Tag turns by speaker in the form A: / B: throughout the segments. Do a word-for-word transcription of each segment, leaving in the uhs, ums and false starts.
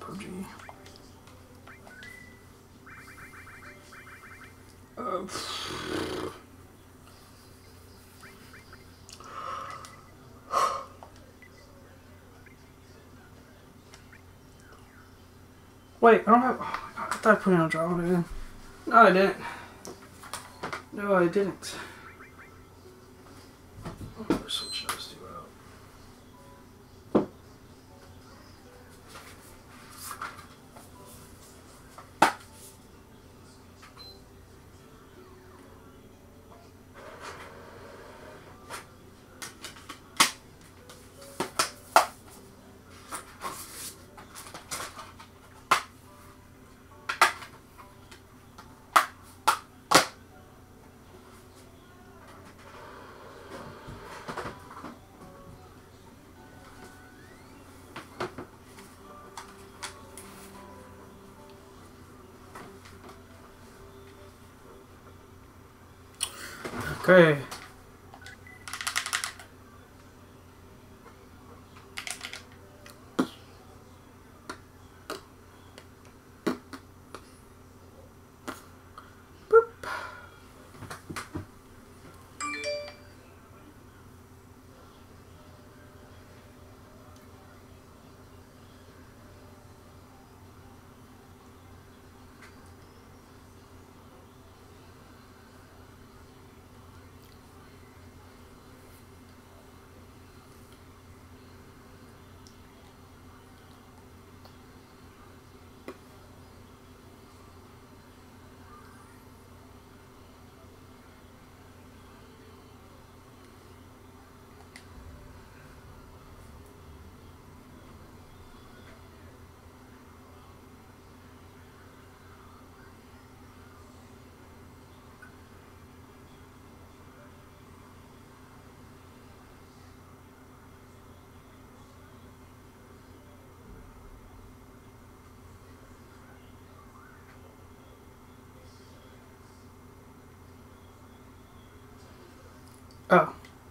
A: P U B G. Uh, Wait, I don't have. Oh my god, I thought I put it on Andromeda. No, I didn't. No, I didn't. Oh, switch those two out. Okay. Oh.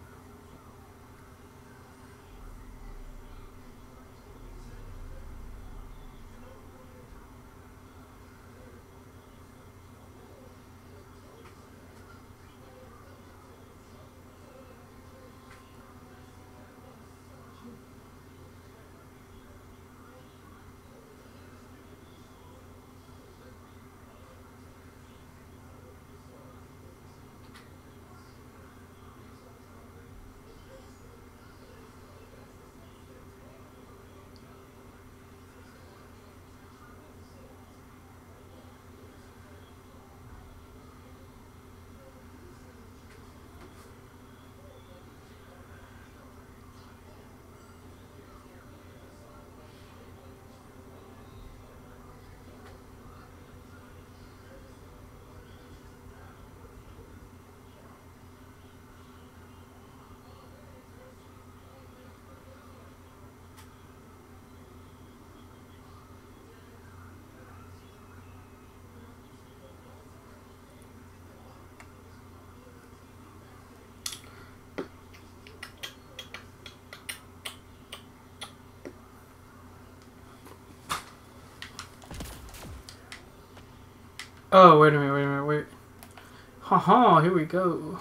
A: Oh, wait a minute, wait a minute, wait. Haha, here we go.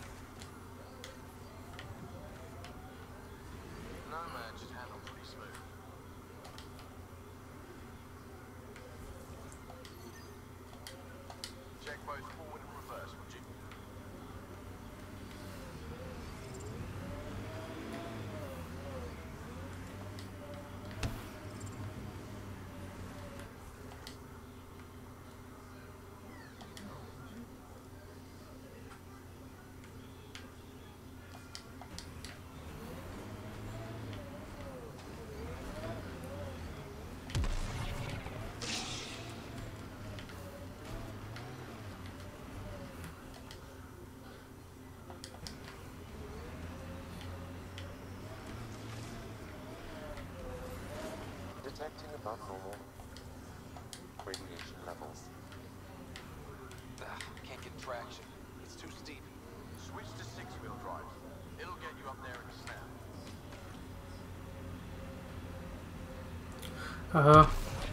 B: Detecting above normal radiation levels.
C: Ugh, can't get traction. It's too steep. Switch to six-wheel drive. It'll get you up there in a snap.
A: Uh-huh.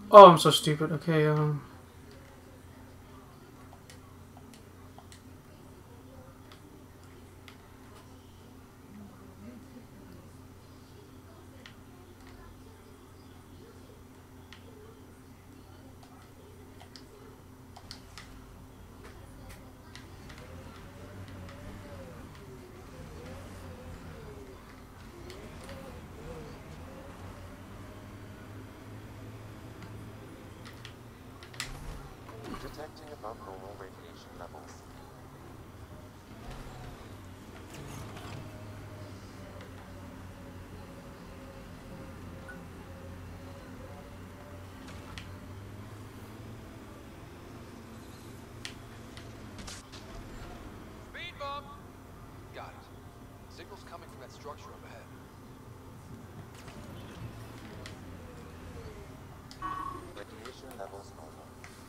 A: Oh, I'm so stupid. Okay, um...
B: Detecting above normal radiation levels.
C: Speed bump! Got it. Signal's coming from that structure up ahead.
B: Radiation levels normal.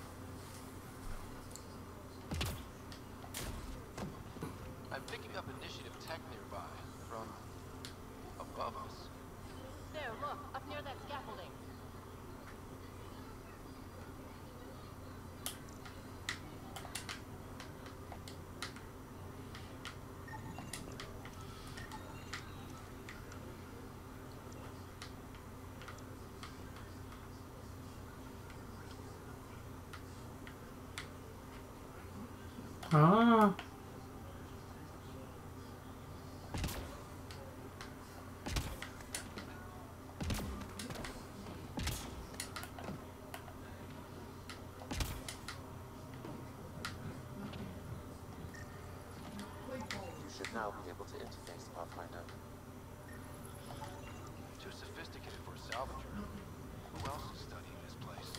C: I'm picking up initiative tech nearby, from above us.
D: There, look, up near that scaffolding.
A: Ah.
B: You should now be able to interface, Pathfinder.
C: Too sophisticated for a salvager. Who else is studying this place?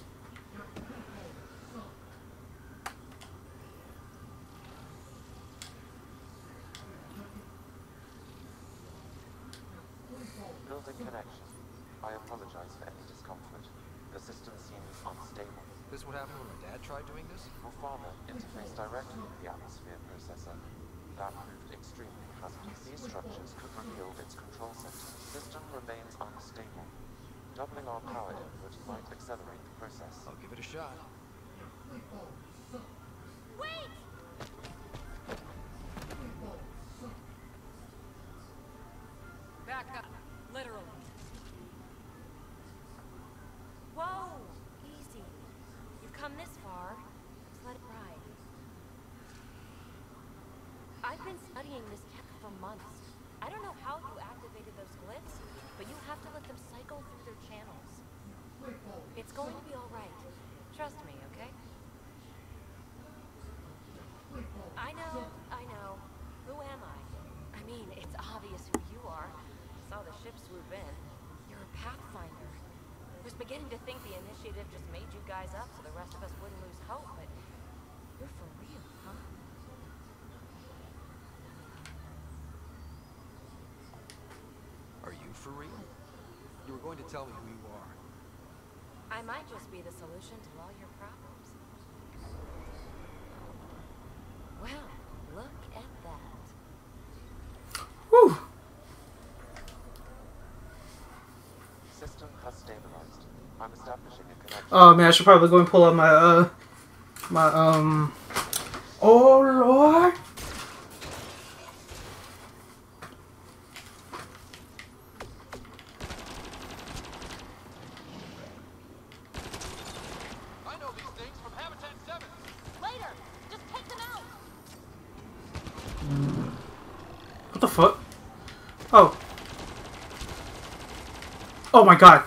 B: Building connection. I apologize for any discomfort. The system seems unstable.
C: This what happened when my dad tried doing this?
B: Your father interfaced directly with the atmosphere processor. That proved extremely hazardous. These structures could reveal its control center. System remains unstable. Doubling our power input might accelerate the process.
C: I'll give it a shot.
D: Wait! Back up. Literally. Whoa! Easy. You've come this far. Just let it ride. I've been studying this tech for months. I don't know how you activated those glyphs, but you have to let them cycle through their channels. It's going to be all right. Trust me, okay? I know, I know. Who am I? I mean, it's obvious who you are. I saw the ship swoop in. You're a Pathfinder. I was beginning to think the initiative just made you guys up so the rest of us wouldn't lose hope, but you're for real, huh?
C: Are you for real? You were going to tell me who you are.
D: I might just be the solution to all your problems. Well, look at that.
A: Whew.
B: System has stabilized. I'm establishing a connection.
A: Oh man, I should probably go and pull out my uh my um oh lord.
C: I know these things from Habitat seven.
D: Later! Just take them out!
A: What the fuck? Oh. Oh my god.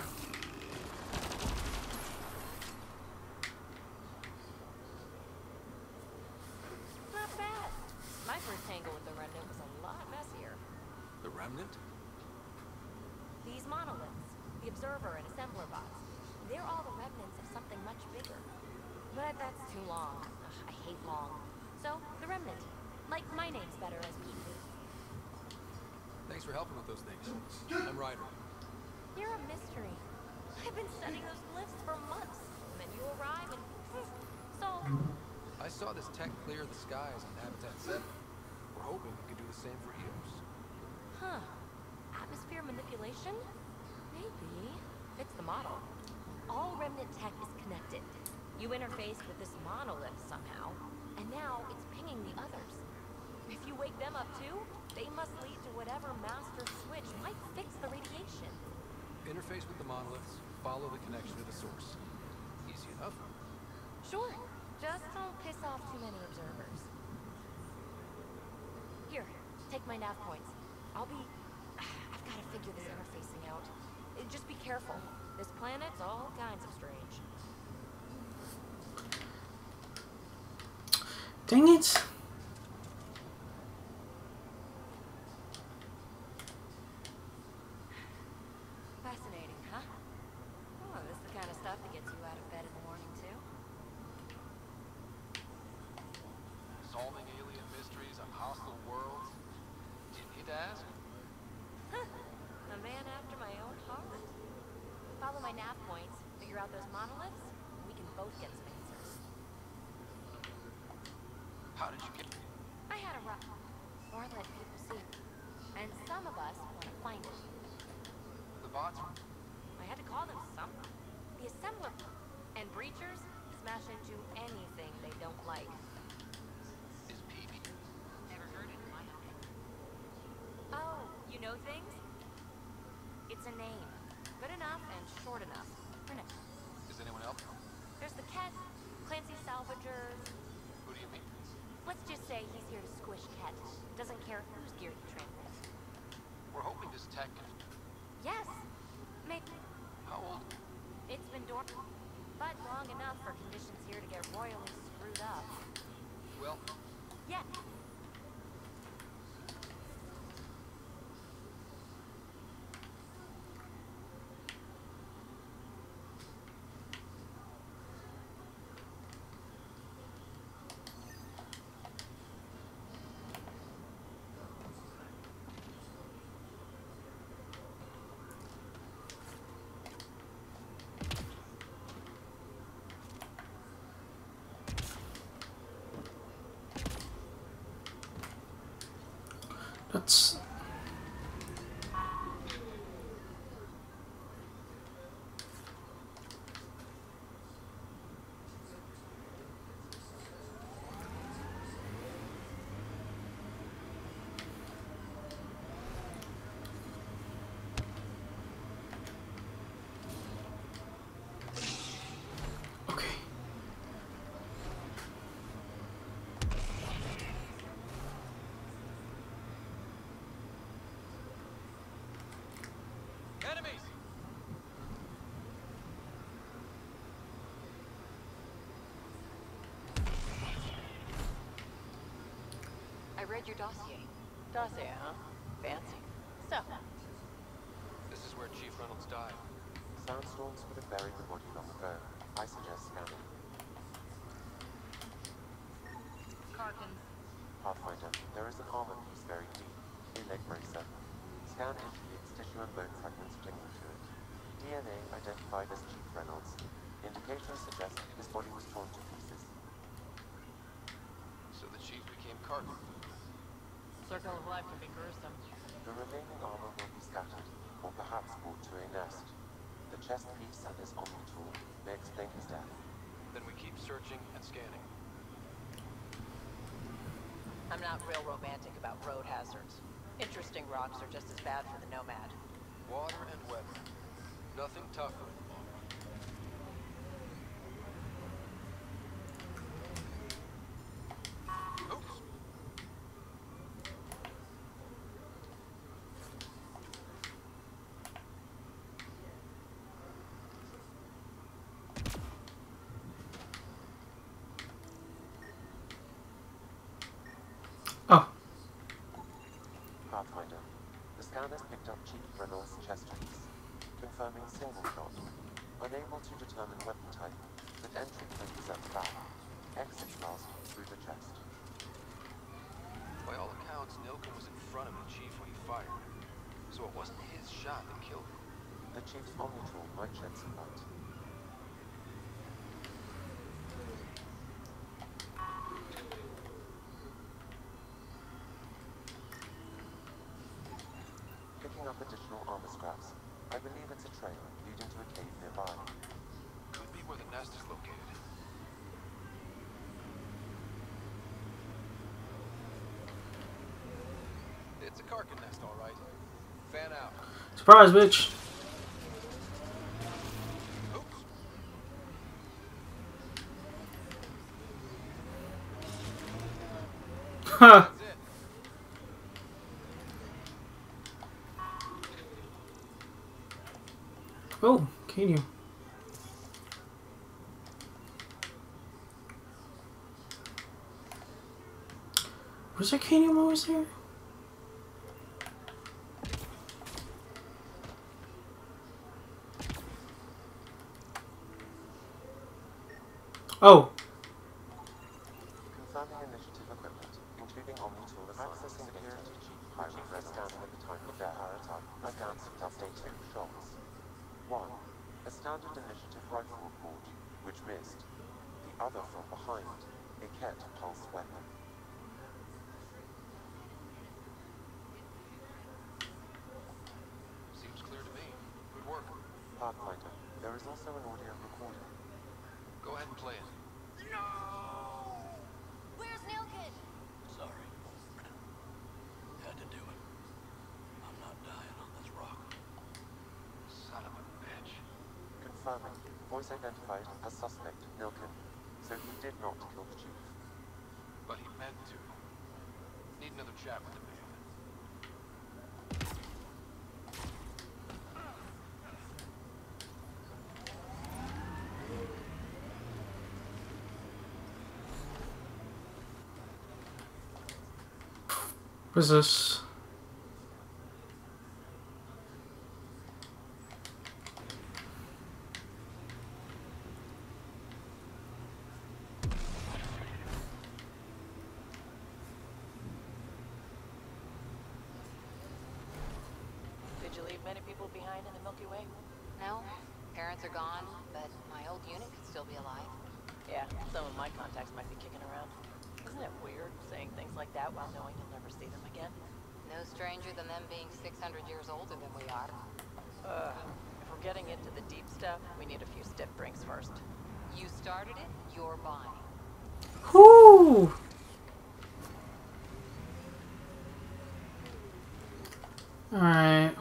D: Not bad. My first tangle with the Remnant was a lot messier.
C: The Remnant?
D: These monoliths, the Observer and Assembler bots, they're all the remnants of something much bigger. But that's too long. Ugh, I hate long. So, the Remnant. Like my name's better as P P.
C: Thanks for helping with those things. I'm Ryder.
D: You're a mystery. I've been studying those glyphs for months. And then you arrive and... So...
C: I saw this tech clear the skies on Habitat seven. We're hoping we could do the same for Eos.
D: Huh. Atmosphere manipulation? Maybe. Fits the model. All remnant tech is connected. You interfaced with this monolith somehow, and now it's pinging the others. If you wake them up too, they must lead to whatever master switch might fix the radiation.
C: Interface with the monoliths, follow the connection to the source. Easy enough.
D: Sure, just don't piss off too many observers. Here, take my nav points. I'll be... I've got to figure this interfacing out. Uh, Just be careful. This planet's all kinds of strange.
A: Dang it.
D: Fascinating, huh? Oh, this is the kind of stuff that gets you out of bed in the morning, too.
C: Solving alien mysteries on hostile worlds. Do you need to ask?
D: A man after my own heart. Follow my nav points, figure out those monoliths, and we can both get some answers.
C: How did you get...
D: I had a rough, or let people see. And some of us want to find it.
C: The bots?
D: I had to call them something. The assembler. And breachers smash into anything they don't like.
C: Is P B...
D: Never heard it in my life. Oh, you know things? It's a name. Good enough and short enough. For now.
C: Is anyone else?
D: There's the Ket, Clancy Salvagers.
C: Who do you mean?
D: Let's just say he's here to squish Ket. Doesn't care whose gear he tramples.
C: We're hoping this tech can...
D: Yes. Maybe.
C: How old?
D: It's been dormant. But long enough for conditions here to get royally screwed up.
C: Well,
D: Yeah.
A: That's... Okay.
C: enemies!
E: I read your dossier. Dossier, huh? Fancy. So,
C: This is where Chief Reynolds died.
B: Soundstorms would have buried the body long ago. I suggest scanning.
E: Carkins.
B: Pathfinder, there is an armor piece buried deep. A leg bracer. Scan indicates tissue and bone fragments clinging to it. D N A identified as Chief Reynolds. Indications suggest his body was torn to pieces.
C: So the Chief became Carter.
E: Circle of life can be gruesome.
B: The remaining armor will be scattered, or perhaps brought to a nest. The chest piece and his omni tool may explain his death.
C: Then we keep searching and scanning.
E: I'm not real romantic about road hazards. Interesting rocks are just as bad for the nomad.
C: Water and weather. Nothing tougher. Oops.
A: Oh.
B: Pathfinder, the scanners picked up Chief Reynolds' chest piece, confirming single shot. Unable to determine weapon type, but entry point is at the back. Exit blast through the chest.
C: By all accounts, Nilkin was in front of the Chief when he fired. So it wasn't his shot that killed him.
B: The Chief's omni tool might shed some light. Picking up additional armor scraps. I believe it's a trail leading to a cave nearby.
C: where the nest is located. It's a Karkin nest, all right. Fan out.
A: Surprise, bitch.
C: Oops.
A: Huh.
C: That's it.
A: Oh, can you? Was there Canyon always there? Oh.
B: Confirming initiative equipment, including Omni-tool accessing security chief pilot red standing at the time of their power attack, advanced updating shots. One, a standard initiative rifle report, which missed. The other from behind, a Ket pulse weapon.
C: Seems clear to me. Good work.
B: Pathfinder, there is also an audio recording.
C: Go ahead and play it.
D: Where's Nilkin?
F: Sorry. Had to do it. I'm not dying on this rock.
C: Son of a bitch.
B: Confirming, voice identified as suspect Nilkin, so he did not kill the chief.
C: But he meant to. Need another chat with the man.
A: What's this?
E: Did you leave many people behind in the Milky Way?
G: No, parents are gone, but my old unit could still be alive.
E: Yeah, some of my contacts might be kicking around. Isn't it weird saying things like that while knowing you'll never see them again?
G: No stranger than them being six hundred years older than we are.
E: Ugh. If we're getting into the deep stuff, we need a few stiff drinks first.
G: You started it, you're buying.
A: Whoo! Alright.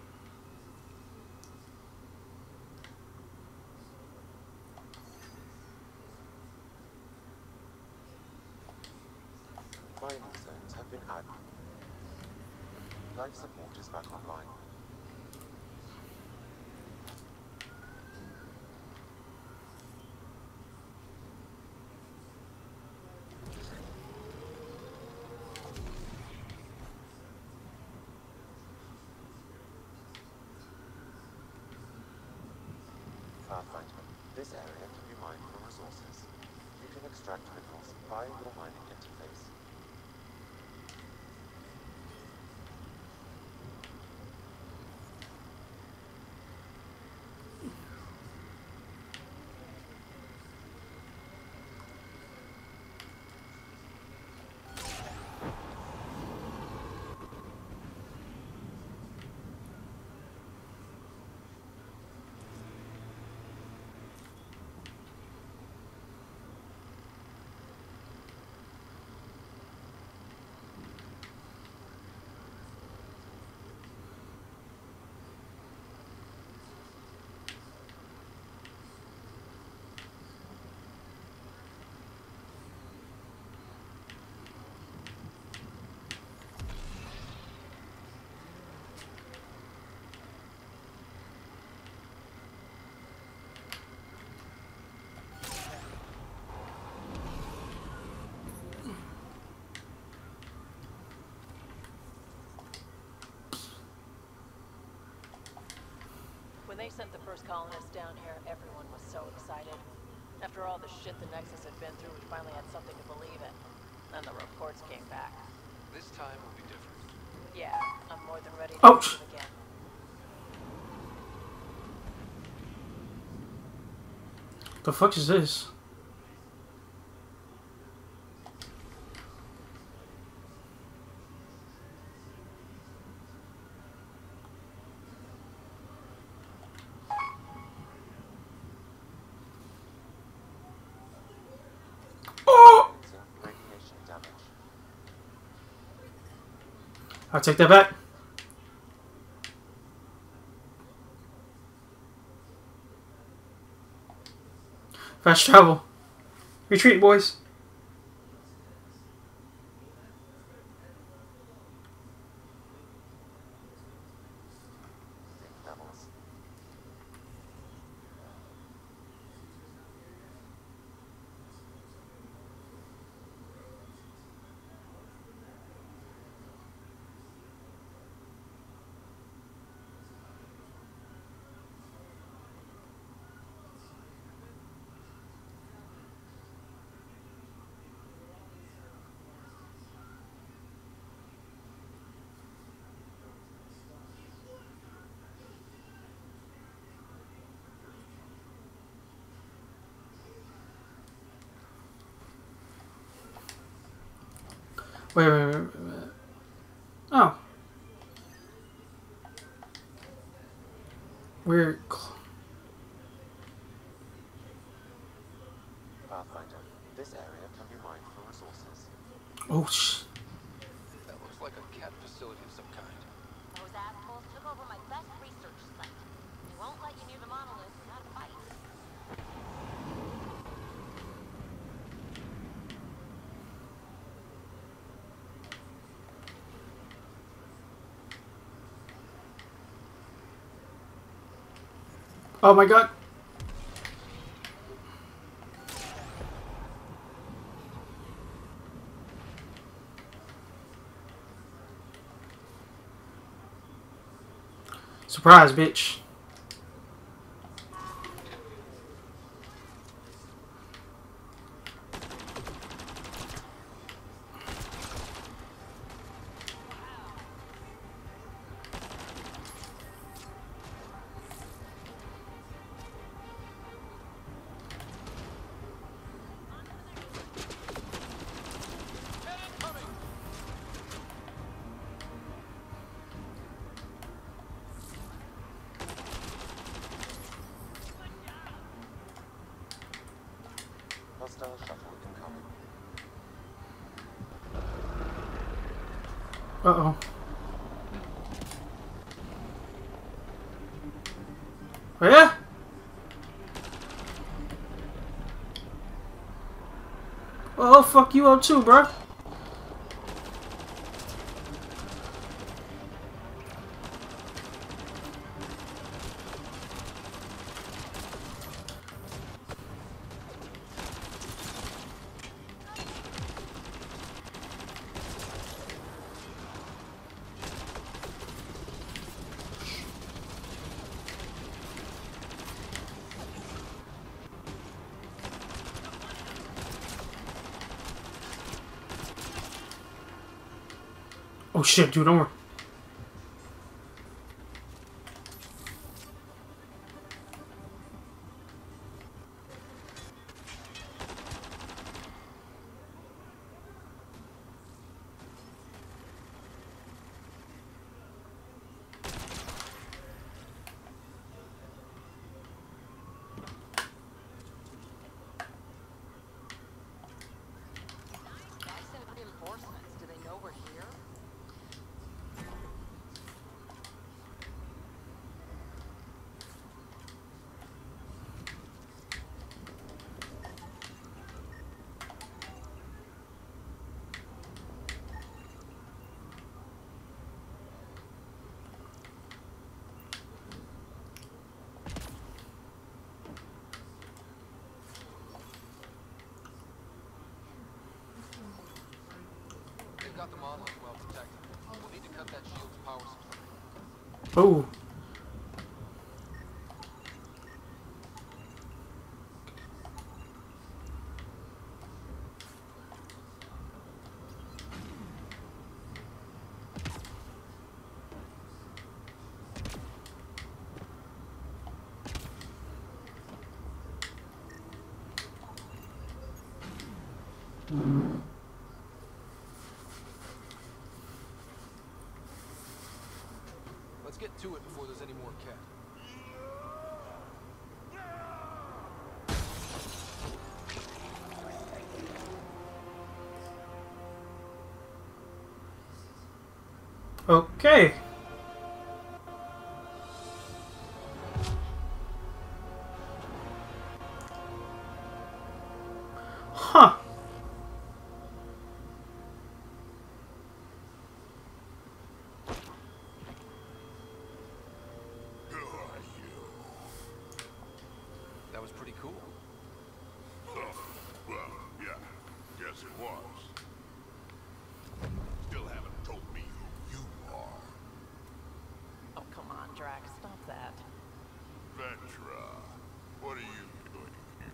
B: Mining zones have been added. Life support is back online. Pathfinder, this area can be mined for resources. You can extract minerals via your mining interface.
E: When they sent the first colonists down here, everyone was so excited. After all the shit the Nexus had been through, we finally had something to believe in. Then the reports came back.
C: This time will be different.
E: Yeah, I'm more than ready to
A: Ouch.
E: believe again.
A: The fuck is this? I'll take that back. Fast travel. Retreat, boys.
B: Levels.
A: Wait, wait, wait, wait, wait. Oh. We're...
B: Pathfinder, this area can be mined for resources.
A: Oh, sh...
C: That looks like a cat facility of some kind.
D: Those assholes took over my best research site. They won't let you near the monolith without a fight.
A: Oh my god. Surprise, bitch.
B: Hostile shuttle incoming.
A: Uh-oh. Oh, yeah? Well, fuck you up too, bro. Oh shit, dude, don't worry.
G: I sent reinforcements. Do they know we're here?
C: They've got the monolith well protected. We'll need to cut that shield's power supply.
A: Oh.
C: Let's get to it before there's any more cat.
A: Okay. Huh.
C: That was pretty cool.
H: Well, yeah, guess it was. Still haven't told me who you are.
E: Oh, come on, Drax, stop that.
H: Vetra, what are you doing here?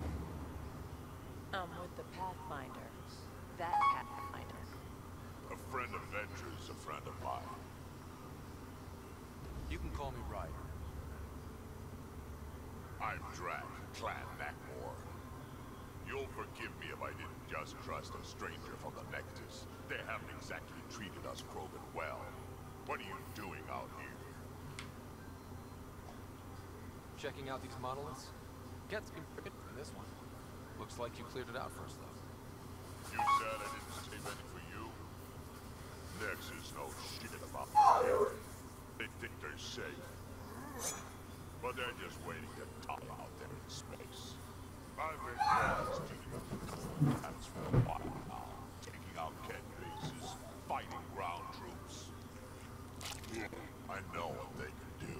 E: I'm with the Pathfinder. That Pathfinder.
H: A friend of Vetra's a friend of mine.
C: You can call me Ryder.
H: I'm Drax, Clan Nakmor. You'll forgive me if I didn't just trust a stranger from the Nexus. They haven't exactly treated us Krogan well. What are you doing out here?
C: Checking out these monoliths? Gets me in this one. Looks like you cleared it out first, though.
H: You said I didn't save any for you? Nexus knows shit about me. They think they're safe. But they're just waiting to top out there in space. I've been questioning that's for a while now. Taking out Ket bases, fighting ground troops. I know what they can do.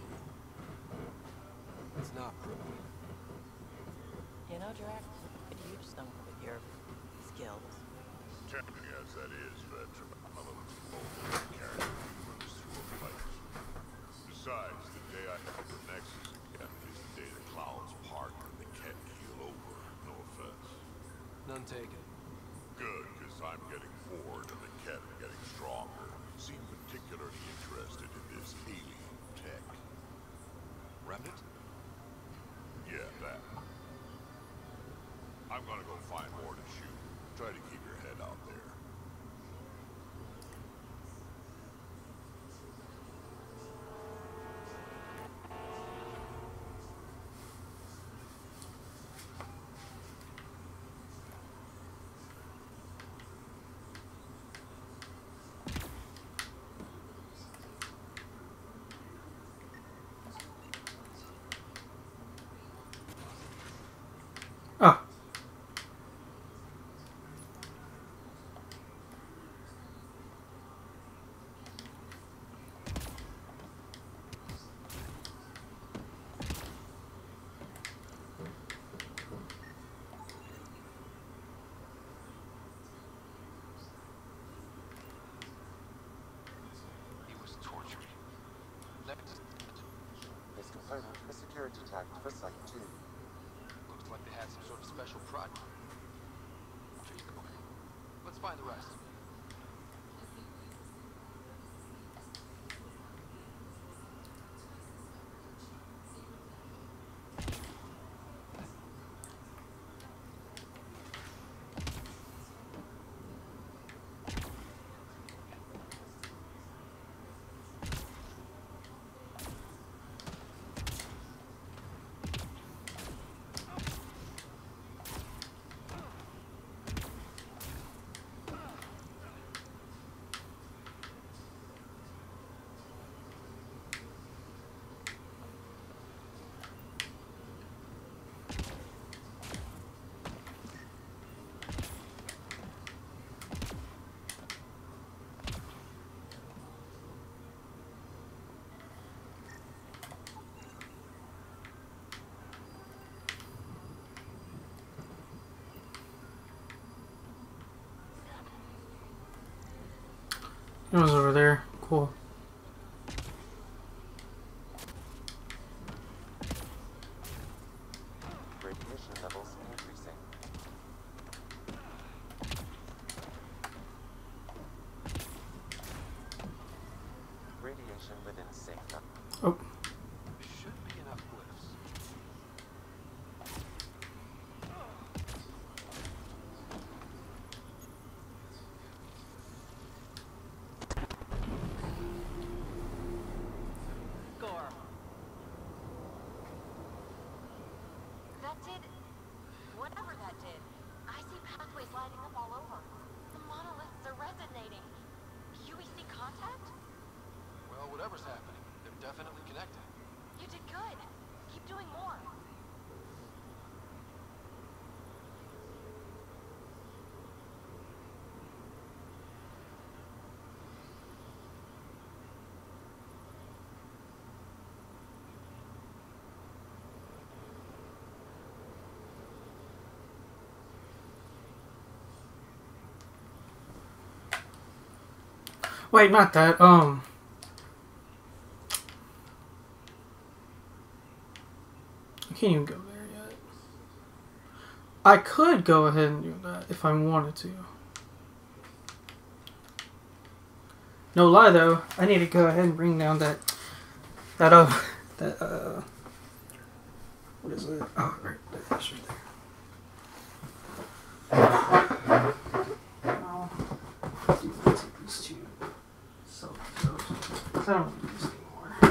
C: It's not pretty.
E: You know, Drax, you just don't with your skills.
H: Tempting as that is, Vetra, I'm a little slow to carry humans through a fight. Besides, the day I help the Nexus again is the day the clouds part and the Ket keel over. No offense.
C: None taken.
H: Good, because I'm getting bored and the Ket are getting stronger. Seem particularly interested in this alien tech.
C: Remnant?
H: Yeah, that. I'm gonna go find more to shoot. Try to keep your head out there.
A: Oh.
C: He was tortured. Nexus.
B: This component is security tagged for Site two.
C: Looks like they had some sort of special project. Let's find the rest.
A: It was over there. Cool.
B: Radiation levels increasing. Radiation within safe number.
A: Oh.
C: Should be enough glyphs.
E: Gore.
D: That did... whatever that did. I see pathways lighting up all over. The monoliths are resonating. U E C contact?
C: whatever's happening, they're definitely connected.
D: You did good. Keep doing more.
A: Wait, not that. Um. I can't even go there yet. I could go ahead and do that if I wanted to. No lie though, I need to go ahead and bring down that that uh that uh what is it? Oh right, that's right there. Oh, let's take these two. So so I don't need these anymore.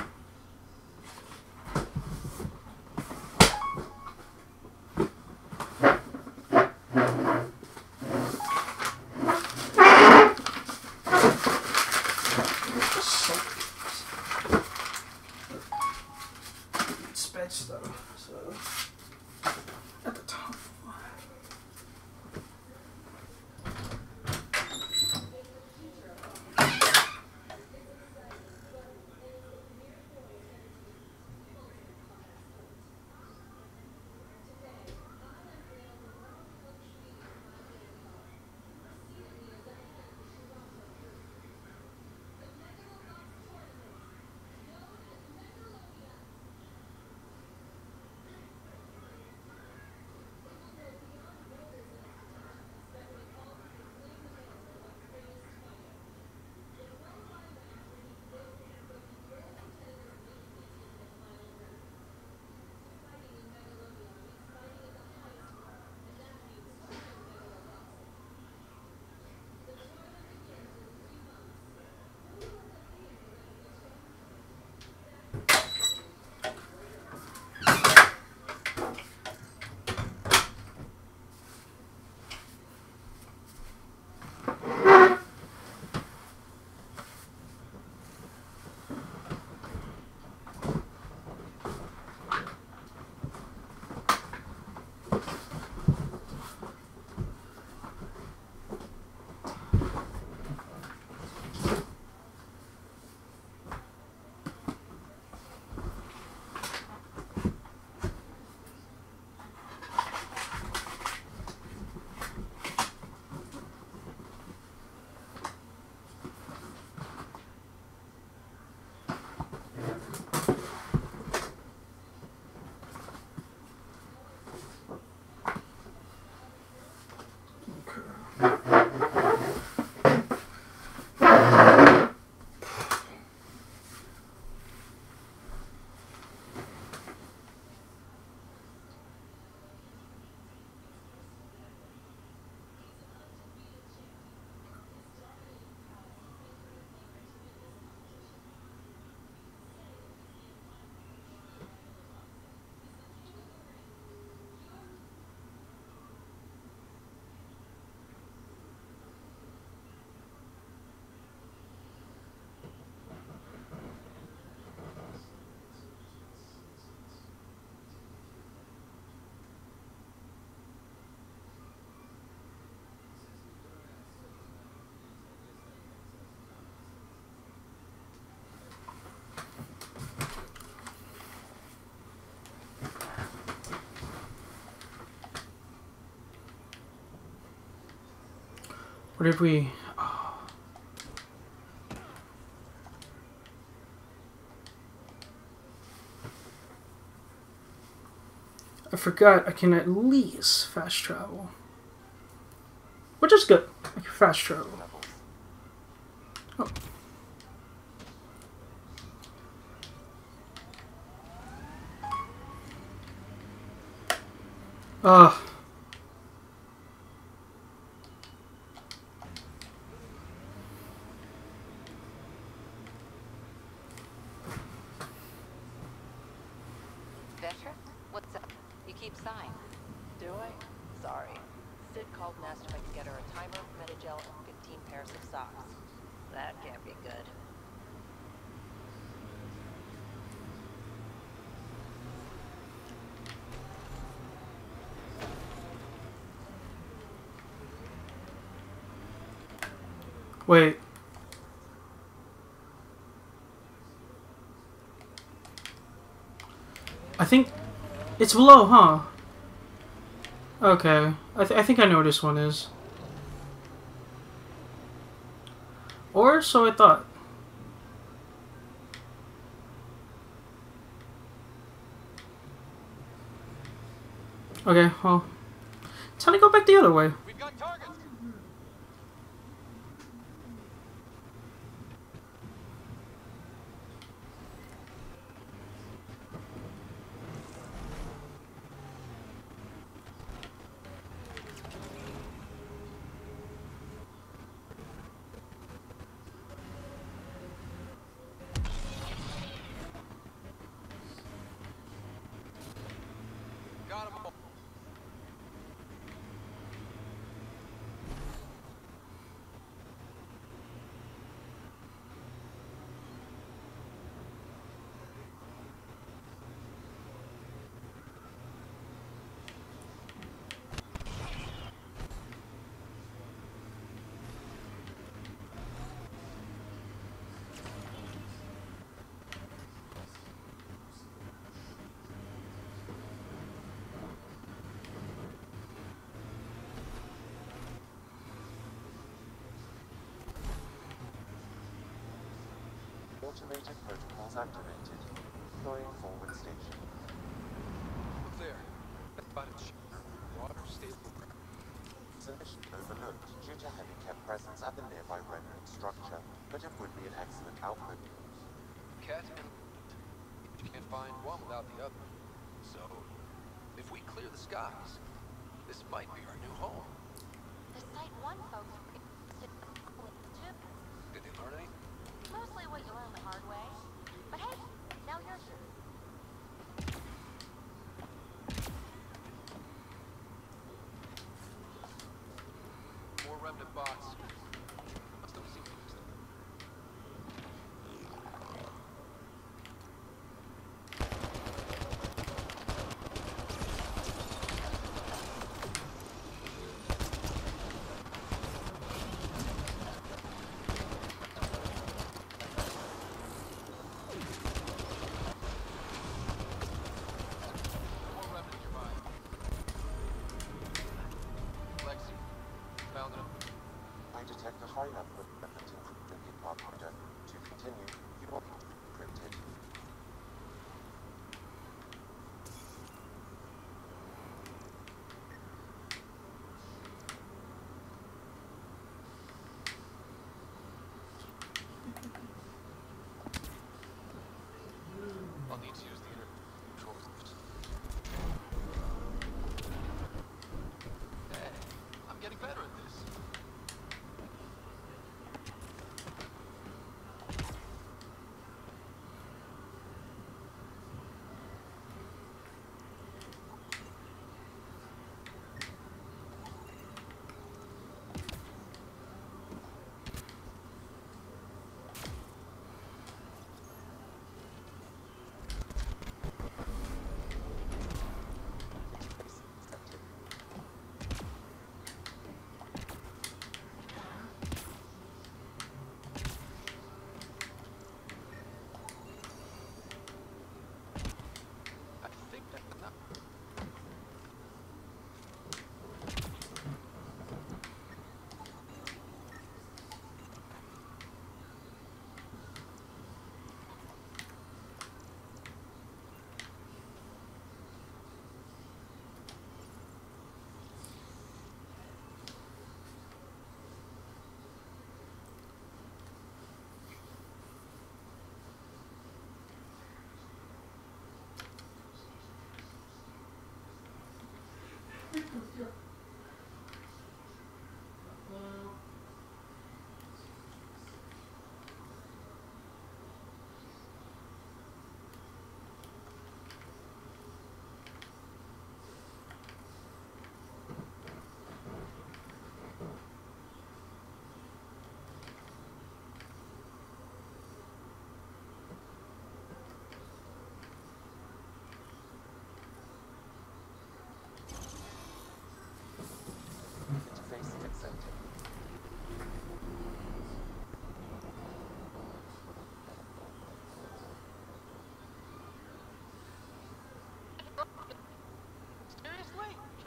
A: Stuff, so at the top. What if we... Oh. I forgot I can at least fast travel. Which is good. I can fast travel. Oh. Ah.
G: What's up? You keep sighing.
E: Do I? Sorry. Sid called and asked if I could get her a timer, metagel, and fifteen pairs of socks. That can't be good.
A: Wait. I think it's below, huh? Okay. I, th I think I know where this one is. Or so I thought. Okay, well, time to go back the other way.
C: We've got targets. Got 'em all.
B: Automated protocols activated. Deploying forward station.
C: Look there. That spotted ship. Water stable ground.
B: Submission overlooked due to heavy kept presence at the nearby rendering structure, but it would be an excellent output.
C: Cat and you can't find one without the other. So, if we clear the skies, this might be our new home.
D: The Site One folks too.
C: Did they learn anything?
D: Mostly what you learn the hard way. But hey, now your turn.
C: More remnant bots. Must have seen them. More remnant nearby. Lexi, found them.
B: I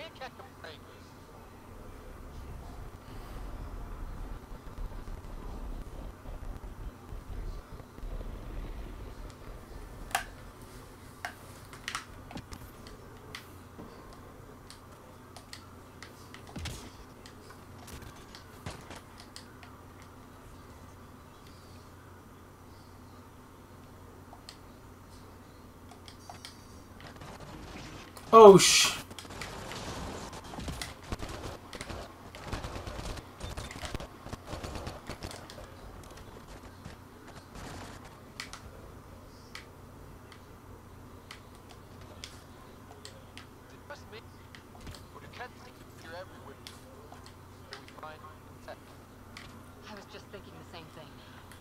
C: can't catch a break.
A: Oh sh.
C: Trust me. When you can't think you're everywhere, we find tech.
G: I was just thinking the same thing.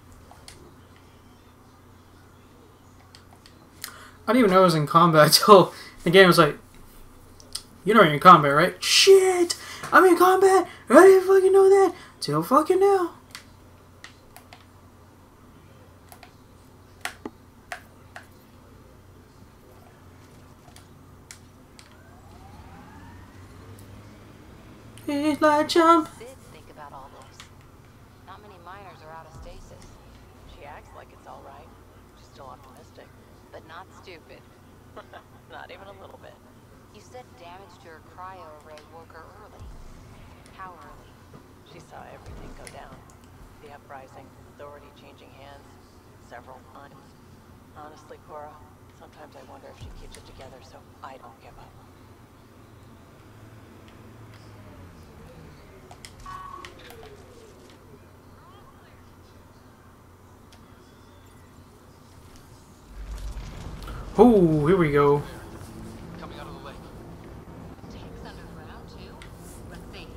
A: I didn't even know I was in combat until the game was like, you know you're in combat, right? Shit! I'm in combat! I didn't fucking know that! Till fucking now. It's like jump.
G: Sid think about all this. Not many miners are out of stasis,
E: She acts like it's all right. She's still optimistic.
G: but not stupid.
E: Not even a little bit.
G: You said damage to her cryo array woke her early. How early?
E: She saw everything go down. The uprising, authority changing hands, several times. Honestly, Cora, sometimes I wonder if she keeps it together so I don't give up.
A: Oh, here we go.
C: Coming out of the lake.
G: Tanks underground too? Let's see.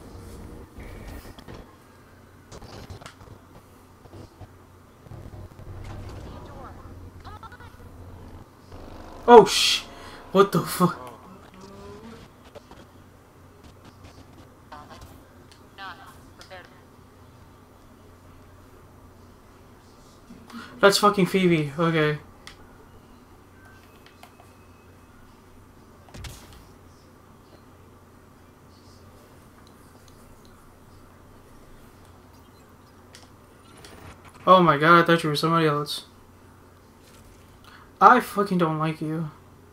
G: Theodore, come on!
A: Oh sh. What the fuck?
G: Not prepared.
A: That's fucking Phoebe. Okay. Oh my god, I thought you were somebody else. I fucking don't like you.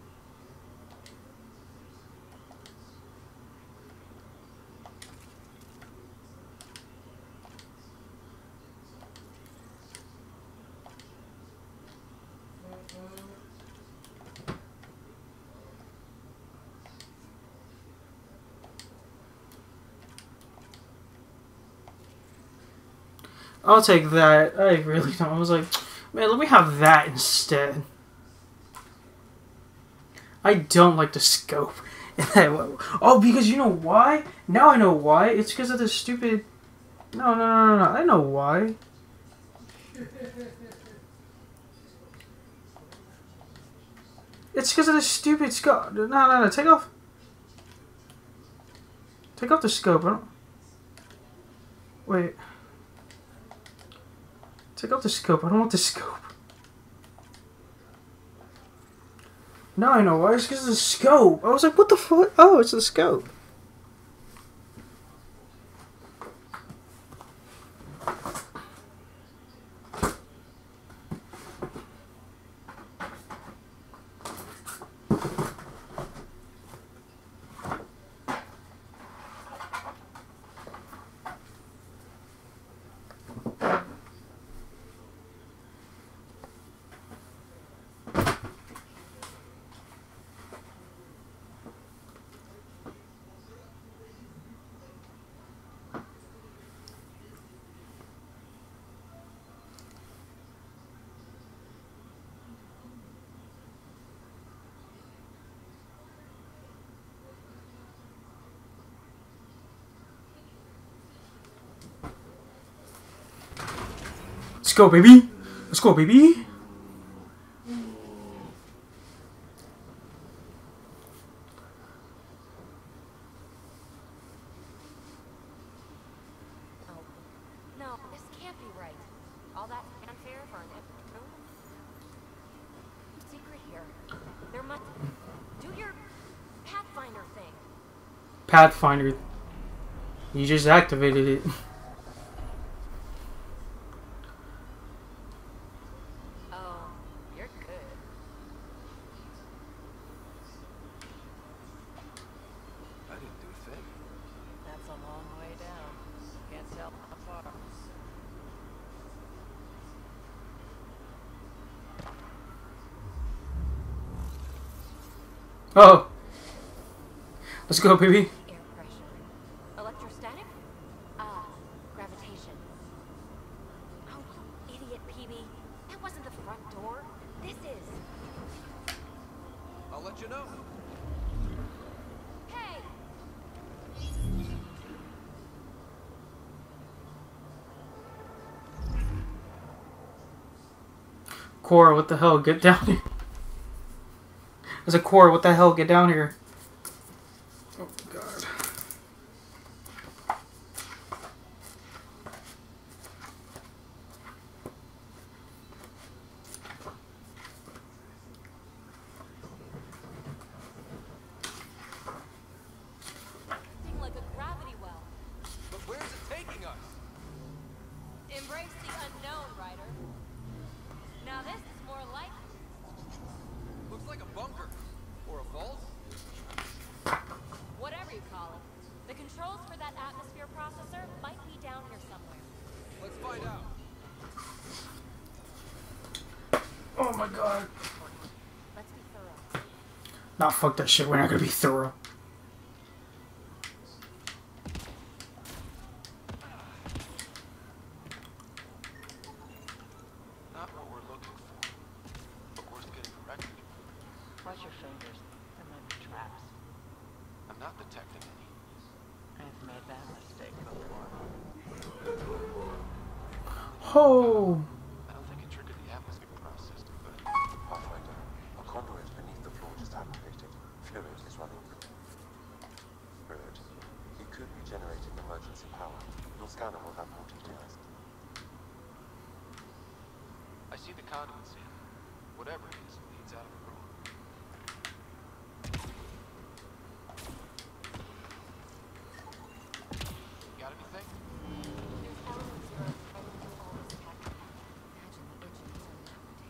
A: I'll take that. I really don't. I was like, man, let me have that instead. I don't like the scope. Oh, because you know why? Now I know why. It's because of the stupid... No, no, no, no, no. I know why. It's because of the stupid scope. No, no, no. Take off. Take off the scope. I don't... Wait. Take off the scope. I don't want the scope. Now I know why. It's because of the scope. I was like, what the fuck? Oh, it's the scope. Let's go, baby. Let's go, baby.
D: Oh, no, this can't be right. All that fanfare for an empty room? Secret here. There must... Do your Pathfinder thing.
A: Pathfinder. You just activated it.
D: Oh, you're good.
C: I didn't do a thing.
E: That's a long way down. Can't tell how far.
A: Oh, let's go, baby.
D: Air pressure. Electrostatic? Ah, gravitation. Oh, you idiot, P B. That wasn't the front door. This is.
C: I'll let you know.
D: Hey!
A: Cora, what the hell? Get down here. There's a Cora, what the hell? Get down here. Oh, God.
D: Acting like a gravity well.
C: But where's it taking us?
D: Embrace the unknown, Ryder. Now this is more like
C: Looks like a bunker. Or a vault?
D: whatever you call it. The controls for that atmosphere processor might be down here somewhere.
C: Let's find out.
A: Oh, my God.
D: Let's be thorough.
A: Nah, fuck that shit. We're not gonna be thorough.
C: Not what we're looking for. But worth getting a record.
E: Watch your fingers. There might be traps.
C: I'm not detecting any.
E: I've made that mistake before.
A: Oh.
C: I don't think it triggered the atmosphere process, but
B: Pathfinder, a conduit beneath the floor just activated. Fluid is running through. Fluid. It could be generating emergency power. Your scanner will have more details.
C: I see the conduit, Sam. Whatever it is, leads out of the room. Got anything?
D: There's elements here running through all this tech. Imagine the engineering that would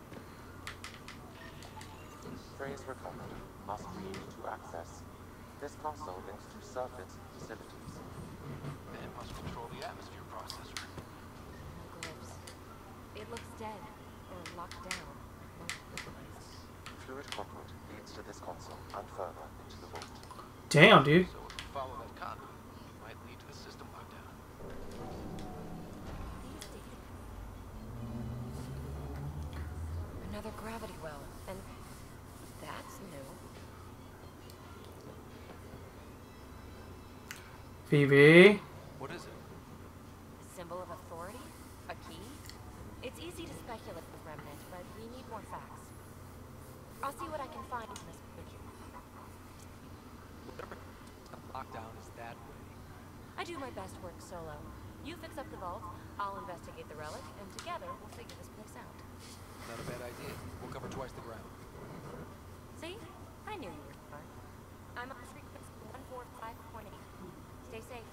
D: take.
B: Phrase recovered. Must read to access. This console links to surface facilities.
C: Then must control the atmosphere processor.
D: No glyphs. It looks dead, or locked down, like most of the place.
B: Fluid conduit leads to this console and further into the vault.
A: Damn, dude.
C: So if we follow that conduit, it might lead to the system lockdown.
D: These data. Another gravity well, and that's new.
A: Phoebe.
C: What is it?
D: A symbol of authority? A key? It's easy to speculate with Remnant, but we need more facts. I'll see what I can find in this picture.
C: Whatever lockdown is that way.
D: I do my best work solo. You fix up the vault, I'll investigate the relic, and together we'll figure this place out.
C: Not a bad idea. We'll cover twice the ground.
D: See? I knew you were smart. I'm on frequency one four five point eight. Stay safe.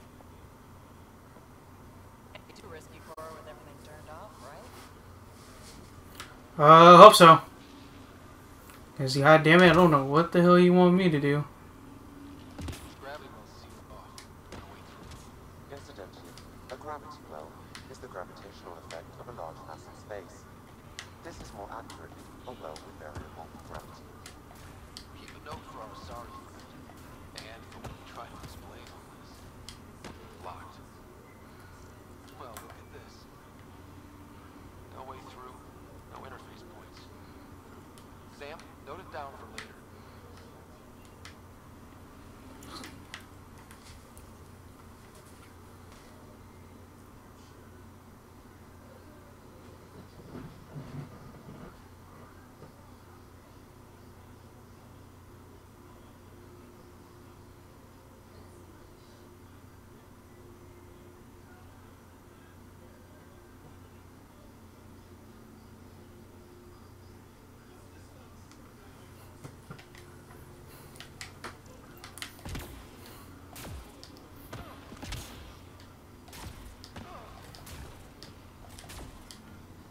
E: Can't be too risky, Cora, with everything turned off, right?
A: Uh, hope so. Cause god damn it, I don't know what the hell you want me to do.
C: Gravity well's sealed off. Gotta wait through.
B: Incidentally, a gravity well is the gravitational effect of a large mass in space. This is more accurately a well with variable gravity.
C: Keep a note for our sorry friend. And for when we try to explain all this. Locked. Well, look at this. No way through. No interface points. Sam, note it down for later.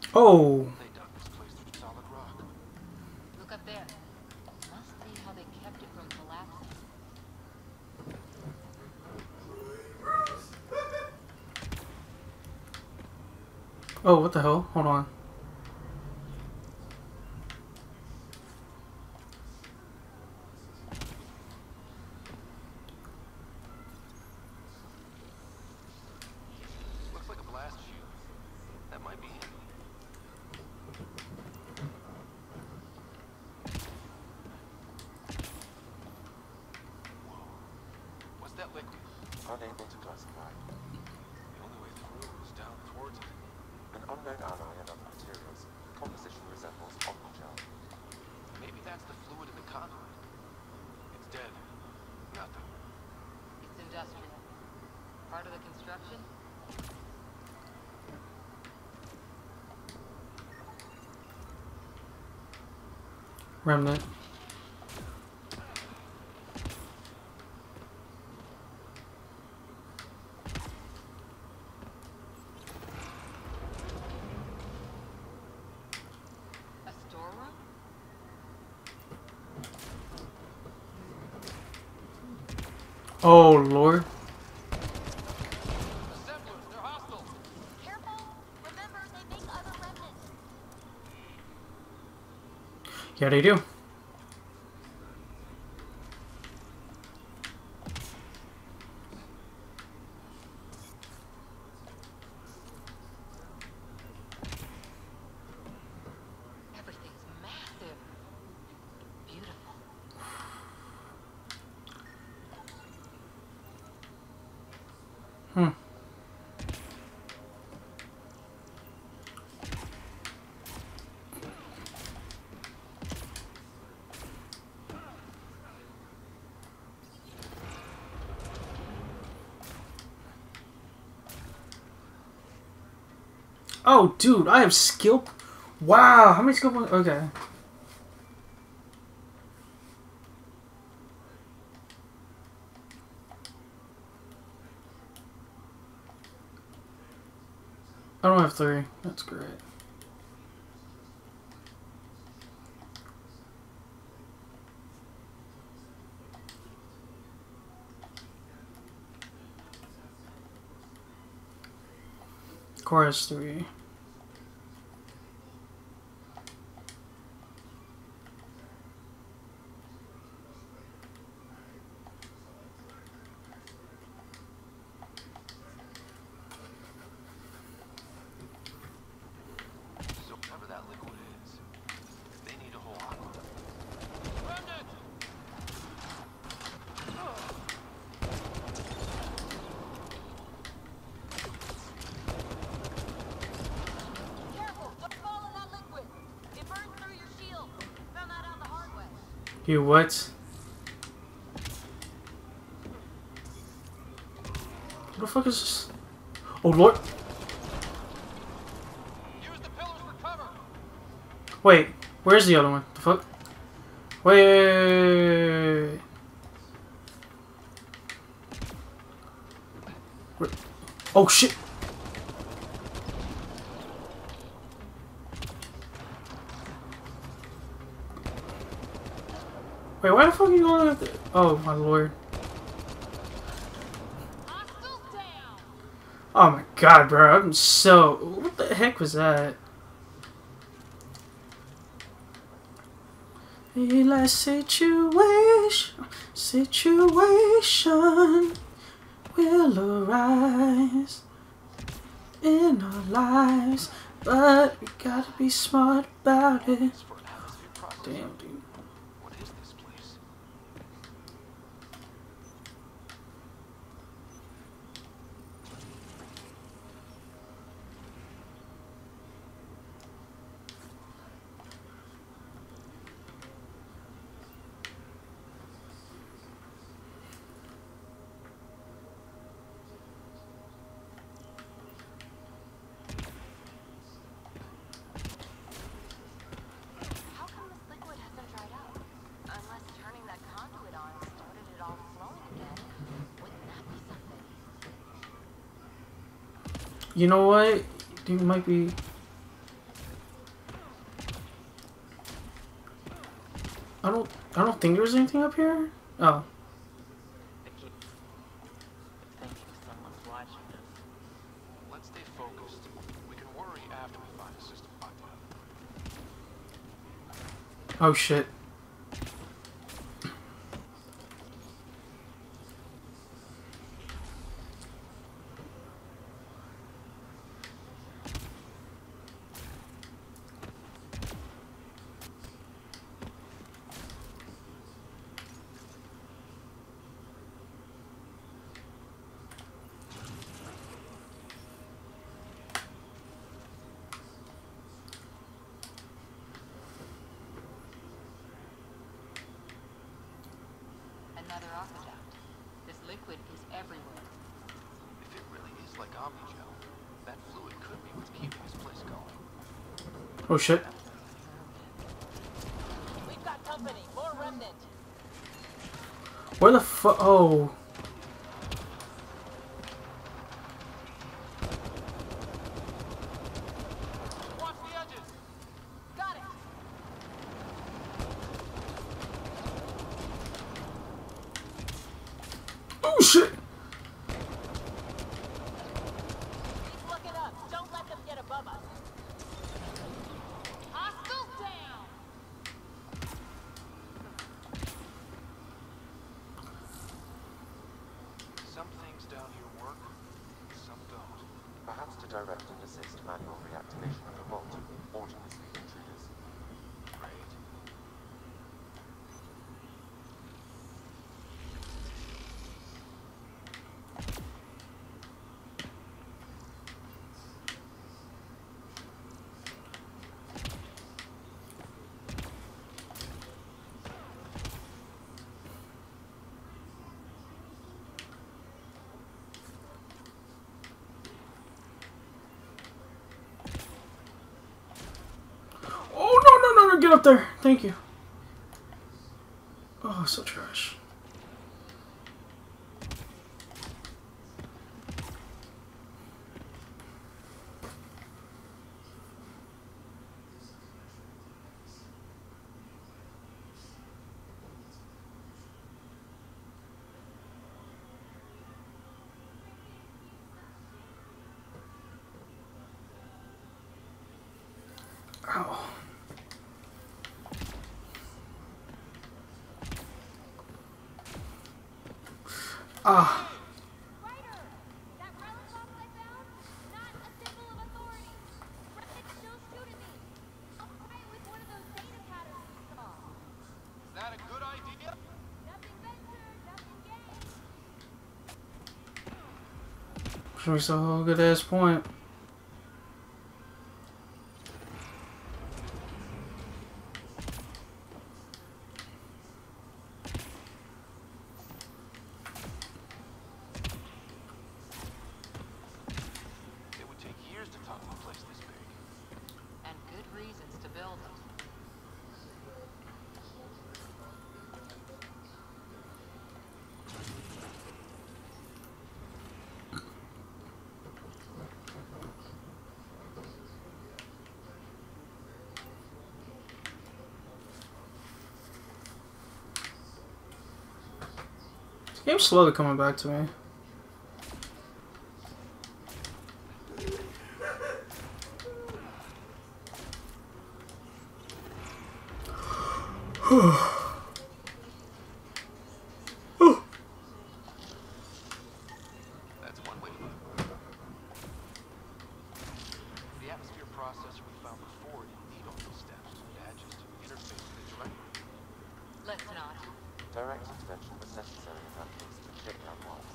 A: Oh.
C: They dug this place through solid rock.
G: Look up there. Must be how they kept it from collapsing.
A: Oh, what the hell? Hold on.
C: Looks like a blast chute. That might be it. Whoa. What's that liquid?
B: Unable to classify.
C: The only way through is down towards it.
B: An unknown alloy and other materials. Composition resembles gel.
C: Maybe that's the fluid in the conduit. It's dead. Nothing.
G: It's industrial. Part of the construction?
A: Remnant.
G: A storeroom?
A: Oh, Lord.
C: Assemblers, they're hostile.
D: Careful! Remember, they make other remnants.
A: Yeah, they do.
G: Everything's massive. Beautiful.
A: Hmm. Oh, dude, I have skill. Wow, how many skill points? Okay. I don't have three. That's great. Chorus three.
C: So whatever that liquid is, they need a whole lot of it. Remnant!
D: Careful! Don't fall in that liquid! It burns through your shield! Found that out the hard way.
A: You what? What the fuck is this? Oh, Lord.
C: Use the pillars for cover!
A: Wait, where's the other one? The fuck? Wait, wait, wait, wait, wait. Where- Oh, shit. Wait, why the fuck are you going after? Oh, my Lord.
D: Hostiles down!
A: Oh my god, bro. I'm so... What the heck was that? In a situation, situation will arise in our lives, but we gotta be smart about it.
C: It's for an atmosphere process.
A: Damn, dude.
C: What is this place?
D: How come this liquid hasn't dried up? Unless turning that conduit on started it all flowing again. Wouldn't that be something?
A: You know what? You might be... I don't. I don't think there's anything up here. Oh.
E: I keep thinking someone's watching us.
C: Let's stay focused. We can worry after we find a system locked out.
A: Oh shit.
G: Another aqueduct. This liquid is everywhere.
C: If it really is like Omnigel, that fluid could be what's keeping this place going.
A: Oh shit.
E: We've got company. More remnant.
A: Where the fu- Oh.
C: Watch the edges!
E: Got it.
A: Oh shit.
E: Keep looking up. Don't let them get above us. Hostile down.
C: Some things down here work, some don't.
B: Perhaps to direct and assist manual reactivation of the vault, or to mislead intruders.
C: Great.
A: Oh no no no no! Get up there! Thank you. Oh, so trash. Ow. Ah.
D: Ryder! That relic box I found? Not a symbol of authority. It still shooting me. I'll try it with one of those data patterns we saw.
C: Is that a good idea?
D: Nothing ventured, nothing gained.
A: Show me some good ass point.
C: It would take years to tunnel a place this big.
G: And good reasons to build it.
A: This game's slowly coming back to me.
C: That's one way to look. The atmosphere processor we found before didn't need all those steps. It had just interface with it directly.
G: Let's not.
B: Direct intervention was necessary in that case to take down walls.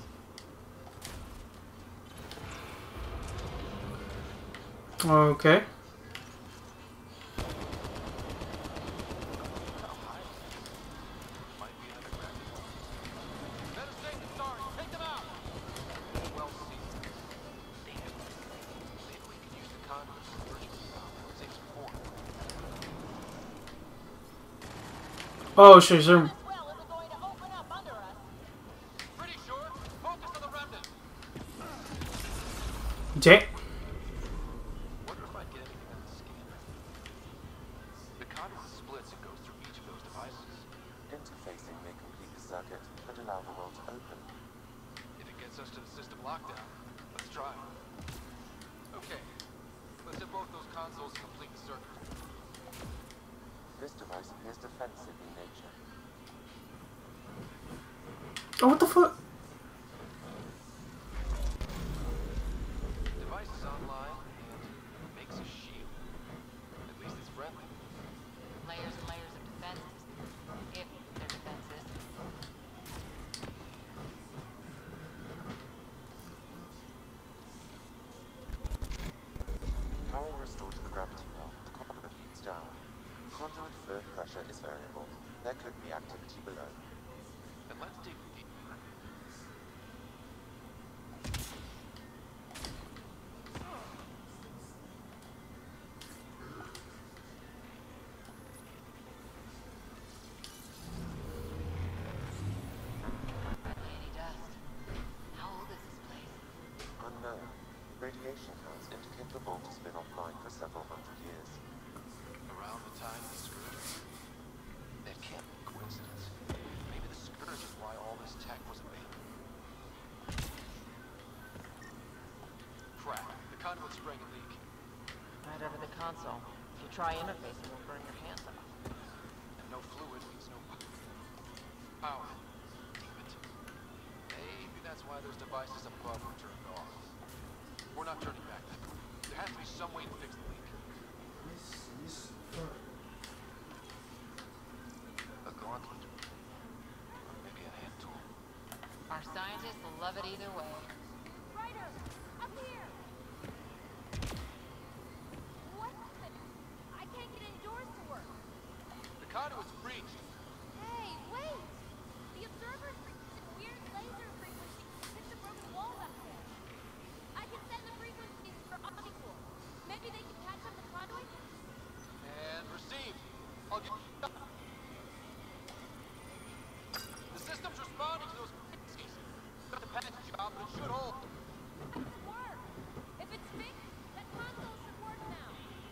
A: Okay.
C: How high is it? Might be another gravity well. Better safe than sorry. Take them out! Well seen. Damn. Maybe we can use the conduit for emergency power. Save some form.
A: Oh shit, is there...
E: This well isn't going to open up under us.
C: Pretty sure. Focus on the remnant.
A: Damn.
C: Wonder if I'd get anything on the scanner. The conduit splits and goes through each of those devices.
B: Interfacing may complete the circuit and allow the world to open.
C: If it gets us to the system lockdown, let's try. Okay, let's hit both those consoles and complete the circuit.
B: This device appears defensive in nature.
A: Oh, what the fuck?
C: Device is online and makes a shield. At least it's friendly.
G: Layers and layers of defenses. If they're defenses.
B: Power restored to the gravity well. The conduit heats down. Conduit fluid pressure is variable. There could be activity below.
C: And let's dig deep.
G: Any dust. How old is this place?
B: Unknown. Radiation counts indicate the vault has been offline for several hundred years.
C: Around the time of the Scourge. That can't be a coincidence. Maybe the Scourge is why all this tech was available. Crap. The conduit sprang a leak.
E: Right over the console. If you try interfacing, you'll burn your hands off.
C: And no fluid means no power. Damn it. Maybe that's why those devices above were turned off. We're not turning back. There has to be some way to fix the leak. A gauntlet. Or maybe a hand tool.
G: Our scientists will love it either way.
D: Ryder, up here! What the... I can't get indoors to work.
C: The conduit's breached.
D: Hey, wait! The observer's frequency, weird laser frequency, hits the broken wall up there. I can send the frequencies for Omnipool. Maybe they can catch up the conduit?
C: And received. I'll get... The system's responding to those frequencies. It's a patch job, but it should hold.
D: That could work. If it's fixed, that console should work now.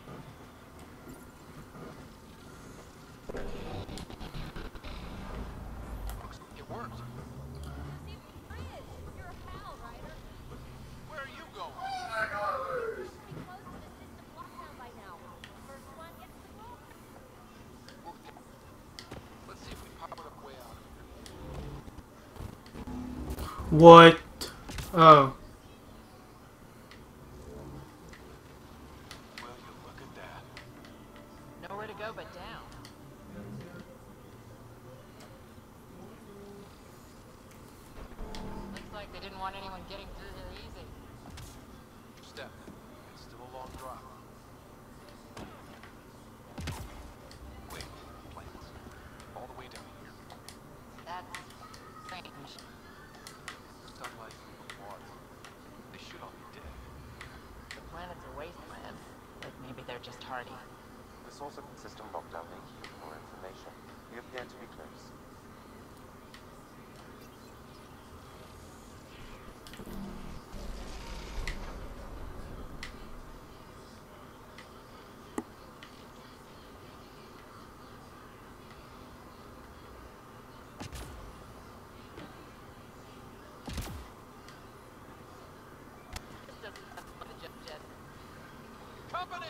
C: It worked.
D: See, Bridge, you're a pal, Ryder.
C: Where are you going?
D: You should be close to the system lockdown by now. First one gets the roll.
C: Well, let's see if we pop it up way out.
A: What? Oh.
C: Will you look at that?
E: Nowhere to go but down.
G: Looks like they didn't want anyone getting through here easy.
C: Step. It's still a long drop. Wait, plants. All the way down here.
G: That's strange.
C: Sunlight, water. They should all be dead.
E: The planet's a wasteland. But maybe they're just hardy.
B: The source of the system lockdown may yield more information. We appear to be close.
E: This doesn't have the jet jet.
C: Company!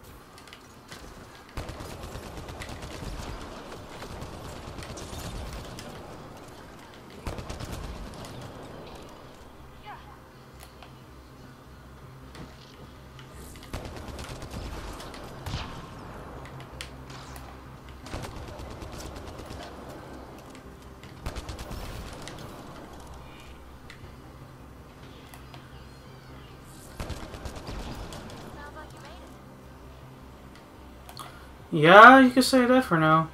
D: Sounds like you made it.
A: Yeah, you can say that for now.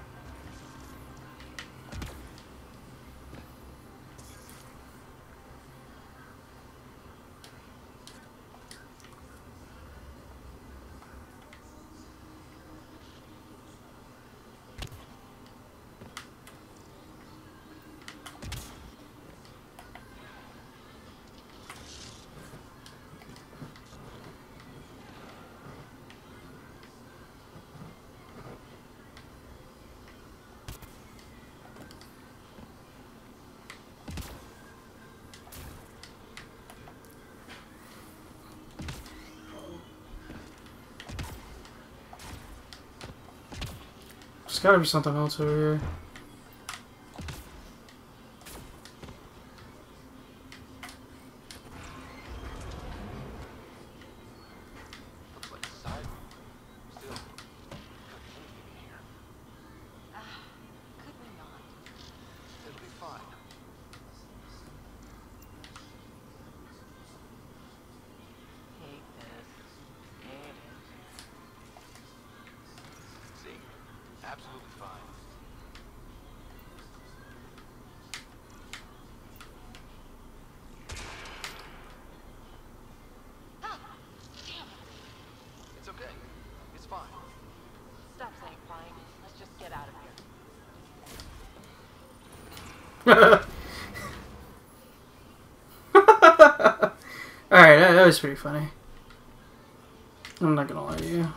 A: There's gotta be something else over here.
C: Looks like a side room. Still, could be anything in here.
G: Ah, could we not?
C: It'll be fine.
E: Hate this. Hate it.
C: See? Absolutely fine. It's okay. It's fine.
E: Stop saying fine. Let's just get out of here.
A: Alright, that, that was pretty funny. I'm not gonna lie to you.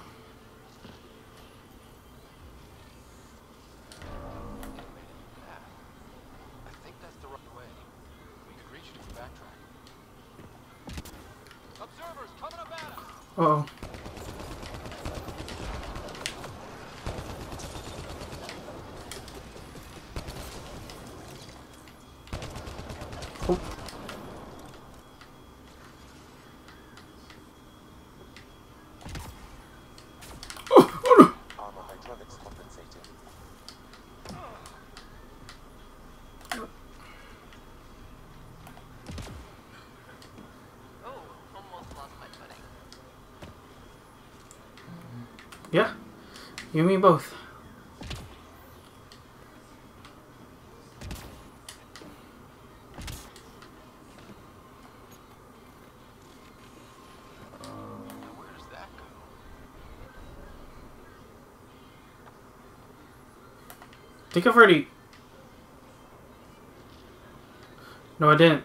C: Path. I think that's the right way. We could reach it if we backtrack. Observers coming up at us!
A: Uh oh. Oh. Oh, oh no.
B: Armor hydraulics compensating.
E: Oh, almost lost my footing.
A: Yeah, you and me both.
C: Now where does that go?
A: I think I've already... No, I didn't.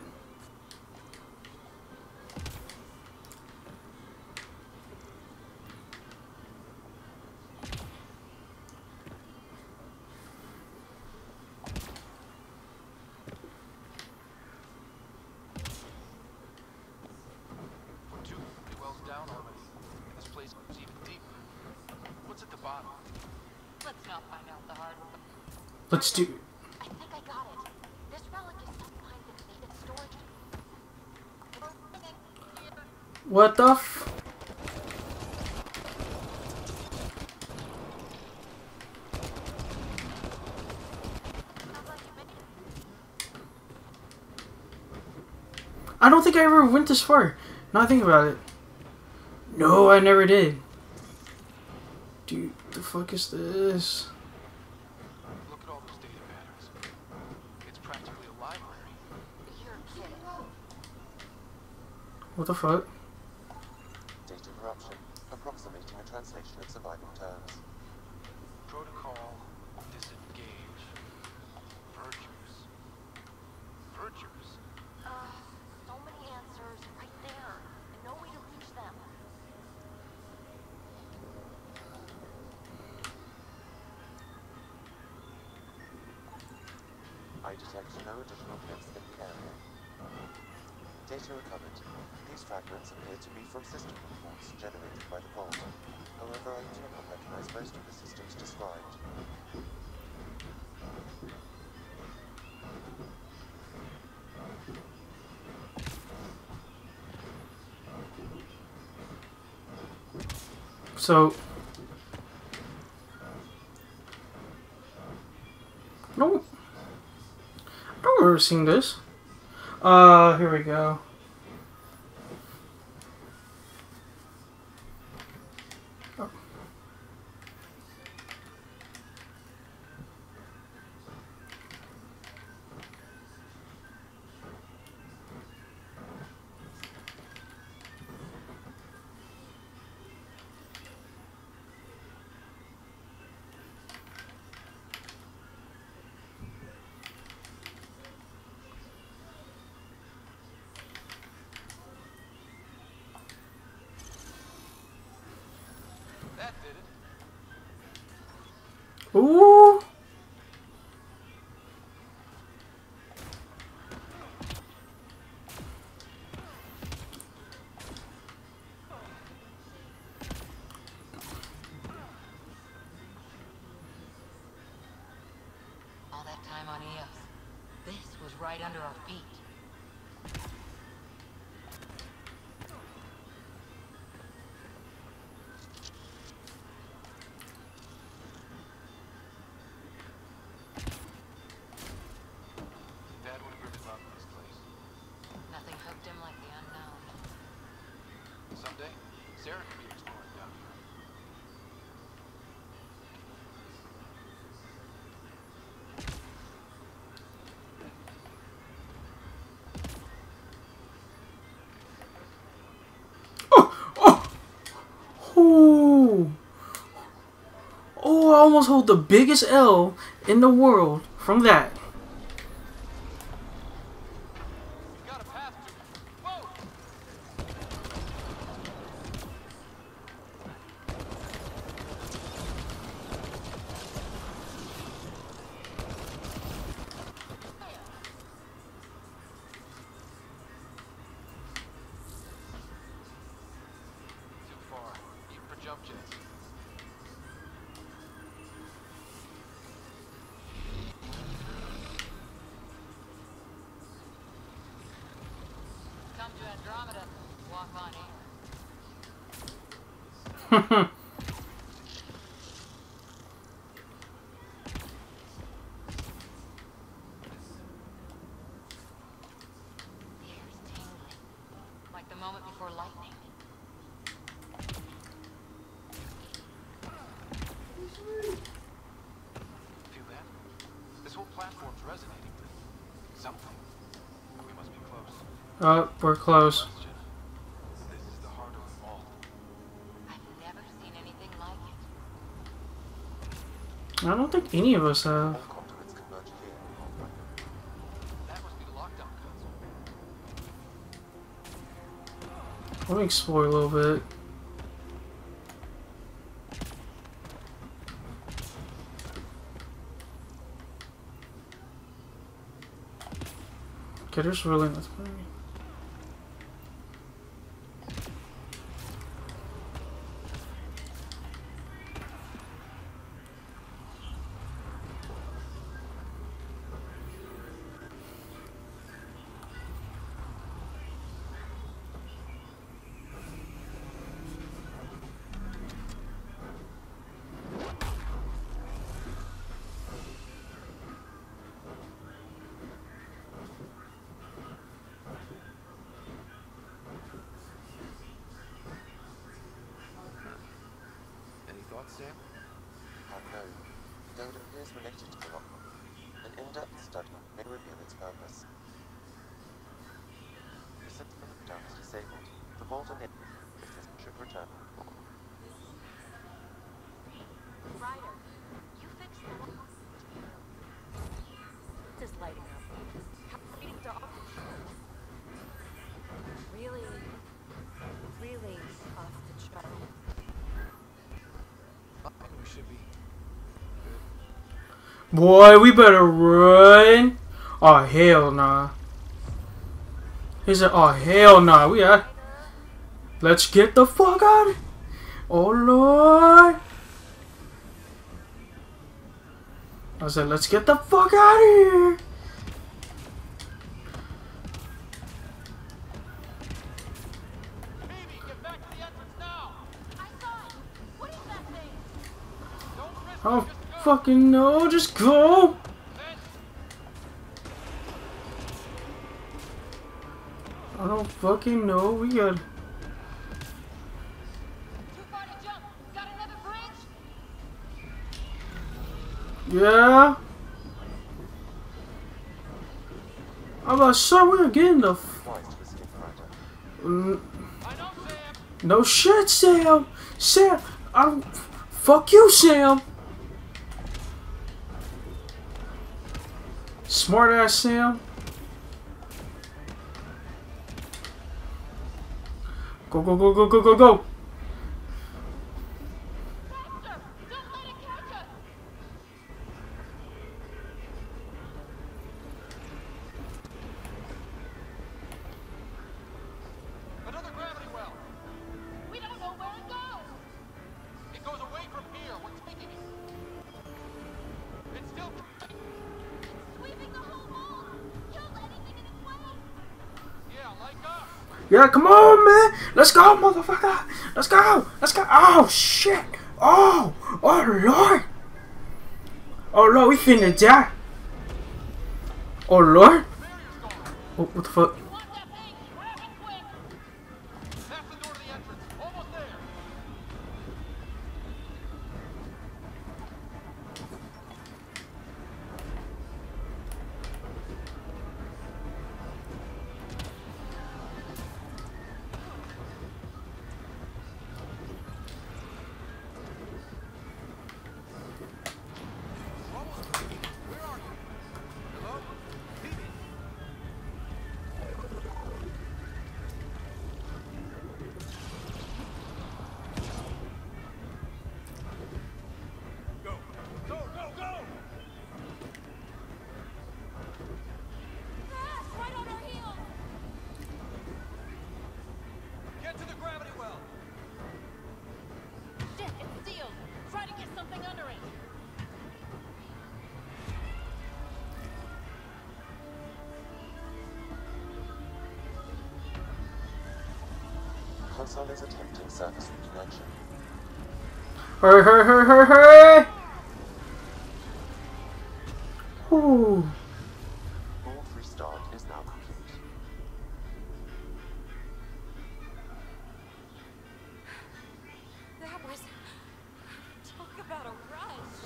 C: We're two wells down already. And this place is even deeper. What's at the bottom?
G: Let's not find out the hard way.
A: Let's do...
D: I think I got it. This relic is some kind of needed storage.
A: What the f... I don't think I ever went this far. Now I think about it. No, I never did. Dude, the fuck is this?
C: Look at all those data patterns. It's practically a library.
D: You're kidding.
A: What the fuck?
B: Data corruption. Approximating a translation of surviving terms.
C: Protocol, disengage. Virtues. Virtues?
D: Uh, so many answers right there, and no way to reach them.
B: I detect no additional hits in the area. Data recovered. These fragments appear to be from system reports generated by the vault. However, I do not recognize most of the systems described.
A: So... No. I don't remember seeing this. Uh, here we go. Oh.
C: That did it.
A: Ooh.
G: that time on Eos. This was right under our feet.
C: Dad would have really loved this place.
G: Nothing hooked him like the unknown.
C: Someday, Sarah could be exploring down here.
A: Ooh. Oh, I almost hold the biggest L in the world from that.
C: We got a path to it. Whoa! Too far. Even for jump jets.
G: Come to Andromeda, walk on air. The air's tingling, like the moment before lightning.
C: Feel that? This whole platform's resonating with something. We must be close.
A: Oh, we're close.
C: Question. This is the heart of the vault.
G: I've never seen anything like it.
A: I don't think any of us have.
B: All conduits converge here.
C: That must be the lockdown console.
A: Let me explore a little bit. Okay, there's really nothing.
C: Any thoughts, Sam?
B: Unknown, though it appears related to the rock. An in-depth study may reveal its purpose. The system lockdown is disabled. The vault and it should return.
D: Ryder, you fixed the lock. Just lighting up. How readings are off. Really, really off the chart.
C: I think we should be
A: Boy, we better run. Oh, hell nah. He said, oh, hell nah. We are. Let's get the fuck out of here. Oh, Lord. I said, let's get the fuck out of here.
C: Baby, get back to the entrance now!
D: I saw it. What is that thing?
C: Don't risk
A: I don't
C: it, just go!
A: fucking know. Just go.
C: Then
A: I don't fucking know. We got.
D: Too far to jump. Got another bridge?
A: Yeah. I'm about to say we're getting the. F
B: Wise to escape Ryder.
A: mm,
C: I know, Sam!
A: no shit, Sam. Sam. I don't. Fuck you, Sam. Smart ass Sam. Go, go, go, go, go, go, go.
D: Faster! Don't let it catch us!
C: Another gravity well!
D: We don't know where it goes!
C: It goes away from here. We're taking it. It's still.
A: Yeah, come on, man. Let's go, motherfucker. Let's go. Let's go. Oh, shit. Oh, oh, Lord. Oh, Lord, we finna die. Oh, Lord. Oh, what the fuck?
C: Past the door to the entrance. Almost there.
B: Console is attempting service reconnection.
A: Hurry, hurry, hurry, hurry, hurry! Ooh.
B: Board restart is now complete.
D: That was... Talk about a rush.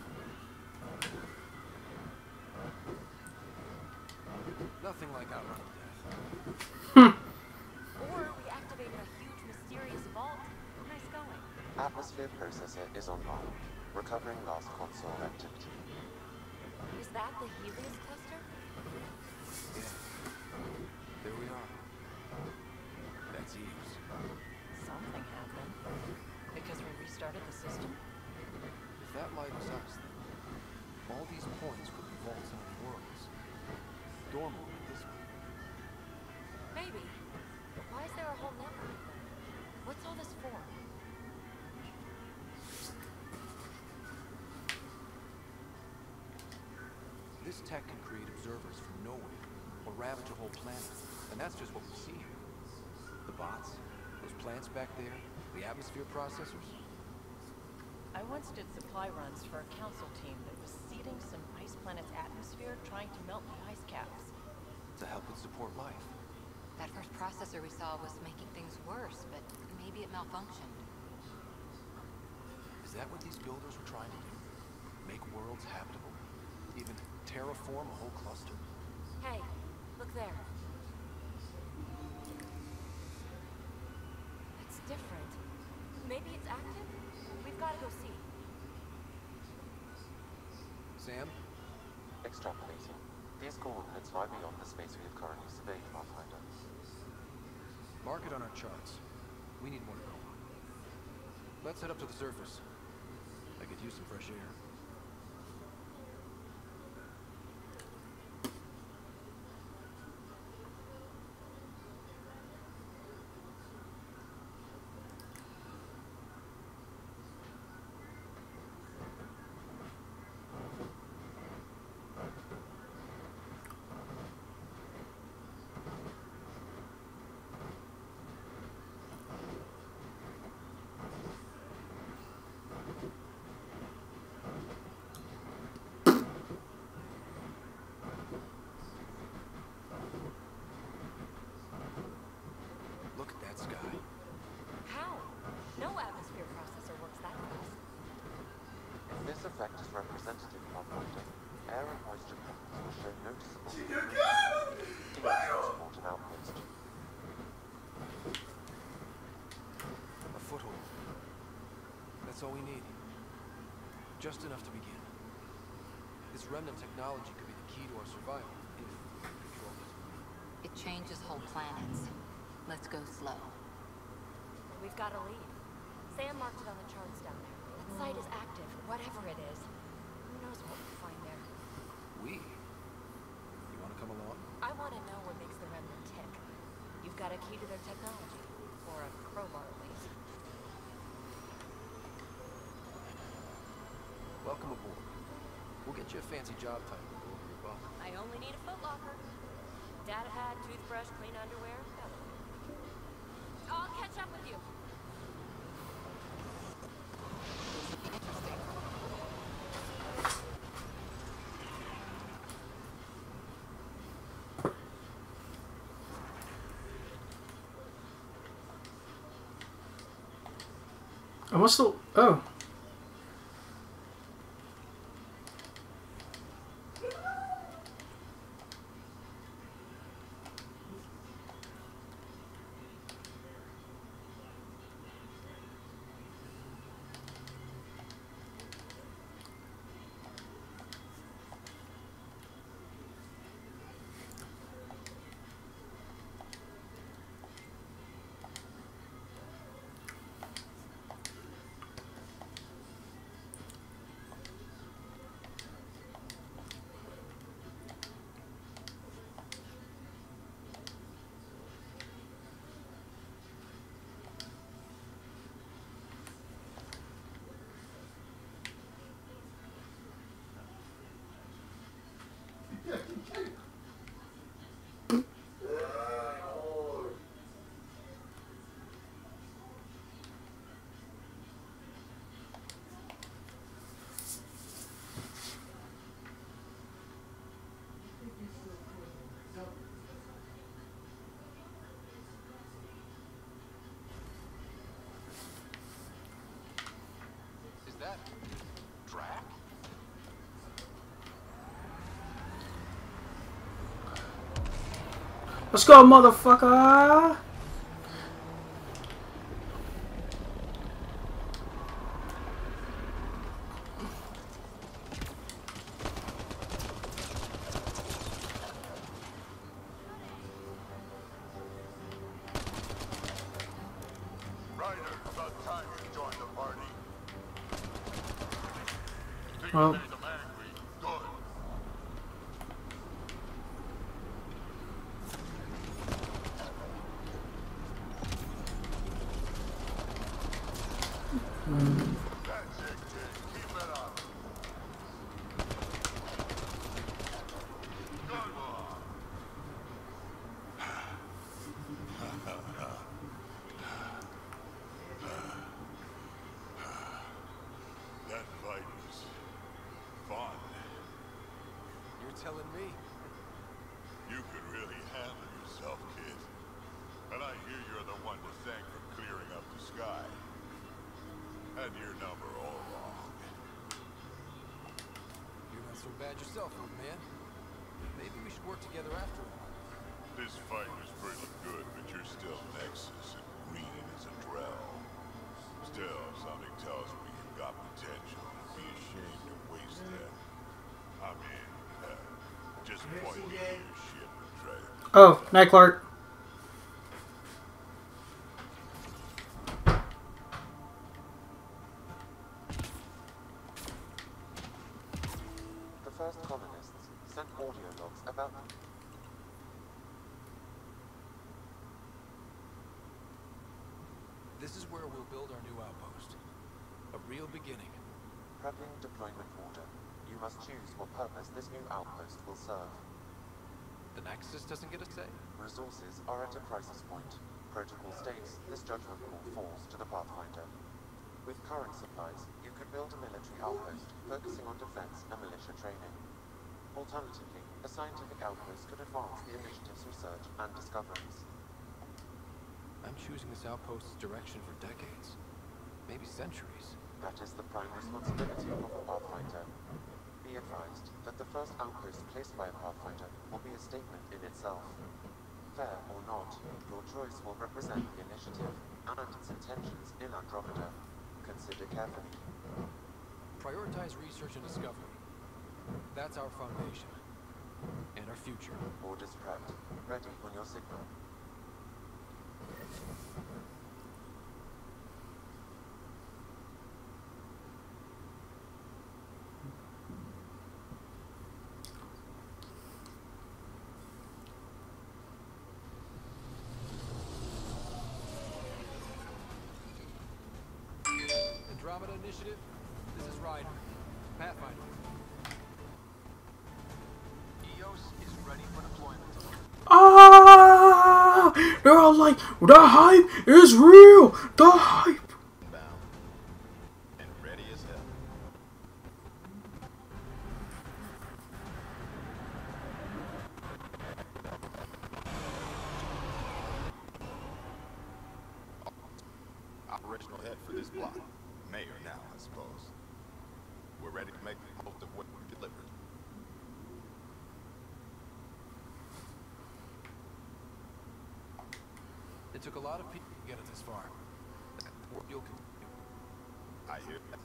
C: Nothing like outrun death.
A: Hmm.
D: Or we activated a huge mysterious vault. Nice going.
B: Atmosphere processor is online. Recovering last console activity.
D: Is that the Helios cluster?
C: Yeah. There we are. That's Eves.
E: Something happened. Because we restarted the system?
C: If that light was us, then all these points would be vaults into worlds. Dormant like this one.
D: Maybe. But why is there a whole network of them? What's all this for?
C: This tech can create observers from nowhere, or ravage a whole planet. And that's just what we see here. The bots, those plants back there, the atmosphere processors.
E: I once did supply runs for a council team that was seeding some ice planet's atmosphere, trying to melt the ice caps.
C: To help it support life.
G: That first processor we saw was making things worse, but maybe it malfunctioned.
C: Is that what these builders were trying to do? Make worlds habitable? Even terraform a whole cluster?
D: Hey, look there. It's different. Maybe it's active? We've got to go see.
C: Sam?
B: Extrapolating. These coordinates lie beyond the space we have currently surveyed, Pathfinder.
C: Mark it on our charts. We need more to go on. Let's head up to the surface. I could use some fresh air. Look at that sky.
D: How? No atmosphere processor works that fast.
B: If this effect is representative, Pathfinder, air and moisture patterns will show noticeable improvement. Transport and outpost.
C: A foothold. That's all we need. Just enough to begin. This remnant technology could be the key to our survival, if we can control it.
G: It changes whole planets. Let's go slow.
D: We've got a lead. Sam marked it on the charts down there. That site is active, whatever it is. Who knows what we'll find there?
C: We? You want to come along?
D: I want to know what makes the remnant tick. You've got a key to their technology. Or a crowbar, at least.
C: Welcome aboard. We'll get you a fancy job title to go over your buff.
D: I only need a footlocker. Data pad, toothbrush, clean underwear. Got it. I'll catch up with you.
A: I must still. Oh.
C: Is that Drac?
A: Let's go, motherfucker!
H: Ryder, about time you joined the party. Think
A: Well.
H: you made them angry? Good. That's it, kid. Keep it up. Good one. That fight was fun.
C: You're telling me.
H: You could really handle yourself, kid. And I hear you're the one to thank for clearing up the sky. Had your number all wrong.
C: You're not so bad yourself, old man. Maybe we should work together after all.
H: This fight was pretty good, but you're still Nexus and green as a Drell. Still, something tells me you've got potential. Be ashamed to waste that. I mean, uh, just point me to your ship and try to...
A: Oh, night, Clark.
B: The first colonists sent audio logs about them.
C: This is where we'll build our new outpost. A real beginning.
B: Prepping deployment order. You must choose what purpose this new outpost will serve.
C: The Nexus doesn't get a say?
B: Resources are at a crisis point. Protocol states this judgment call falls to the Pathfinder. With current supplies, you could build a military outpost focusing on defense and militia training. Alternatively, a scientific outpost could advance the initiative's research and discoveries.
C: I'm choosing this outpost's direction for decades. Maybe centuries.
B: That is the prime responsibility of a Pathfinder. Be advised that the first outpost placed by a Pathfinder will be a statement in itself. Fair or not, your choice will represent the initiative and its intentions in Andromeda. Consider carefully.
C: Prioritize research and discovery. That's our foundation. And our future.
B: Orders prepped. Ready on your signal.
C: Andromeda Initiative, this is Ryder. Pathfinder. E O S is ready for deployment.
A: Ah! They're all like, the hype is real. The hype.
F: Bound and ready as hell. Operational head for this block. Mayor now, I suppose. We're ready to make the most of what we delivered.
C: It took a lot of people to get it this far. You'll continue.
F: I hear that.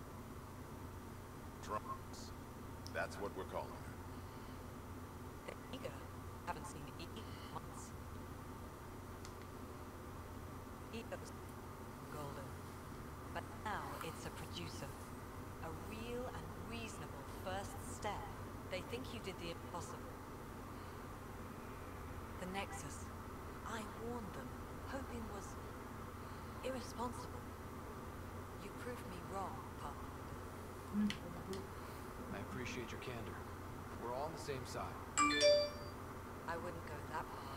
F: Drums. That's what we're calling her.
E: They're eager. Haven't seen E in months. Ego was golden. But now it's a producer. A real and reasonable first step. They think you did the impossible. The Nexus. I warned them, hoping was irresponsible. You proved me wrong, Pathfinder.
C: I appreciate your candor. We're all on the same side.
E: I wouldn't go that far.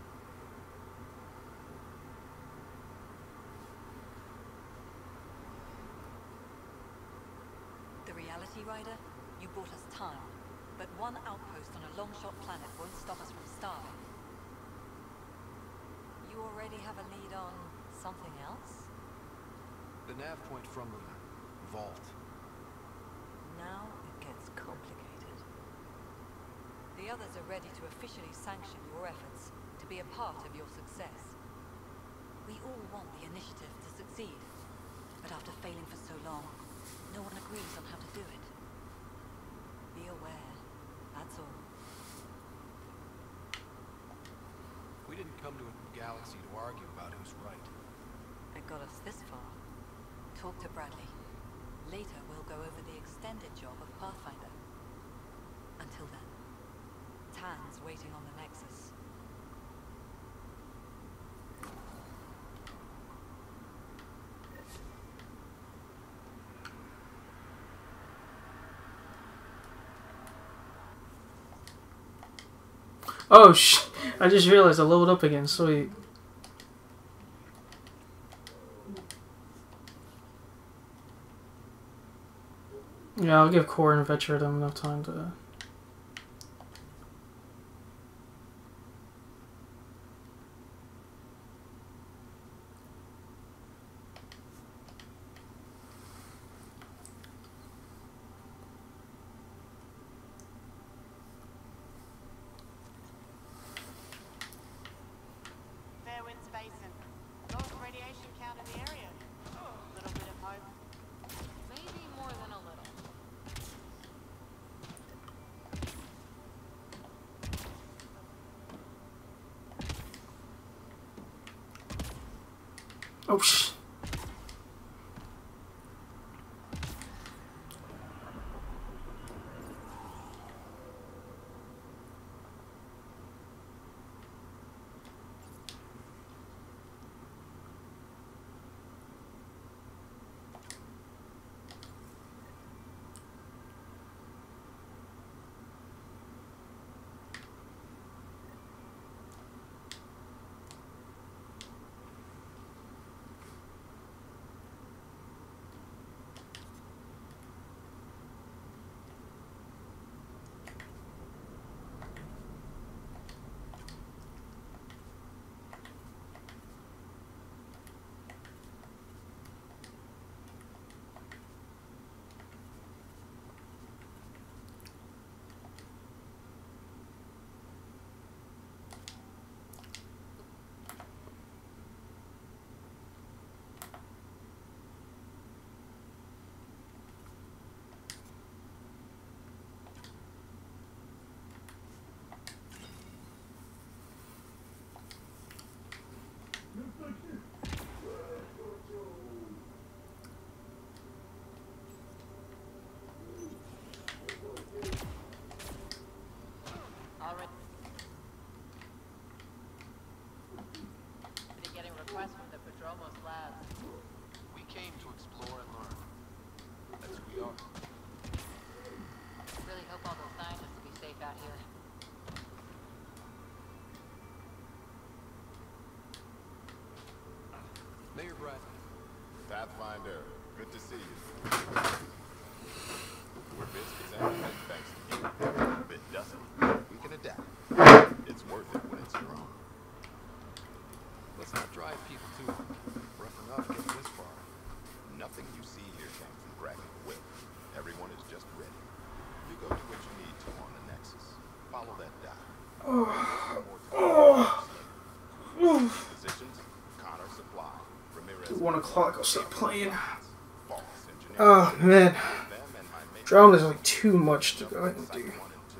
E: The Reality Rider, you bought us time, but one outpost on a long-shot planet won't stop us from starving. You already have a lead on something else?
C: The nav point from the vault.
E: Now it gets complicated. The others are ready to officially sanction your efforts, to be a part of your success. We all want the initiative to succeed, but after failing for so long, no one agrees on how to do it. Be aware, that's all.
C: We didn't come to a galaxy to argue about who's right.
E: It got us this far. Talk to Bradley. Later we'll go over the extended job of Pathfinder. Until then, Tan's waiting on the Nexus.
A: Oh sh! I just realized I leveled up again. Sweet. Yeah, I'll give Core and Vetra them enough time to.
I: Fairwinds Basin. Lowest radiation count in the area. Oh, little bit of hope.
G: Maybe more than a little.
A: Oh sh!
J: Commander, good to see you. We're busy as anything thanks to you. A bit dusty. We can adapt. It's worth it when it's your own.
C: Let's not drive people too hard. Rough enough getting this far.
J: Nothing you see here came from cracking a whip. Everyone is just ready. You go do what you need to on the Nexus. Follow that dot. Positions, Connor Supply. Ramirez.
A: One o'clock, I'll stop playing. Oh man, drama is like too much to go ahead and do.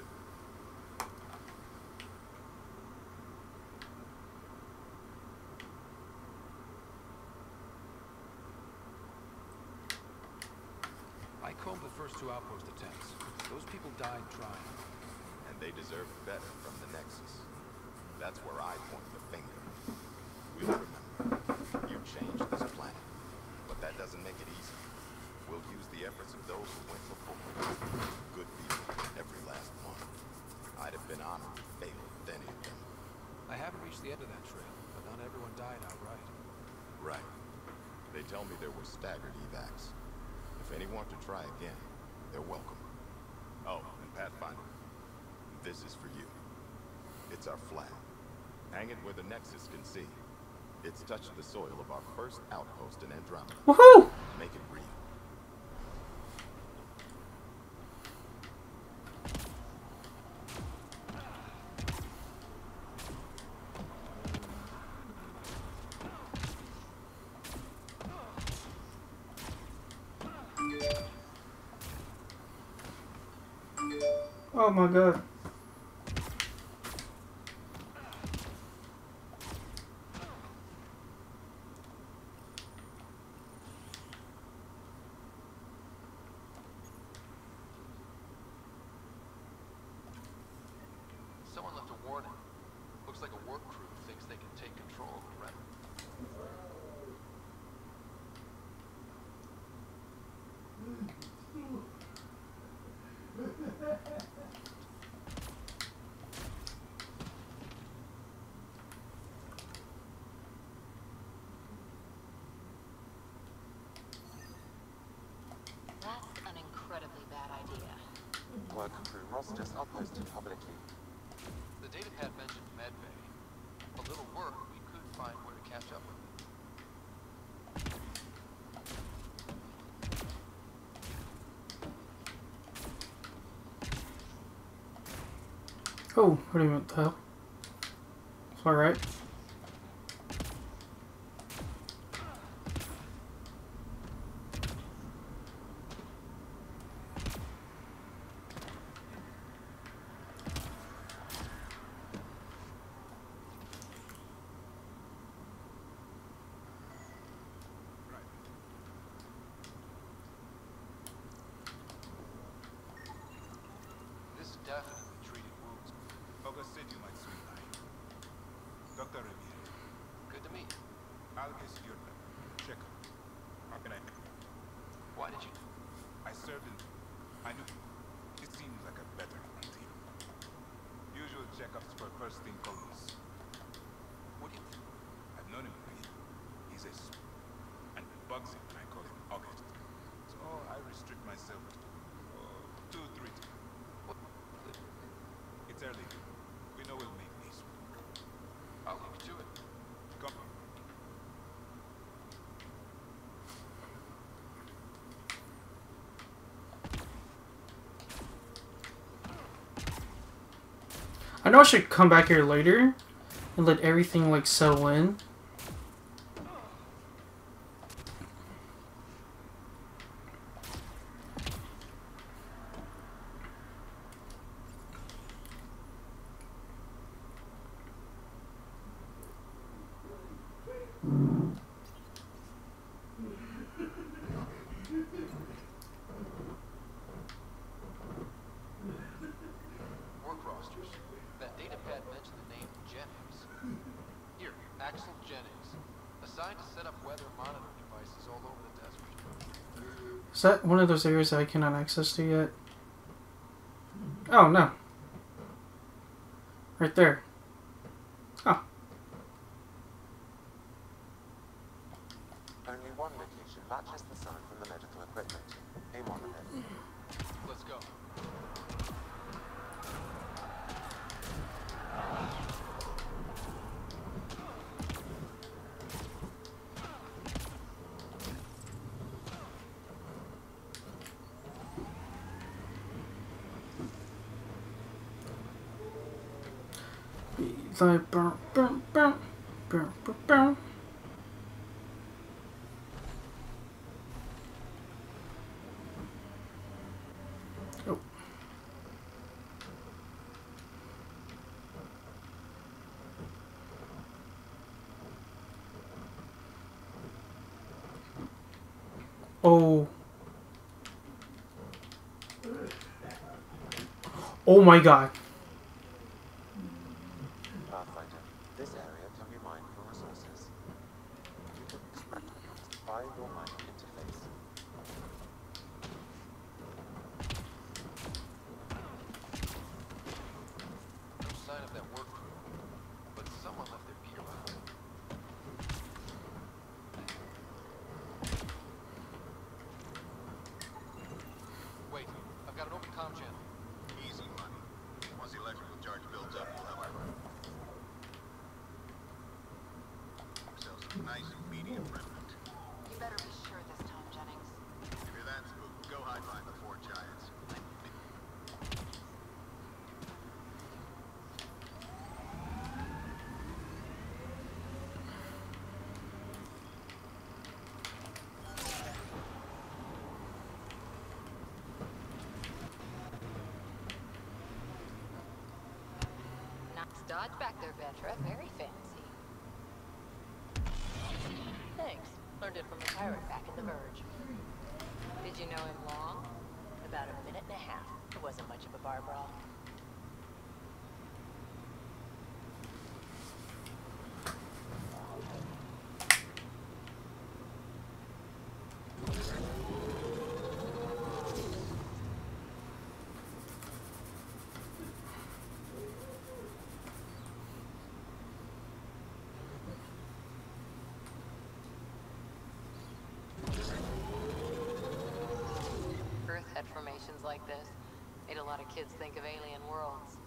C: I combed the first two outpost attempts. Those people died trying.
J: And they deserve better from the Nexus. That's where I point the finger. We'll remember. You changed this planet. But that doesn't make it easy. We'll use the efforts of those who went before. Good people, every last one. I'd have been honored to fail with any of them.
C: I haven't reached the end of that trail, but not everyone died outright.
J: Right. They tell me there were staggered evacs. If any want to try again, they're welcome. Oh, and Pathfinder, this is for you. It's our flag. Hang it where the Nexus can see. It's touched the soil of our first outpost in Andromeda.
A: Woohoo!
J: Make it real.
A: Oh my god.
C: Someone left a warning. Looks like a work crew thinks they can take control of the remnant.
G: That's an incredibly bad idea.
B: Work crew rosters are posted publicly.
C: The datapad mentioned medbay. A little work, we could find where to catch up with them.
A: Oh, what do you want the hell? It's alright.
C: This definitely treated wounds.
K: August said you might swing by. Doctor Ramirez.
C: Good to meet you.
K: I'll guess you're the checker. How can I?
C: Why did you?
K: I served in. I knew. It seems like a better frontier. Usual checkups for first thing colonists.
C: What do you?
K: I've known him for years. He's a sp- and bugs him when I call him August. So I restrict myself to uh, two, three times.
C: What?
K: It's early. We know we'll make this.
C: I'll leave you to it.
K: Come.
A: I know I should come back here later and let everything like settle in.
C: Work rosters. That datapad mentioned the name Jennings. Here, Axel Jennings. Assigned to set up weather monitoring devices all over the desert.
A: Is that one of those areas that I cannot access to yet? Oh, no. Right there. Oh.
B: Only one location dispatches the sun from the medical equipment. Aim on the head.
C: Let's go.
A: Like, burn, burn, burn, burn, burn, burn. Oh. Oh. Oh my god.
B: Pathfinder, this area can be mined for resources. You can extract items by your mining interface.
C: No sign of that work crew, but someone left their gear behind. Wait, I've got an open comm channel.
J: Easy money. Once the electrical charge builds up, we'll have our ourselves a nice medium remnant.
G: You better be sure this time, Jennings.
J: If you're that spooked, go hide behind the four giants.
G: Nice dodge back there, Vetra. Very fancy. Thanks. Learned it from a pirate back in the Verge. Did you know him long? About a minute and a half. It wasn't much of a bar brawl. Earth had formations like this. Made a lot of kids think of alien worlds.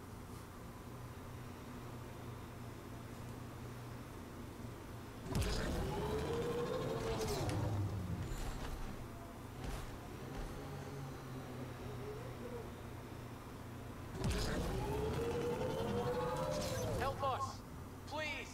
C: Help us! Please!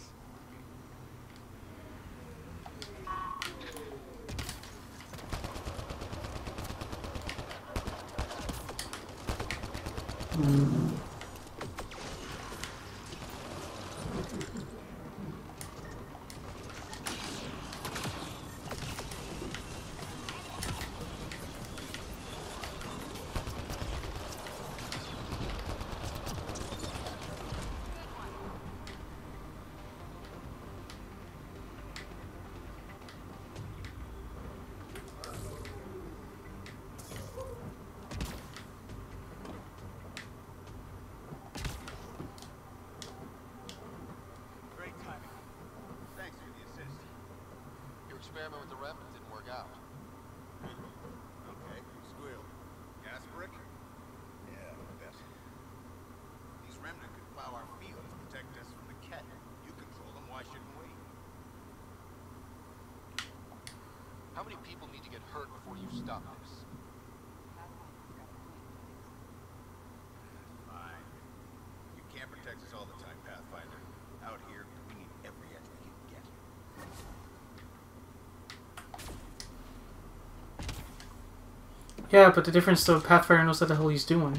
J: Great timing. Thanks for the assist.
C: Your experiment with the remnant didn't work out.
J: Okay, squeal. Gas brick? Yeah, I bet. These remnant could plow our fields, protect us from the Ket. You control them, why shouldn't we?
C: How many people need to get hurt before you stop this?
J: Fine. You can't protect us all the time, Pathfinder. Out here, we need every edge we can get.
A: Yeah, but the difference though, Pathfinder knows what the hell he's doing.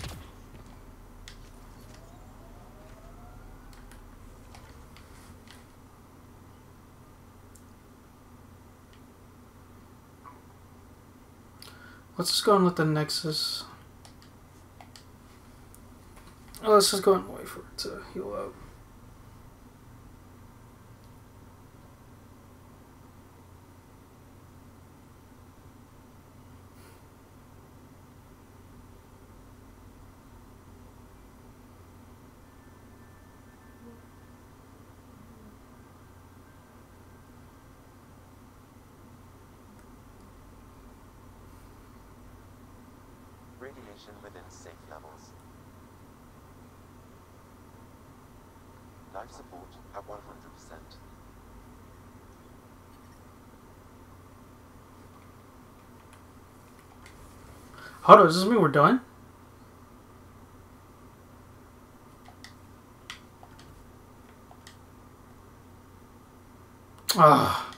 A: Let's just go and let the Nexus. Oh, let's just go and wait for it to heal up.
B: Radiation within safe levels. Life support at one hundred percent.
A: Hold on, does this mean we're done? Ah.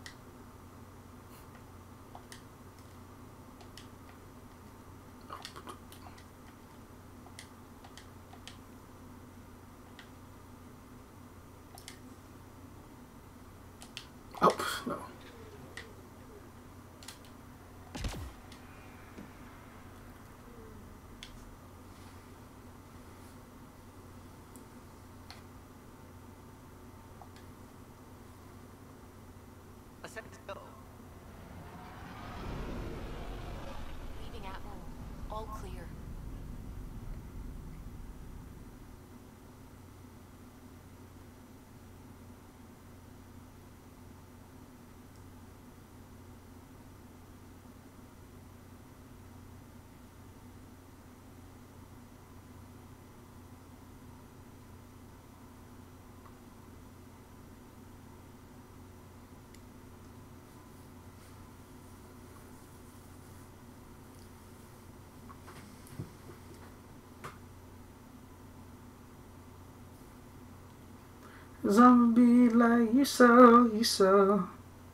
A: Oh, no.
G: Let's go.
D: Leaving Atmo. All clear.
A: Zombie like you so, you so.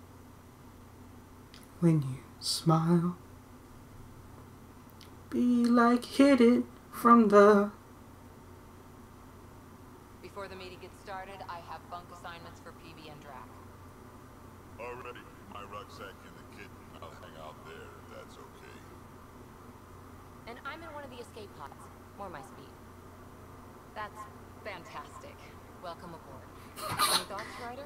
A: When you smile, be like hit it from the.
E: Before the meeting gets started, I have bunk assignments for P B and Drac.
H: Already, my rucksack in the kitten. I'll hang out there if that's okay.
D: And I'm in one of the escape pods. More my speed.
E: That's fantastic. Welcome aboard. Any thoughts, Ryder?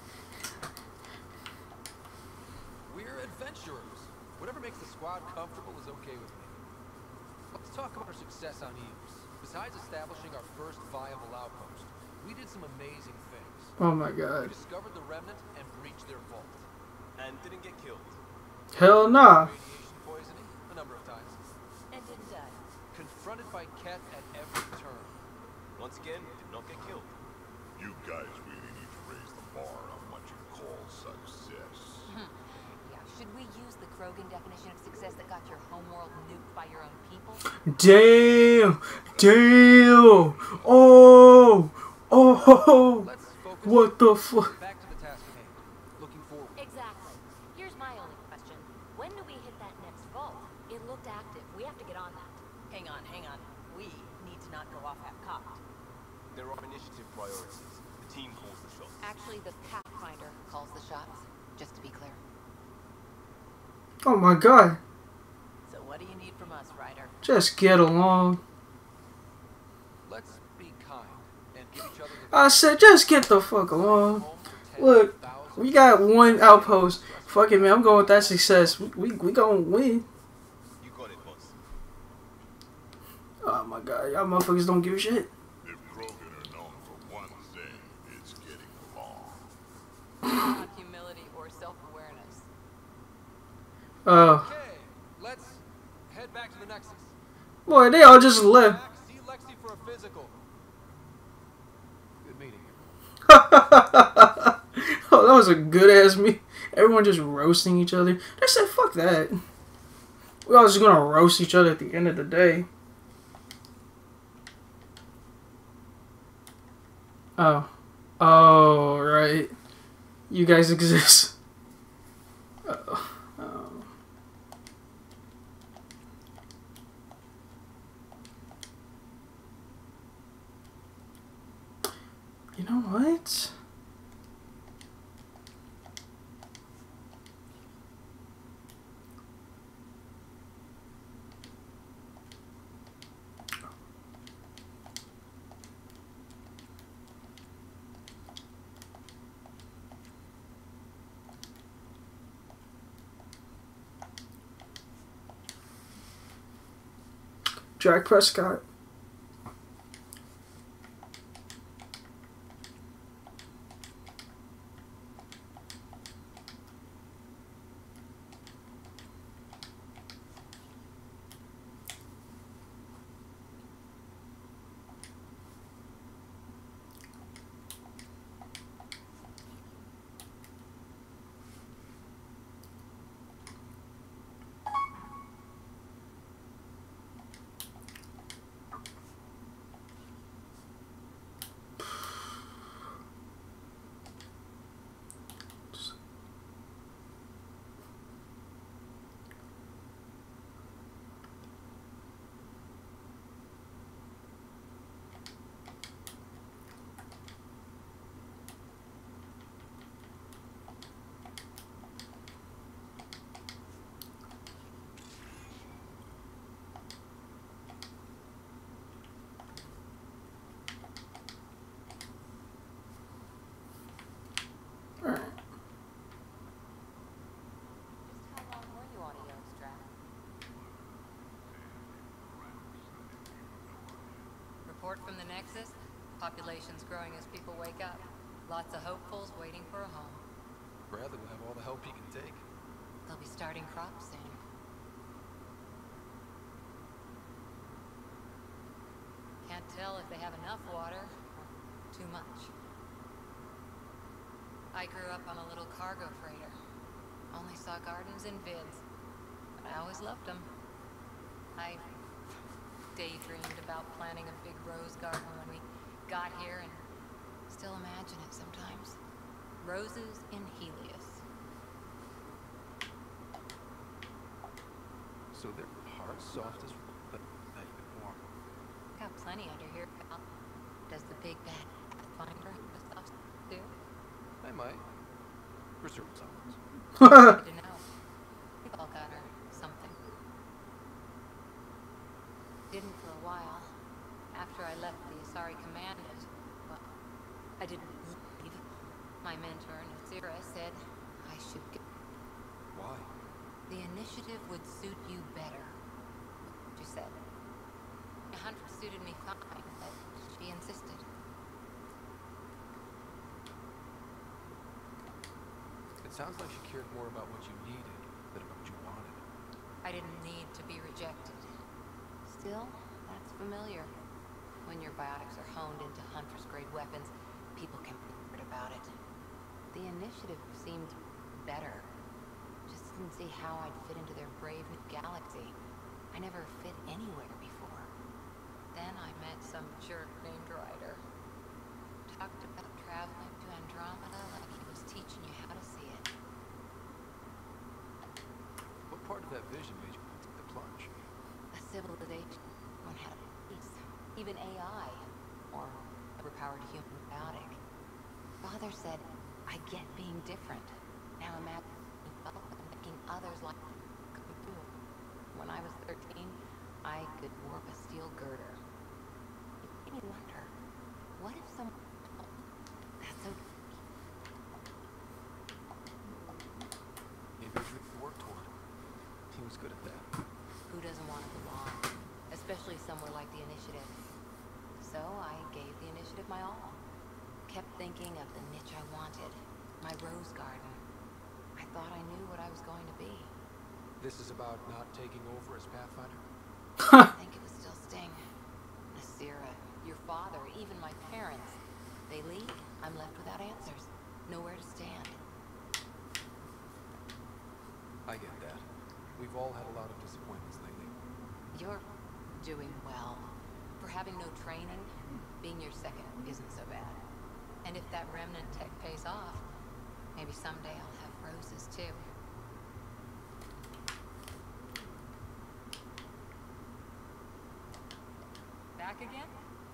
C: We're adventurers. Whatever makes the squad comfortable is okay with me. Let's talk about our success on Eos. Besides establishing our first viable outpost, we did some amazing things.
A: Oh my god.
C: We discovered the Remnant and breached their vault.
J: And didn't get killed.
A: Hell nah.
C: Radiation poisoning a number of times.
G: And didn't die.
C: Confronted by Ket at every turn.
J: Once again, did not get killed.
H: You guys really need to raise the bar on what you call success.
E: Yeah, should we use the Krogan definition of success that got your homeworld nuked by your own people?
A: Damn! Damn! Oh! Oh!
C: Let's focus.
A: What the fuck?
C: Back to the task at hand. Looking forward.
D: Exactly. Here's my only question. When do we hit that next vault? It looked active. We have to get on that.
G: Hang on, hang on. We need to not go off half-cocked.
J: There are initiative priorities. The team calls the shots.
E: Actually, the Pathfinder calls the shots, just to be clear.
A: Oh my god.
G: So what do you need from us, Ryder?
A: Just get along.
C: Let's be kind and give each other the
A: I said just get the fuck along. Look, we got one outpost. Fuck it, man. I'm going with that success. We, we, we gonna win.
J: You got it, boss.
A: Oh my god. Y'all motherfuckers don't give a shit.
H: If Krogan are known for one thing, it's getting along.
E: Not humility or self-awareness.
A: Oh.
C: Okay, let's head back to the Nexus.
A: Boy, they all just left.
C: Back, see Lexi for a physical. Good meeting you.
A: Oh, that was a good ass me. Everyone just roasting each other. They said, fuck that. We all just gonna roast each other at the end of the day. Oh. Oh, right. You guys exist. Uh-oh. Oh. You know what? Jack Prescott.
E: Report from the Nexus. Population's growing as people wake up. Lots of hopefuls waiting for a home.
C: Bradley will have all the help he can take.
E: They'll be starting crops soon. Can't tell if they have enough water or too much. I grew up on a little cargo freighter. Only saw gardens in vids, but I always loved them. I daydreamed about planting a big rose garden when we got here and still imagine it sometimes. Roses in Helios.
C: So their heart's soft as but not even warm.
E: Got plenty under here, pal. Does the big bad finder have the soft too?
C: I might. For certain someone's.
E: Good to know. We've all got her something. Didn't for a while. After I left the Asari Command, well, I didn't leave. My mentor, Nasira, said I should go.
C: Why?
E: The initiative would suit you better, she said. A hundred suited me fine, but she insisted.
C: It sounds like she cared more about what you needed than about what you wanted.
E: I didn't need to be rejected. Still, that's familiar. When your biotics are honed into Huntress-grade weapons, people can be weird about it. The initiative seemed better. Just didn't see how I'd fit into their brave new galaxy. I never fit anywhere before. Then I met some jerk named Ryder. Talked about traveling to Andromeda like he was teaching you how to see it.
C: What part of that vision made you take the plunge?
E: A civilization won't have peace. Even A I, or overpowered human biotic. Father said, I get being different. Now imagine myself and making others like me could do. When I was thirteen, I could warp a steel girder. It made me wonder, what if someone that's so
C: Maybe you could work toward it. He was good at that.
E: who doesn't want to belong? Especially somewhere like the Initiative. So I gave the Initiative my all. Kept thinking of the niche I wanted. My rose garden. I thought I knew what I was going to be.
C: This is about not taking over as Pathfinder?
E: I think it was still Sting. Nasira, your father, even my parents. They leave, I'm left without answers. Nowhere to stand.
C: I get that. We've all had a lot of disappointments lately.
E: You're doing well. For having no training, being your second isn't so bad. And if that remnant tech pays off, maybe someday I'll have roses too. Back again?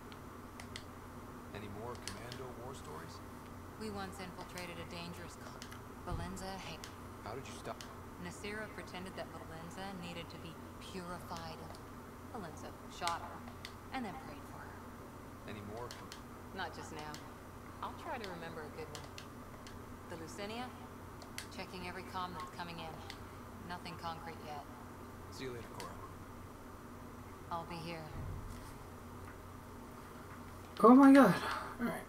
C: Any more Commando war stories?
E: We once infiltrated a dangerous cult. Valenza hate.
C: How did you stop?
E: Nasira pretended that Valenza needed to be purified. Valenza shot her, and then prayed for her.
C: Any more?
E: Not just now. I'll try to remember a good one. The Lucinia? Checking every comm that's coming in. Nothing concrete yet.
C: See you later, Cora.
E: I'll be here.
A: Oh my god. Alright.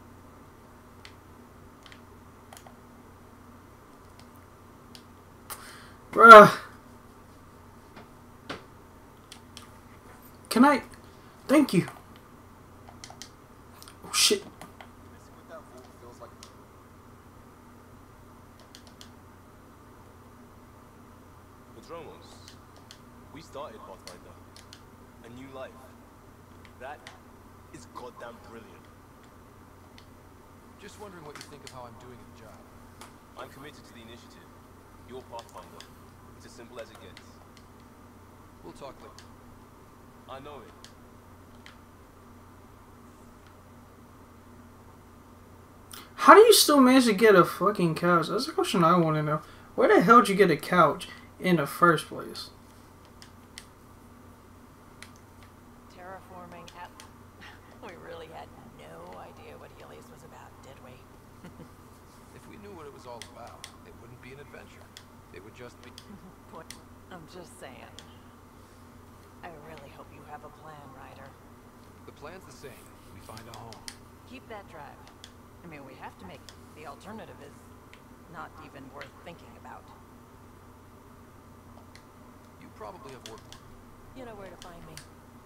A: Bruh. Can I? Thank you. Oh shit.
L: Dromos, we started Pathfinder. A new life. That is goddamn brilliant.
C: Just wondering what you think of how I'm doing at the job.
L: I'm committed to the initiative. You're Pathfinder. It's as simple as it gets.
C: We'll talk later.
L: I know it.
A: How do you still manage to get a fucking couch? That's a question I want to know. Where the hell did you get a couch in the first place?
G: Terraforming at... We really had no idea what Helios was about, did we?
C: If we knew what it was all about, it wouldn't be an adventure. It would just be...
G: Point. I'm just saying. I really hope you have a plan, Ryder.
C: The plan's the same. We find a home.
G: Keep that drive. I mean, we have to make the alternative is not even worth thinking about.
C: You probably have work.
G: You know where to find me.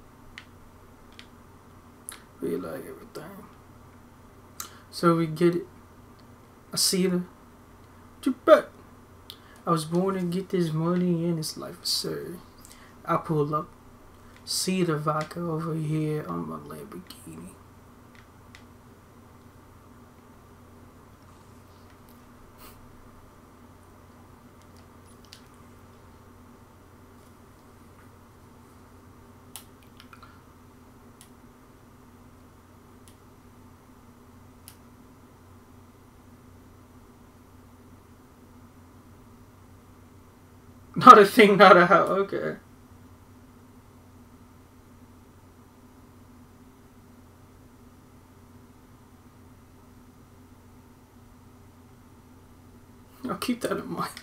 A: We like everything. So we get it. I see the. But I was born to get this money and this life absurd. I pull up. See the vodka over here on my Lamborghini. Not a thing, not a how. Okay. I'll keep that in mind.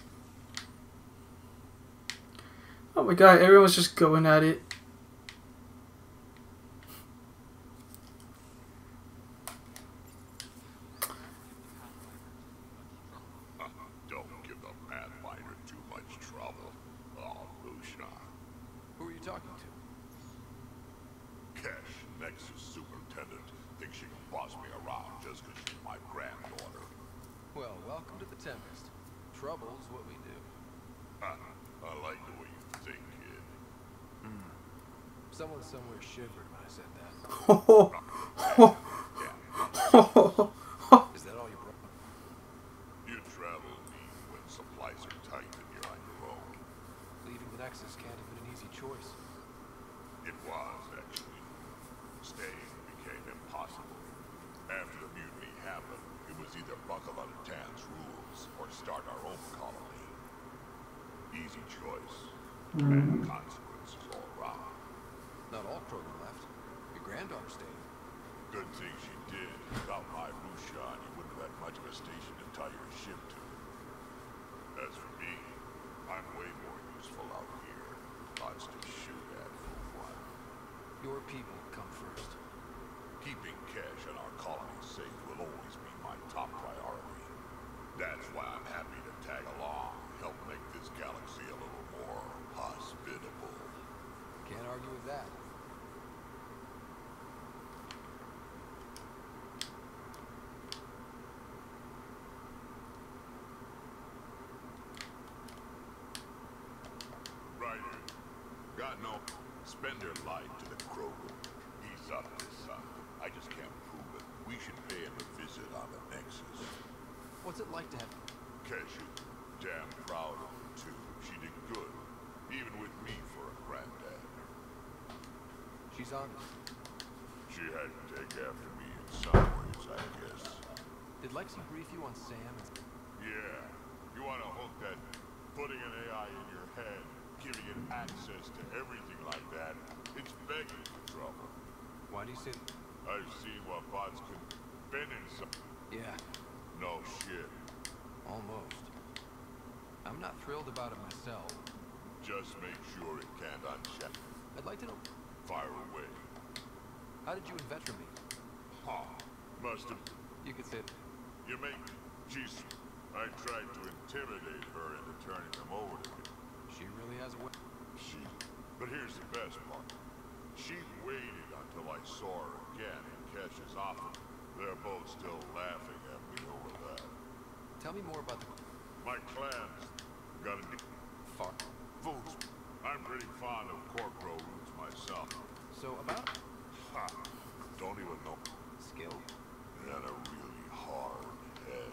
A: Oh my god, everyone's just going at it.
H: Don't give the Pathfinder too much trouble. Oh, Lucia.
C: Who are you talking to?
H: Kesh, Nexus Superintendent, thinks she can boss me around just because she's my granddaughter.
C: Well, welcome to the Tempest. Trouble's what we do.
H: I like the way you think, kid.
C: Hmm. Someone somewhere shivered when I said that. Is that all you brought?
H: You travel me when supplies are tight and you're on your own.
C: Leaving the Nexus can't have been an easy choice.
H: It was, actually. Staying became impossible. After the mutiny happened, it was either buckle under Tan's rules or start our own colony. Easy choice. Bad consequences all around.
C: Not all Krogan left. Your granddaughter stayed.
H: Good thing she did. Without my Rushan, you wouldn't have had much of a station to tie your ship to. As for me, I'm way more useful out here. Lots to shoot at for one.
C: Your people come first.
H: Keeping Kesh and our colony safe will always be my top priority. That's why I'm happy to tag along, help make this galaxy a little more hospitable.
C: Can't argue with that.
H: Right here. Got no spender lied to the Krogan. He's up to something. I just can't prove it. We should pay him a visit on the Nexus.
C: What's it like to have...
H: Kesh is damn proud of her, too. She did good. Even with me for a granddad.
C: She's honest.
H: She had to take after me in some ways, I guess.
C: Did Lexi brief you on Sam? And...
H: Yeah. You want to hook that putting an A I in your head, giving it access to everything like that, it's begging for trouble.
C: Why do you say that?
H: I've seen what bots can bend in some...
C: Yeah.
H: No shit.
C: Almost. I'm not thrilled about it myself.
H: Just make sure it can't uncheck.
C: I'd like to know...
H: Fire away.
C: How did you and Vetra meet?
H: Huh. Must have...
C: You could say...
H: You make... She's... I tried to intimidate her into turning them over to me.
C: She really has a way...
H: She... But here's the best part. She waited until I saw her again in Kesh's office. They're both still laughing at me over that.
C: Tell me more about the...
H: My clan's got a...
C: Far.
H: Fools. I'm pretty fond of corpro roots myself.
C: So, about...
H: Ha! Don't even know.
C: Skill?
H: And a really hard head.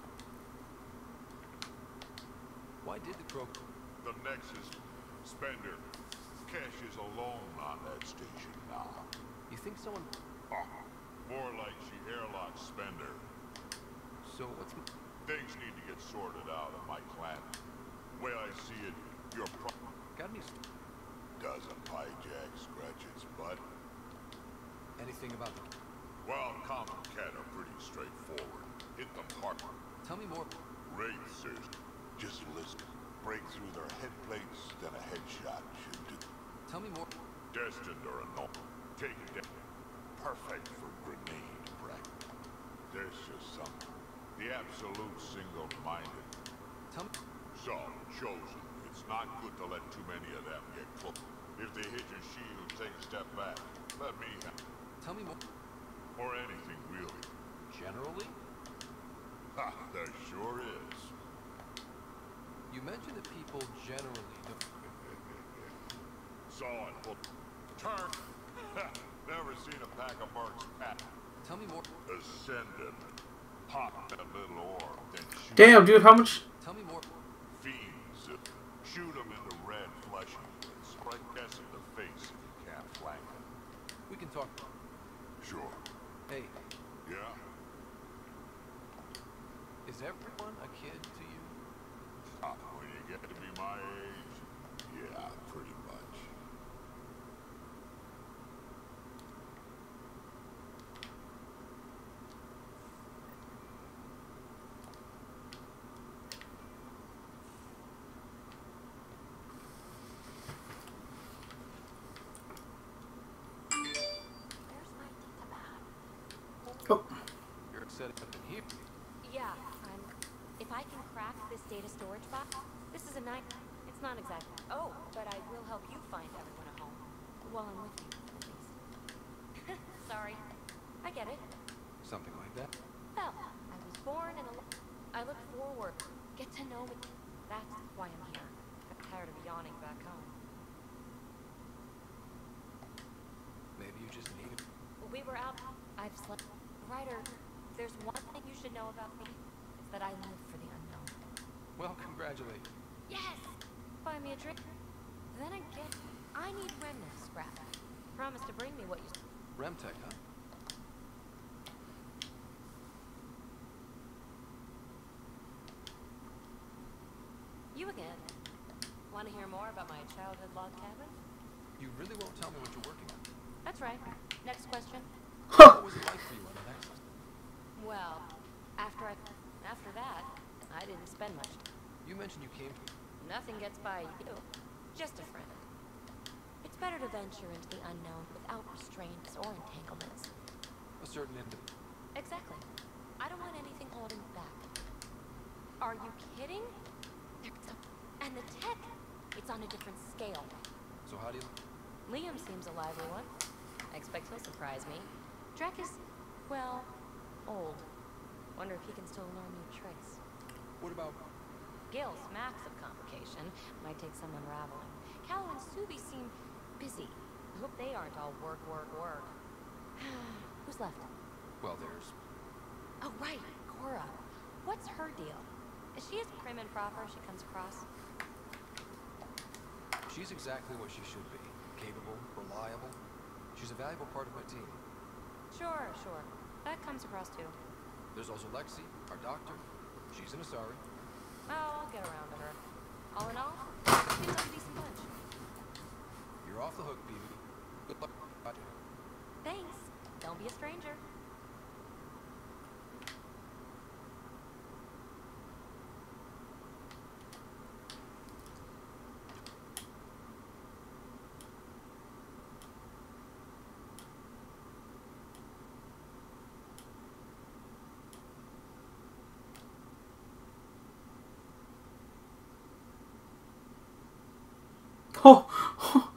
C: Why did the Crow...
H: The Nexus Spender. Kesh is alone on that station now.
C: You think someone...
H: Oh, more like she airlocked Spender.
C: So, what's...
H: Things need to get sorted out in my clan. The way I see it, you're pro...
C: Got any...
H: Doesn't hijack scratch its butt?
C: Anything about the...
H: Well, Common Cat are pretty straightforward. Hit them hard.
C: Tell me more...
H: Wraiths are... Just listen. Break through their head plates, then a headshot should do.
C: Tell me more...
H: Destined or a no. Take it down. perfect for grenade practice. There's just something. The absolute single-minded.
C: Tell me.
H: So, chosen. It's not good to let too many of them get close. If they hit your shield, take a step back. Let me have.
C: Tell me more.
H: Or anything, really.
C: Generally?
H: Ha, there sure is.
C: You mentioned that people generally don't.
H: Saw it. Well, turn. Never seen a pack of marks pat.
C: Tell me more.
H: Ascendant. Pop that little orb, then shoot.
A: Damn, dude, how much?
C: Tell me more.
H: Fiends. Shoot them in the red fleshy bits. Right guess in the face if you can't flank them.
C: We can talk.
H: Sure.
C: Hey,
H: Yeah?
C: is everyone a kid to you?
H: Ah, when you get to be my age, yeah, pretty much.
D: Where's my data pad?
A: Oh.
C: You're setting up in here.
D: Yeah, I'm... If I can crack this data storage box, this is a night. It's not exactly... Oh, but I will help you find everyone at home. While I'm with you, at least. Sorry. I get it.
C: Something like that.
D: Well, I was born in a... I look forward. Get to know me. That's why I'm here. I'm tired of yawning back home.
C: Maybe you just need it.
D: We were out... I've slept... Ryder, there's one thing you should know about me. It's that I live for the unknown.
C: Well, congratulate.
D: Yes! Buy me a drink. Then again, I need remnant scrap. Promise to bring me what you...
C: Remtech, huh?
D: You again. Want to hear more about my childhood log cabin?
C: You really won't tell me what you're working on.
D: That's right. Next question.
C: What was it like for you on the Nexus?
D: Well, after I... After that, I didn't spend much.
C: You mentioned you came to...
D: Nothing gets by you. Just a friend. It's better to venture into the unknown without restraints or entanglements.
C: a certain end.
D: Exactly. I don't want anything holding me back. Are you kidding? There's a... And the tech, it's on a different scale.
C: So how do you...
D: Liam seems a lively one. I expect he'll surprise me. Drek is, well, old. Wonder if he can still learn new tricks.
C: What about...
D: Gil smacks of complication. Might take some unraveling. Cal and Subi seem busy. I hope they aren't all work, work, work. Who's left?
C: Well, there's...
D: Oh, right, Cora. What's her deal? Is she as prim and proper as she comes across?
C: She's exactly what she should be. Capable, reliable. She's a valuable part of my team.
D: Sure, sure. That comes across too.
C: There's also Lexi, our doctor. She's an Asari.
D: Oh, I'll get around to her. All in all, seems like a decent bunch.
C: You're off the hook, B B. Good luck. Bye.
D: Thanks. Don't be a stranger.
A: Oh, oh.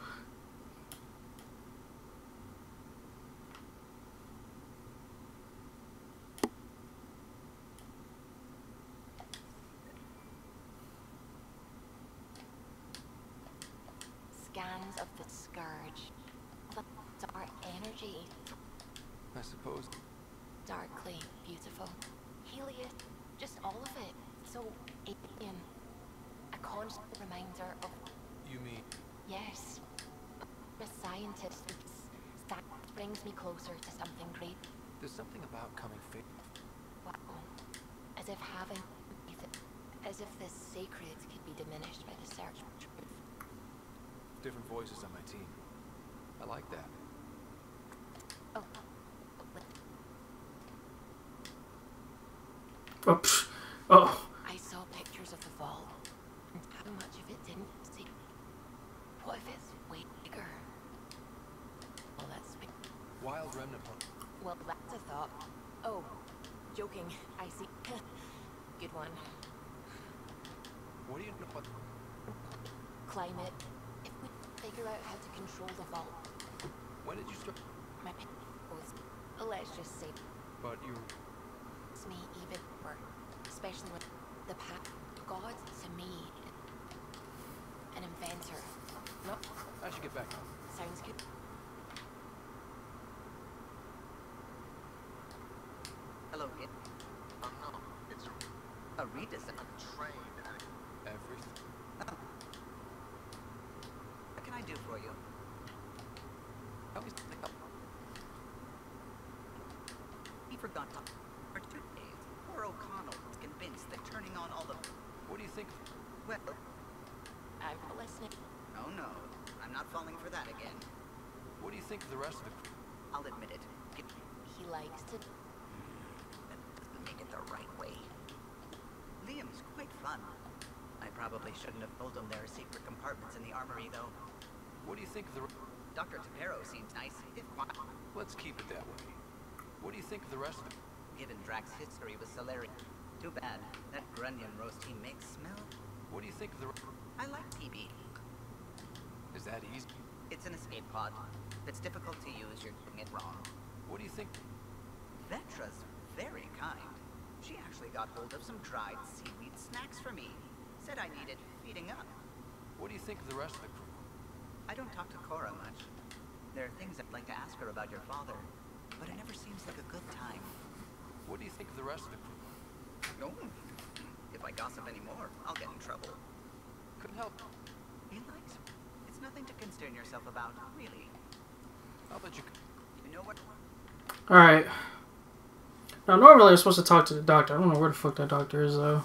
D: Scans of the Scourge. The dark energy.
C: I suppose...
D: Darkly beautiful. Helios. Just all of it. So alien. A constant reminder of...
C: You mean...
D: Yes. A scientist. That brings me closer to something great.
C: There's something about coming face...
D: Wow. As if having... As if the sacred could be diminished by the search for truth.
C: Different voices on my team. I like that.
D: Oh.
A: Oops. Oh.
D: I saw pictures of the vault. How much of it didn't see? What if it's way bigger? Well, that's big.
C: Wild remnant.
D: Well, that's a thought. Oh, joking. I see. Good one.
C: What do you know about?
D: Climate. If we figure out how to control the vault,
C: When did you start?
D: my pet was, let's just say,
C: But you.
D: it's me even more. Especially when the pack God to me, an inventor. No,
C: I should get back.
D: sounds good.
M: Hello, kid.
J: Oh no, it's a
M: A redesign.
J: trained and
C: Everything.
M: Oh. What can I do for you?
C: Help me think up.
M: He forgot to. For two days, poor O'Connell was convinced that turning on all the.
C: What do you think?
M: Well,
D: I'm not listening.
M: oh no, I'm not falling for that again.
C: What do you think of the rest of the crew?
M: I'll admit it. It
D: He likes to.
M: doesn't make it the right way. Liam's quite fun. I probably shouldn't have told him there are secret compartments in the armory, though.
C: What do you think of the?
M: Doctor Tapero seems nice, if quiet.
C: Let's keep it that way. What do you think of the rest of the?
M: Given Drax's history with Solari. Too bad. That grunion roast he makes smell.
C: What do you think of the?
M: I like T B.
C: Is that easy?
M: It's an escape pod. If it's difficult to use, you're doing it wrong.
C: What do you think?
M: Vetra's very kind. She actually got hold of some dried seaweed snacks for me. Said I needed feeding up.
C: What do you think of the rest of the crew?
M: I don't talk to Cora much. There are things I'd like to ask her about your father, but it never seems like a good time.
C: What do you think of the rest of the crew?
M: No. If I gossip anymore, I'll get in trouble.
C: Couldn't help.
M: He likes. It's nothing to concern yourself about, really.
C: I'll let you.
M: You know what?
A: Alright. Now, normally I'm supposed to talk to the doctor. I don't know where the fuck that doctor is, though.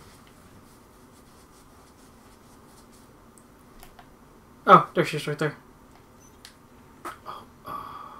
A: Oh, there she is right there. Oh, oh.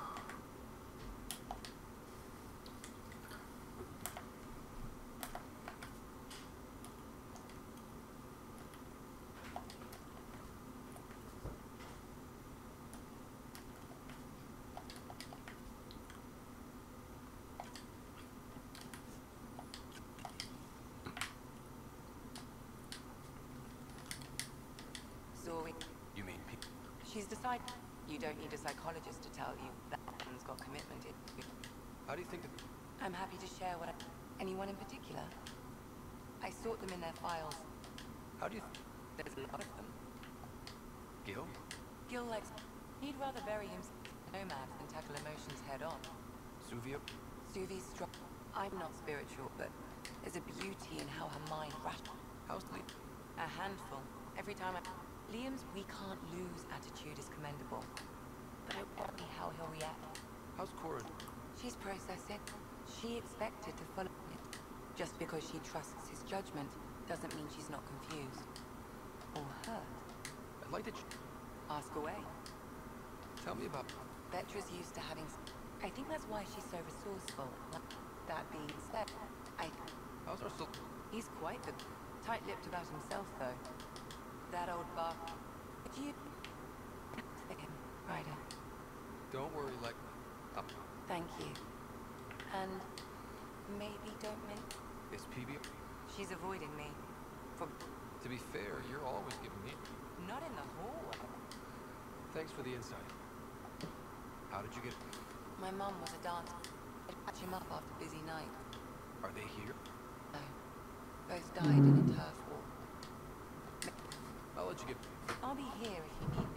E: Zoe,
C: You mean pe-
E: she's decided you don't need a psychologist to tell you that one's got commitment in you.
C: How do you think that?
E: I'm happy to share what I... Anyone in particular? I sort them in their files.
C: How do you?
E: There's a lot of them.
C: Gil?
E: Gil likes... He'd rather bury himself in nomads than tackle emotions head on.
C: Suvia?
E: Suvi's strong. I'm not spiritual, but there's a beauty in how her mind rattles.
C: How's Lee?
E: A handful. Every time I... Liam's we can't lose attitude is commendable. But I worry how he'll react.
C: How's Cora?
E: She's processing. She expected to follow him. Just because she trusts his judgment doesn't mean she's not confused. Or hurt.
C: I'd like to. Ch
E: Ask away.
C: Tell me about.
E: Vetra's used to having... I think that's why she's so resourceful. That being said, I...
C: How's our still?
E: He's quite the... Tight-lipped about himself, though. That old bar... Do you... To him, Ryder.
C: Don't worry, like. Up.
E: Thank you. And... Maybe don't make...
C: Is P B?
E: She's avoiding me. For...
C: To be fair, you're always giving me.
E: Not in the hallway.
C: Thanks for the insight. How did you get?
E: My mum was a dancer. I'd patch him up after busy night.
C: Are they here?
E: No. Both died in a turf war.
C: I'll let you get.
E: I'll be here if you need me.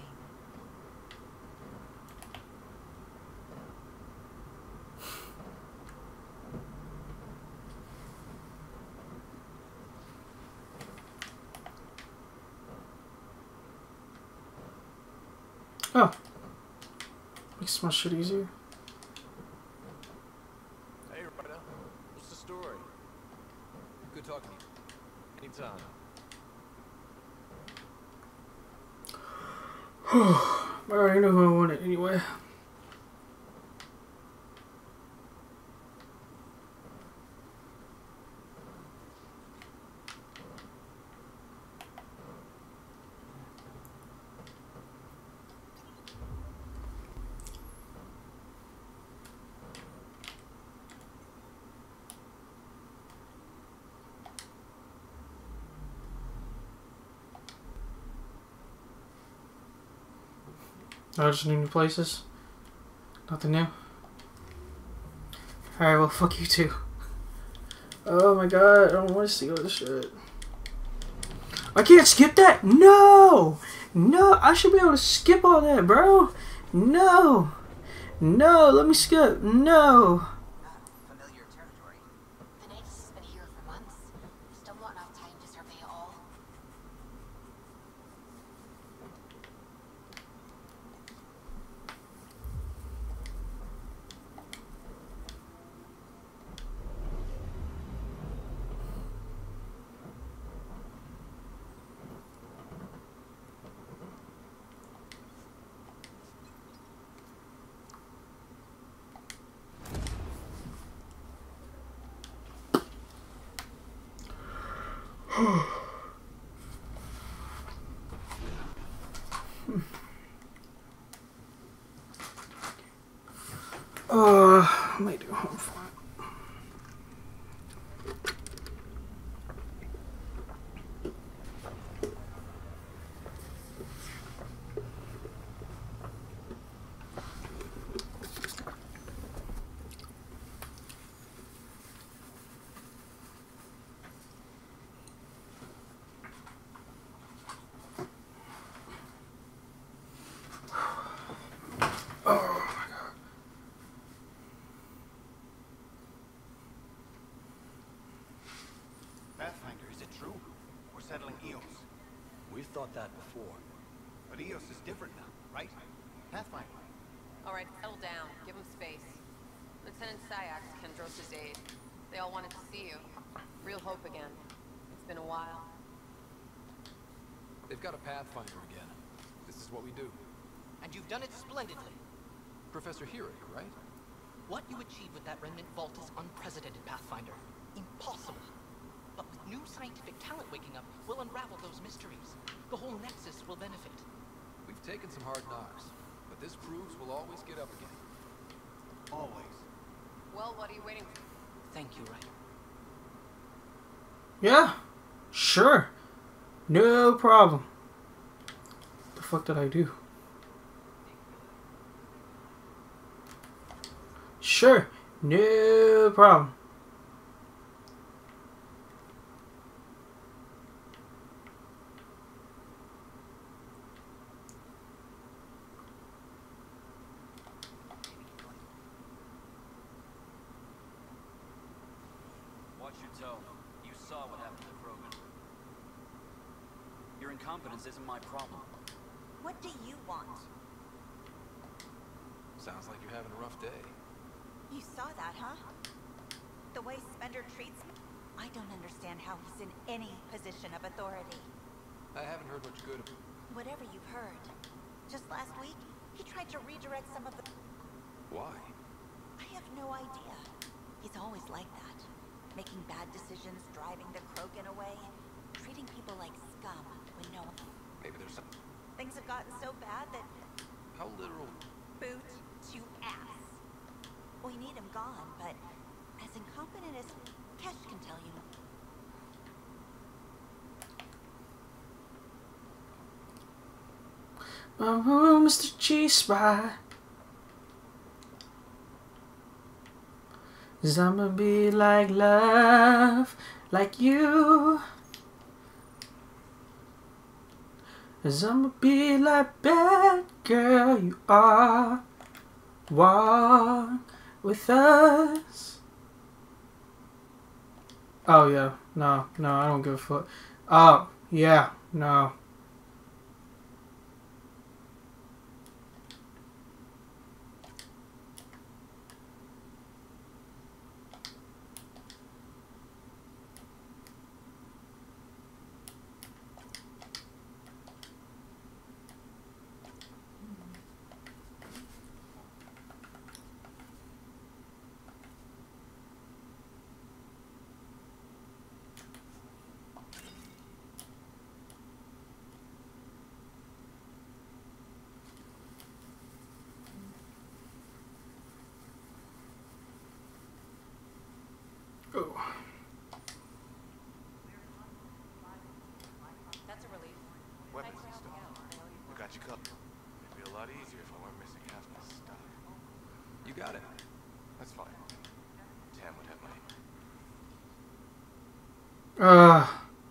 A: Oh. Makes my shit easier.
L: Hey, Ryder. What's the story? Good talking to you. Anytime.
A: I already knew who I wanted anyway. I just need new places. Nothing new. Alright, well, fuck you too. Oh my god, I don't want to see all this shit. I can't skip that? No! No, I should be able to skip all that, bro. No! No, let me skip. No!
M: Familiar territory.
I: The Nexus has been here for months. Still not enough time to survey it all.
A: Uh, I might do home for it.
J: Pathfinder, is it true? We're settling Eos.
F: We've thought that before.
J: But Eos is different now, right? Pathfinder.
G: All right, settle down. Give him space. Lieutenant Syax, Kendros' aide. They all wanted to see you. Real hope again. It's been a while.
L: They've got a Pathfinder again. This is what we do.
N: And you've done it splendidly.
L: Professor Heroic, right?
N: What you achieved with that remnant vault is unprecedented, Pathfinder. Impossible. But with new scientific talent waking up, we'll unravel those mysteries. The whole Nexus will benefit.
L: We've taken some hard knocks, but this proves we'll always get up again.
J: Always.
G: Well, what are you waiting for?
N: Thank you, Ryder.
A: Yeah, sure. No problem. What the fuck did I do? Sure, no problem.
F: Watch your tone. You saw what happened to Krogan. Your incompetence isn't my problem.
M: What do you want?
L: Sounds like you're having a rough day.
M: You saw that, huh? The way Spender treats me? I don't understand how he's in any position of authority.
L: I haven't heard much good of him.
M: Whatever you've heard. Just last week, he tried to redirect some of the...
L: Why?
M: I have no idea. He's always like that. Making bad decisions, driving the Krogan away, treating people like scum when no one...
L: Maybe there's some...
M: Things have gotten so bad that...
L: How literal?
M: Boot to ass. We need him gone, but as incompetent as Kesh can tell you.
A: Oh, Mister G-Spy. I'ma be like love, like you. I'ma be like bad girl you are. Walk with us. Oh yeah, no, no, I don't give a fuck. Oh yeah, no.
G: That's a relief.
K: Weapons and stuff. We got you covered. It'd be a lot easier if
L: got it.
J: That's fine. Tam would have my...
A: Uh,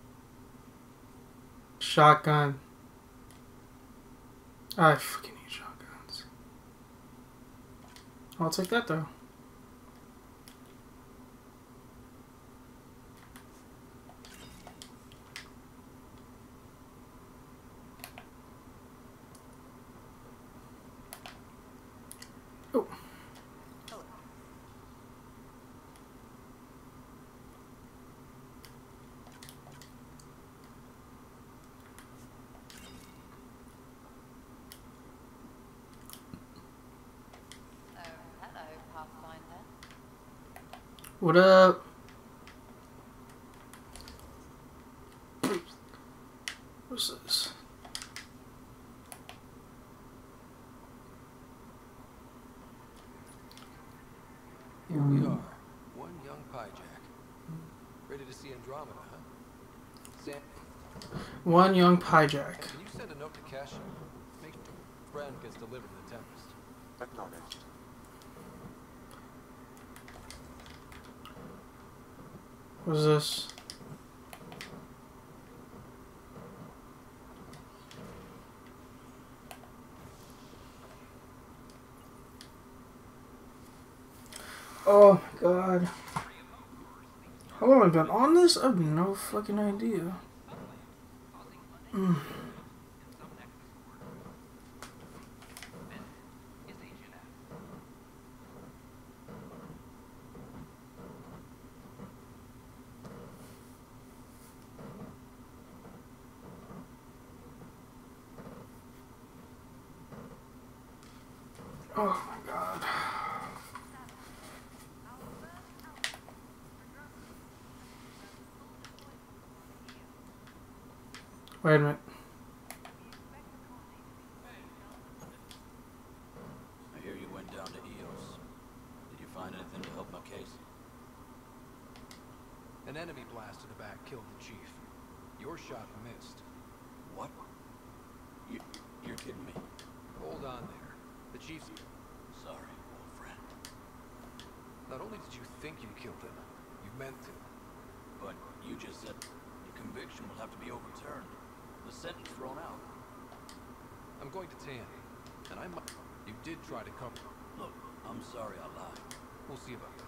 A: shotgun. I fucking hate shotguns. I'll take that though. Oh. What up? What's this?
L: Here we are, one young piejack. Ready to see Andromeda, huh? Sam,
A: One young piejack.
L: can you send a note to Cash? Make sure friend gets delivered to the Tempest.
B: Acknowledged.
A: What's this? Oh my god. How long have I been on this? I have no fucking idea. Mm. Oh my god. Wait a minute.
F: I hear you went down to E O S. Did you find anything to help my case?
L: An enemy blast in the back killed the chief. Your shot missed.
F: What? You, you're kidding me.
L: Hold on there. The chief's...
F: Sorry, old friend.
L: Not only did you think you killed him, you meant to.
F: But you just said your conviction will have to be overturned. The sentence thrown out.
L: I'm going to Tan, and I might... You did try to cover...
F: Look, I'm sorry I lied.
L: We'll see about that.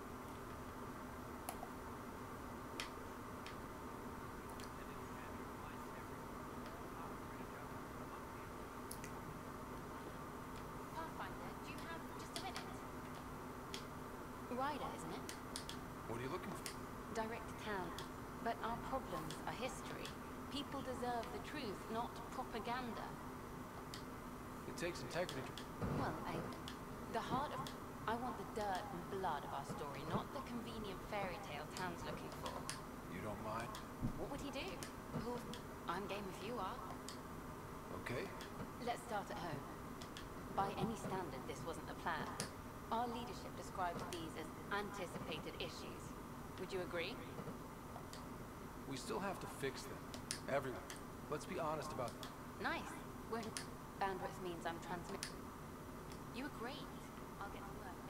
D: Pathfinder, do you have just a minute? Ryder, isn't it?
L: What are you looking for?
D: Direct to town. But our problems are history. People deserve the truth, not propaganda.
L: It takes integrity to...
D: Well, I... The heart of... I want the dirt and blood of our story, not the convenient fairy tale town's looking for.
L: You don't mind?
D: What would he do? Well, I'm game if you are.
L: Okay.
D: Let's start at home. By any standard, this wasn't the plan. Our leadership describes these as anticipated issues. Would you agree?
L: We still have to fix them. Everyone. Let's be honest about...
D: Nice. When bandwidth means I'm transmitting. You were great. I'll get to work.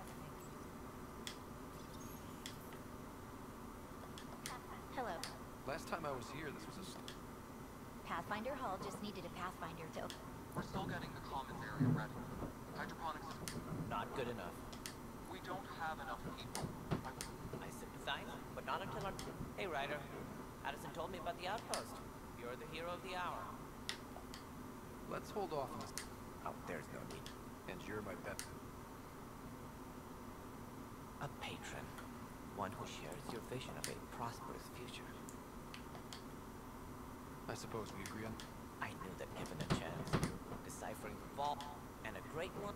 M: Hello.
L: Last time I was here, this was a...
M: Pathfinder Hall just needed a Pathfinder to...
C: We're still getting the commons area ready. Hydroponics is
O: Not good enough.
C: We don't have enough people.
O: I sympathize, but not until I'm... Hey, Ryder. Addison told me about the outpost. You're the hero of the hour.
L: Let's hold off on this.
O: Oh, there's no need.
L: And you're my pet.
O: A patron. One who shares your vision of a prosperous future.
L: I suppose we agree on...
O: I knew that given a chance. Deciphering the vault, and a great one.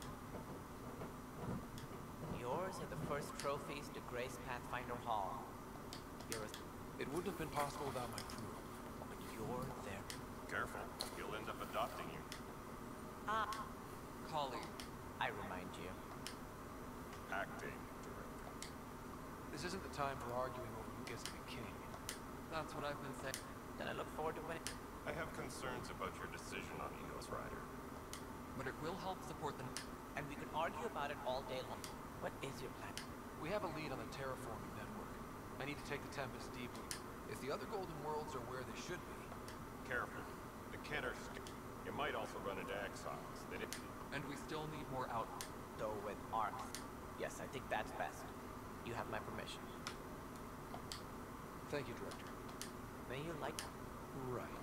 O: Yours are the first trophies to grace Pathfinder Hall. You're a...
L: It wouldn't have been possible without my crew.
O: But you're there.
J: Careful, he'll end up adopting you.
O: Ah.
C: Colleague.
O: I remind you.
J: Acting director.
L: This isn't the time for arguing over who gets to be king.
C: That's what I've been saying.
O: Then I look forward to winning.
J: I have concerns about your decision on Eos Rider.
C: But it will help support the...
O: And we could argue about it all day long. What is your plan?
L: We have a lead on the terraforming network. I need to take the Tempest deeper. If the other Golden Worlds are where they should be...
P: Careful. The Kenners... You might also run into exiles. They didn't...
Q: And we still need more out...
O: Though with arcs. Yes, I think that's best. You have my permission.
L: Thank you, Director.
O: May you like...
L: Right.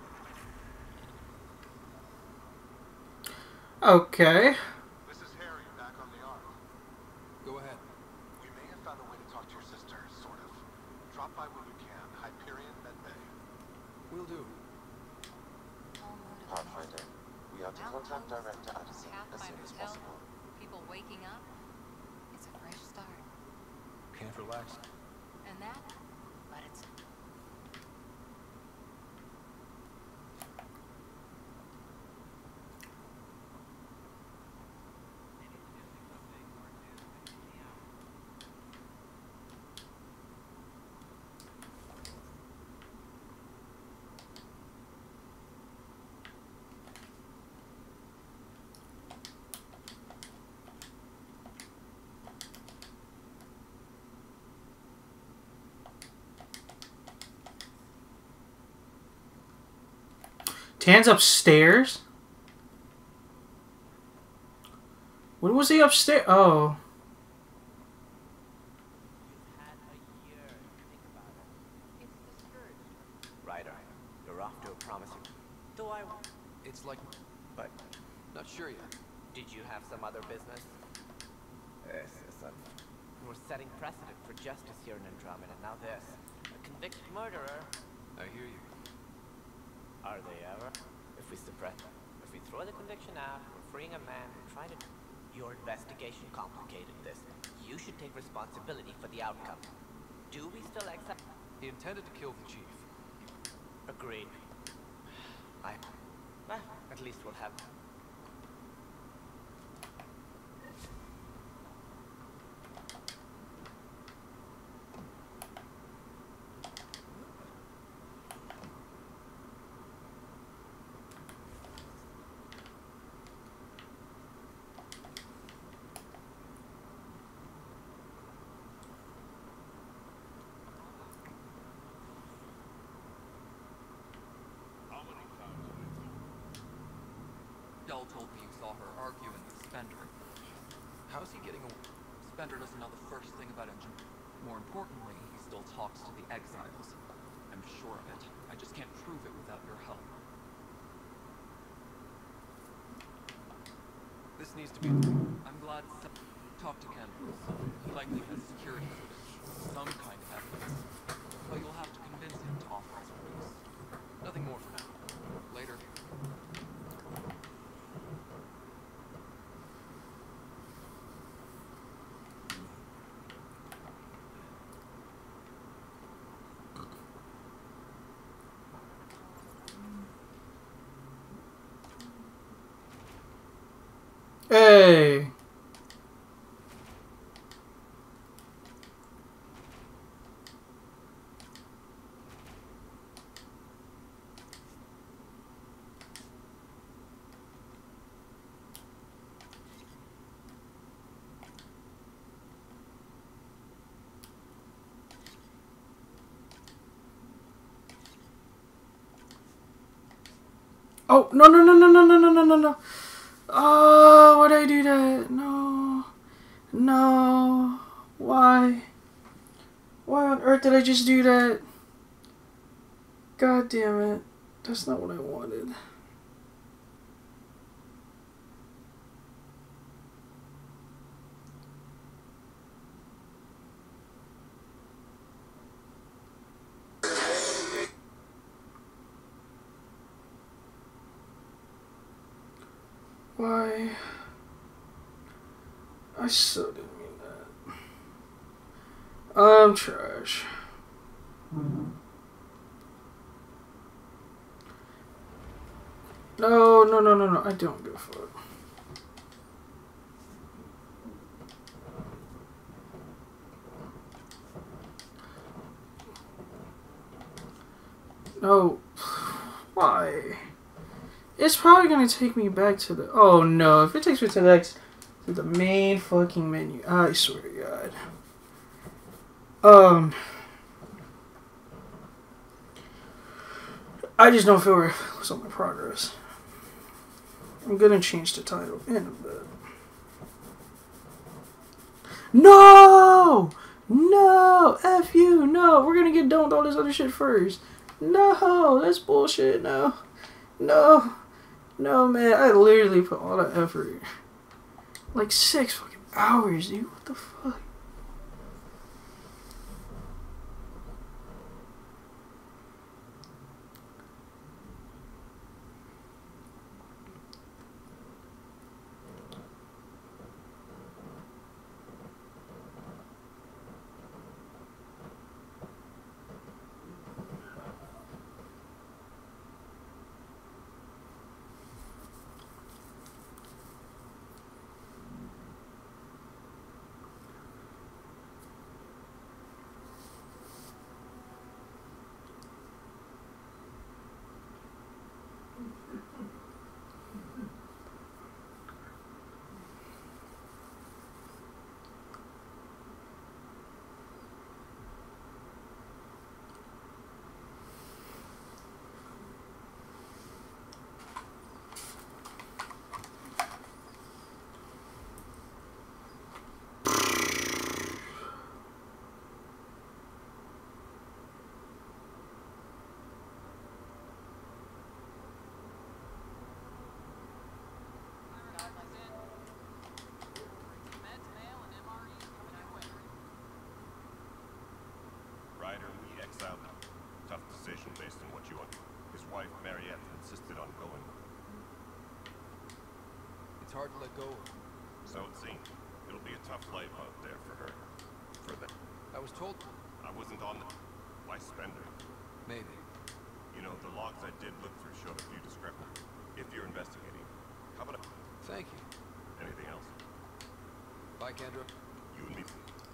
A: Okay.
C: This is Harry, back on the Ark.
L: Go ahead.
C: We may have found a way to talk to your sister, sort of. Drop by when you can. Hyperion, Med Bay.
L: Will do.
B: Pathfinder, we are to contact Director Addison as soon as
E: Pathfinder's
B: possible.
E: help. People waking up. It's a fresh start.
L: Can't relax.
E: And that? But it's...
A: Tan's upstairs? When was he upstairs? Oh.
O: Ryder, you're off to a promising... Do I...
L: It's like...
O: But...
L: Not sure yet.
O: Did you have some other business? Yes, yes, son. We're setting precedent for justice here in Andromeda. Now this. A convicted murderer.
L: I hear you.
O: Are they ever? If we suppress... If we throw the conviction out, we're freeing a man who tried to... Your investigation complicated this. You should take responsibility for the outcome. Do we still accept...
L: He intended to kill the chief.
O: Agreed. I... Well, at least we'll have...
Q: Dell told me you saw her arguing with Spender. How's he getting away? Spender doesn't know the first thing about engine. More importantly, he still talks to the exiles. I'm sure of it. I just can't prove it without your help.
L: This needs to be...
Q: I'm glad some... Talk to Kendall. He likely has security footage. Some kind of evidence. But you'll have to convince him to offer us release.
L: Nothing more for now. Later.
A: Hey. Oh, no, no, no, no, no, no, no, no, no, no. Oh, why did I do that? No. No. Why? Why on earth did I just do that? God damn it. That's not what I wanted. Why? I so didn't mean that. I'm trash. No, no, no, no, no. I don't give a fuck. No. Why? It's probably gonna take me back to the... Oh no, if it takes me to the next The main fucking menu. I swear to God. Um, I just don't feel right with my progress. I'm gonna change the title in a bit. No! No! F you! No! We're gonna get done with all this other shit first. No! That's bullshit. No. No. No, man. I literally put all that effort. Like six fucking hours, dude. What the fuck?
P: Ryder, we exiled him. Tough decision based on what you want. His wife, Mariette, insisted on going.
L: It's hard to let go of.
P: So it seems. It'll be a tough life out there for her. For the...
L: I was told...
P: I wasn't on the... Why Spender?
L: Maybe.
P: You know, the logs I did look through showed a few discrepancies. If you're investigating, how about a...
L: Thank you.
P: Anything else?
L: Bye, Kendra.
P: You and me.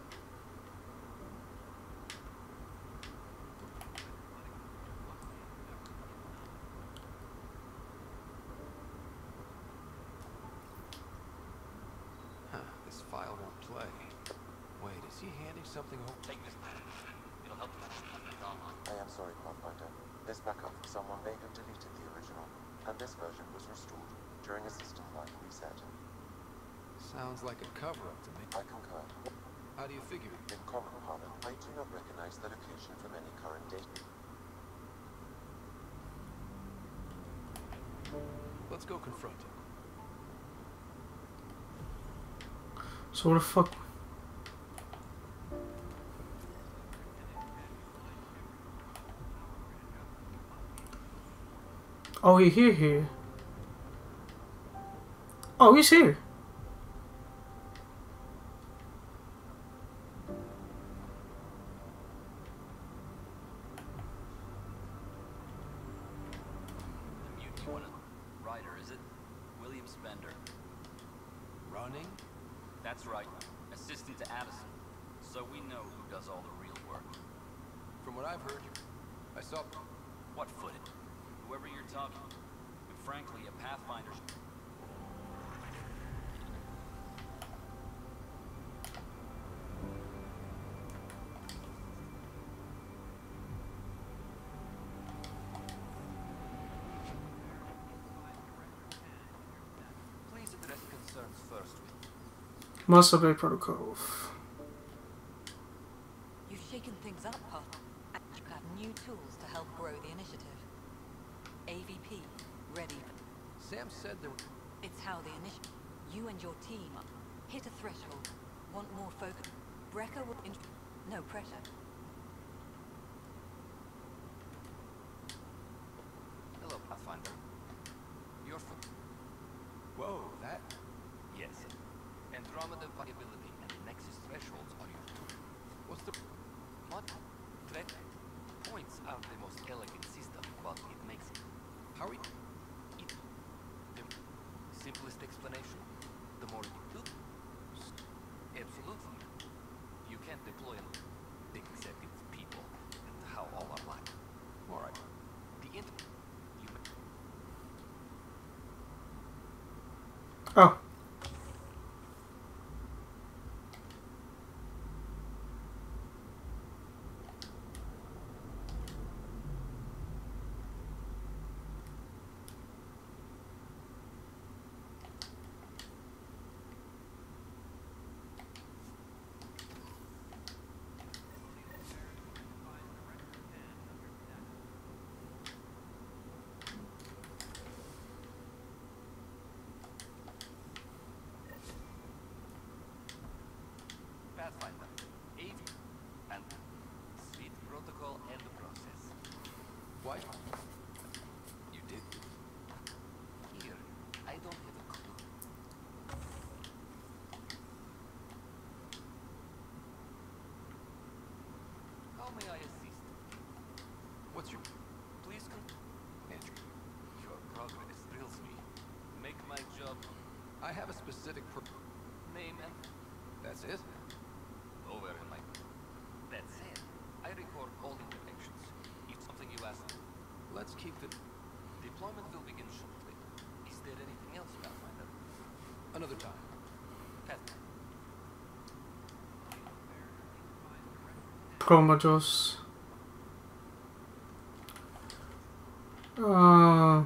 L: This file won't play. Wait, is he handing something over?
B: Take this. It'll help you. I am sorry, Pathfinder. This backup from someone may have deleted the original, and this version was restored during a system-wide reset.
L: Sounds like a cover-up to me.
B: I concur.
L: How do you figure?
B: In common parlance, I do not recognize the location from any current data.
L: Let's go confront him.
A: So what the fuck? Oh, he here, here. Oh, he's here.
F: You want to... Ryder, is it? William Spender.
L: Running?
F: That's right. Assistant to Addison. So we know who does all the real work.
L: From what I've heard, I saw...
F: What footage? Whoever you're talking. And frankly, a Pathfinder's...
N: Please address concerns first.
A: Must obey protocol.
E: You've shaken things up, Puff. And you have new tools to help grow the initiative. A V P, ready.
L: Sam said there were...
E: It's how the initiative... You and your team hit a threshold. Want more focus. Brecker will... In no pressure.
N: Hello, Pathfinder. You're from...
L: Whoa, that...
N: Yes. Andromeda viability and Nexus thresholds are your tool.
L: What's the...
N: What? Threat points are the most elegant system, but it makes it...
L: How are you...
N: It... The simplest explanation, the more you do. Absolutely. You can't deploy an... except it's people, and how all are like.
L: Alright.
N: The int... You...
A: Oh.
C: How may I assist?
L: What's your...
C: Please con-
L: Andrew?
C: Your progress thrills me. Make my job
L: I have a specific per...
C: name and
L: That's it?
C: over in my. That's it. I record all interactions. It's something you asked.
L: Let's keep it...
C: Deployment will begin shortly. Is there anything else, Pathfinder?
L: Another time.
C: Pathfinder.
A: Promojos. Uh,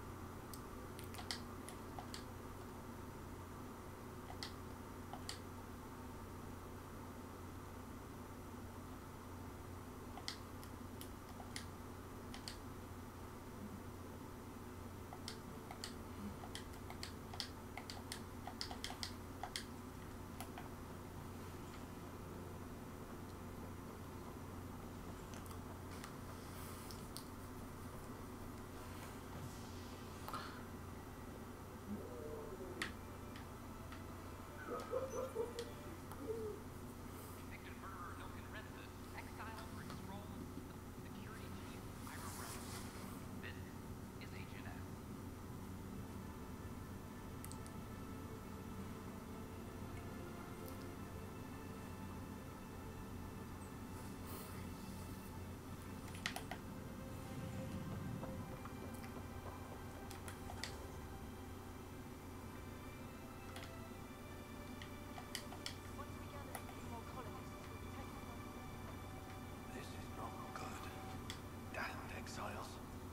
F: This is not good. Damned exiles.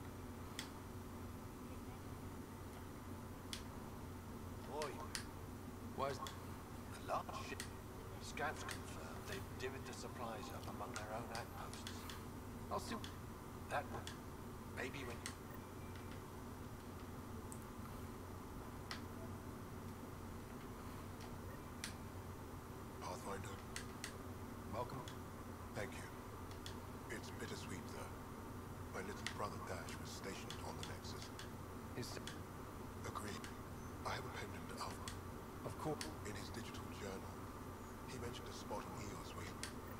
F: Boy,
L: Why is...
F: a large ship. Scouts confirmed they've divvied the supplies up among their own outposts.
L: I'll see...
F: That would... Maybe when...
R: Pathfinder,
L: Welcome.
R: thank you. It's bittersweet, though. My little brother Dash was stationed on the Nexus.
L: Is...
R: Agreed. I have a pendant of...
L: Of course.
R: In his digital journal, he mentioned a spot on Eos where he...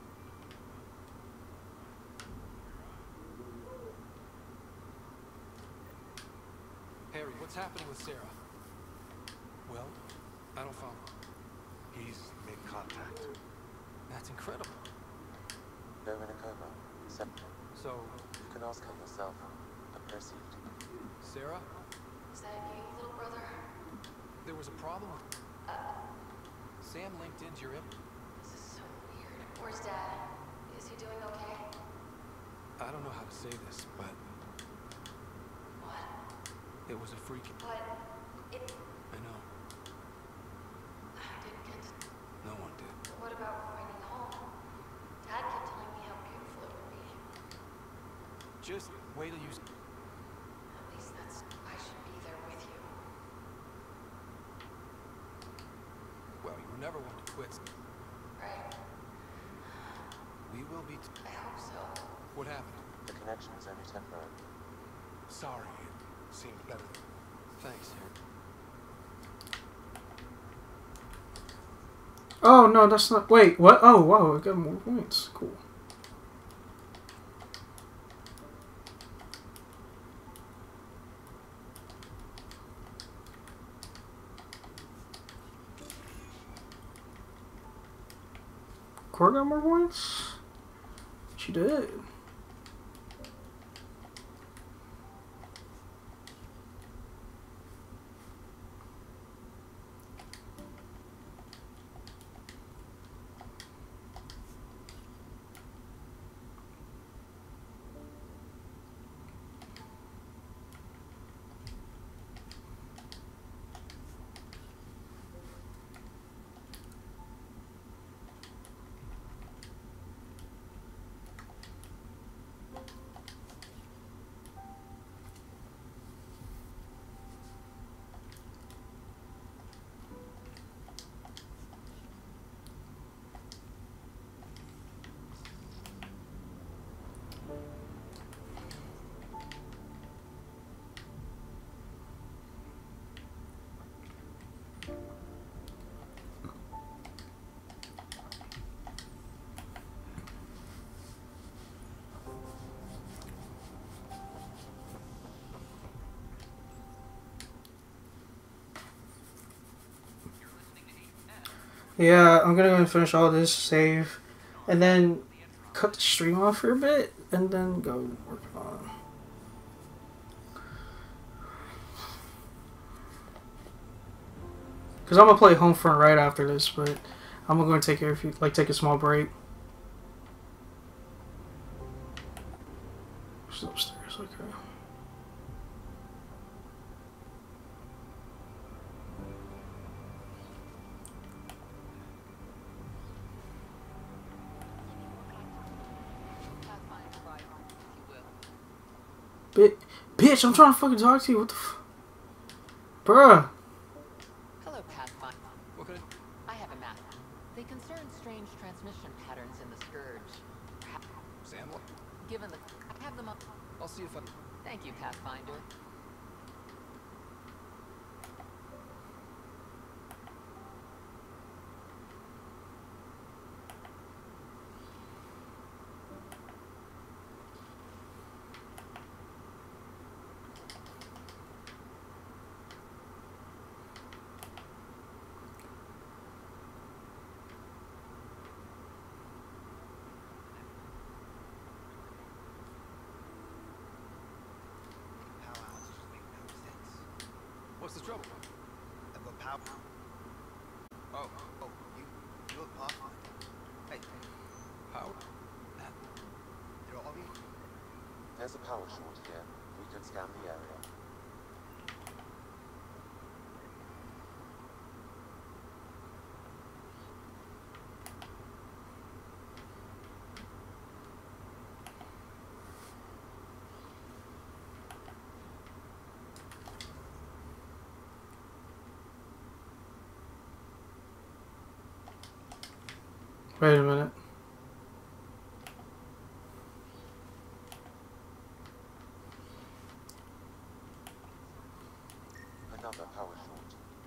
L: Harry, what's happening with Sarah? Well, I don't follow.
F: He's made contact.
L: That's incredible.
B: They're in a coma. Separate.
L: So,
B: You can ask her yourself, but proceed.
L: Sarah,
D: Is that you, little brother?
L: there was a problem with... Sam linked into your... imp-
D: This is so weird. Where's Dad? Is he doing okay?
L: I don't know how to say this, but
D: What?
L: it was a freak...
D: But it.
L: I know.
D: I didn't get to.
L: No one did.
D: What about finding home? Dad kept telling me how beautiful it would be.
L: Just wait till you... s-
D: At least that's. I should be there with you.
L: Well, you were never one to quit.
D: Right?
L: We will be... T-
D: I hope so.
L: what happened?
B: The connection is only temporary.
R: Sorry, it seemed better.
L: Thanks, Harry.
A: oh no, that's not. Wait, what? Oh wow, I got more points. Cool. Cora got more points? She did. Yeah, I'm gonna go and finish all this, save, and then cut the stream off for a bit, and then go work on. Cause I'm gonna play Homefront right after this, but I'm gonna take care of you, like take a small break. It's upstairs, okay. Bit, bitch, I'm trying to fucking talk to you. What the f, bruh?
N: Hello, Pathfinder. What could I? I have a map. They concern strange transmission patterns in the Scourge.
L: Sandwell?
N: Given the, I have them up.
L: I'll see if I.
N: Thank you, Pathfinder.
L: What's the trouble?
S: I've got power.
L: Oh.
S: Oh, you, you're the Pathfinder. Hey.
L: How?
S: You're Ollie?
B: There's a power short here. We could scan the area.
A: Wait a minute.
B: Another power short.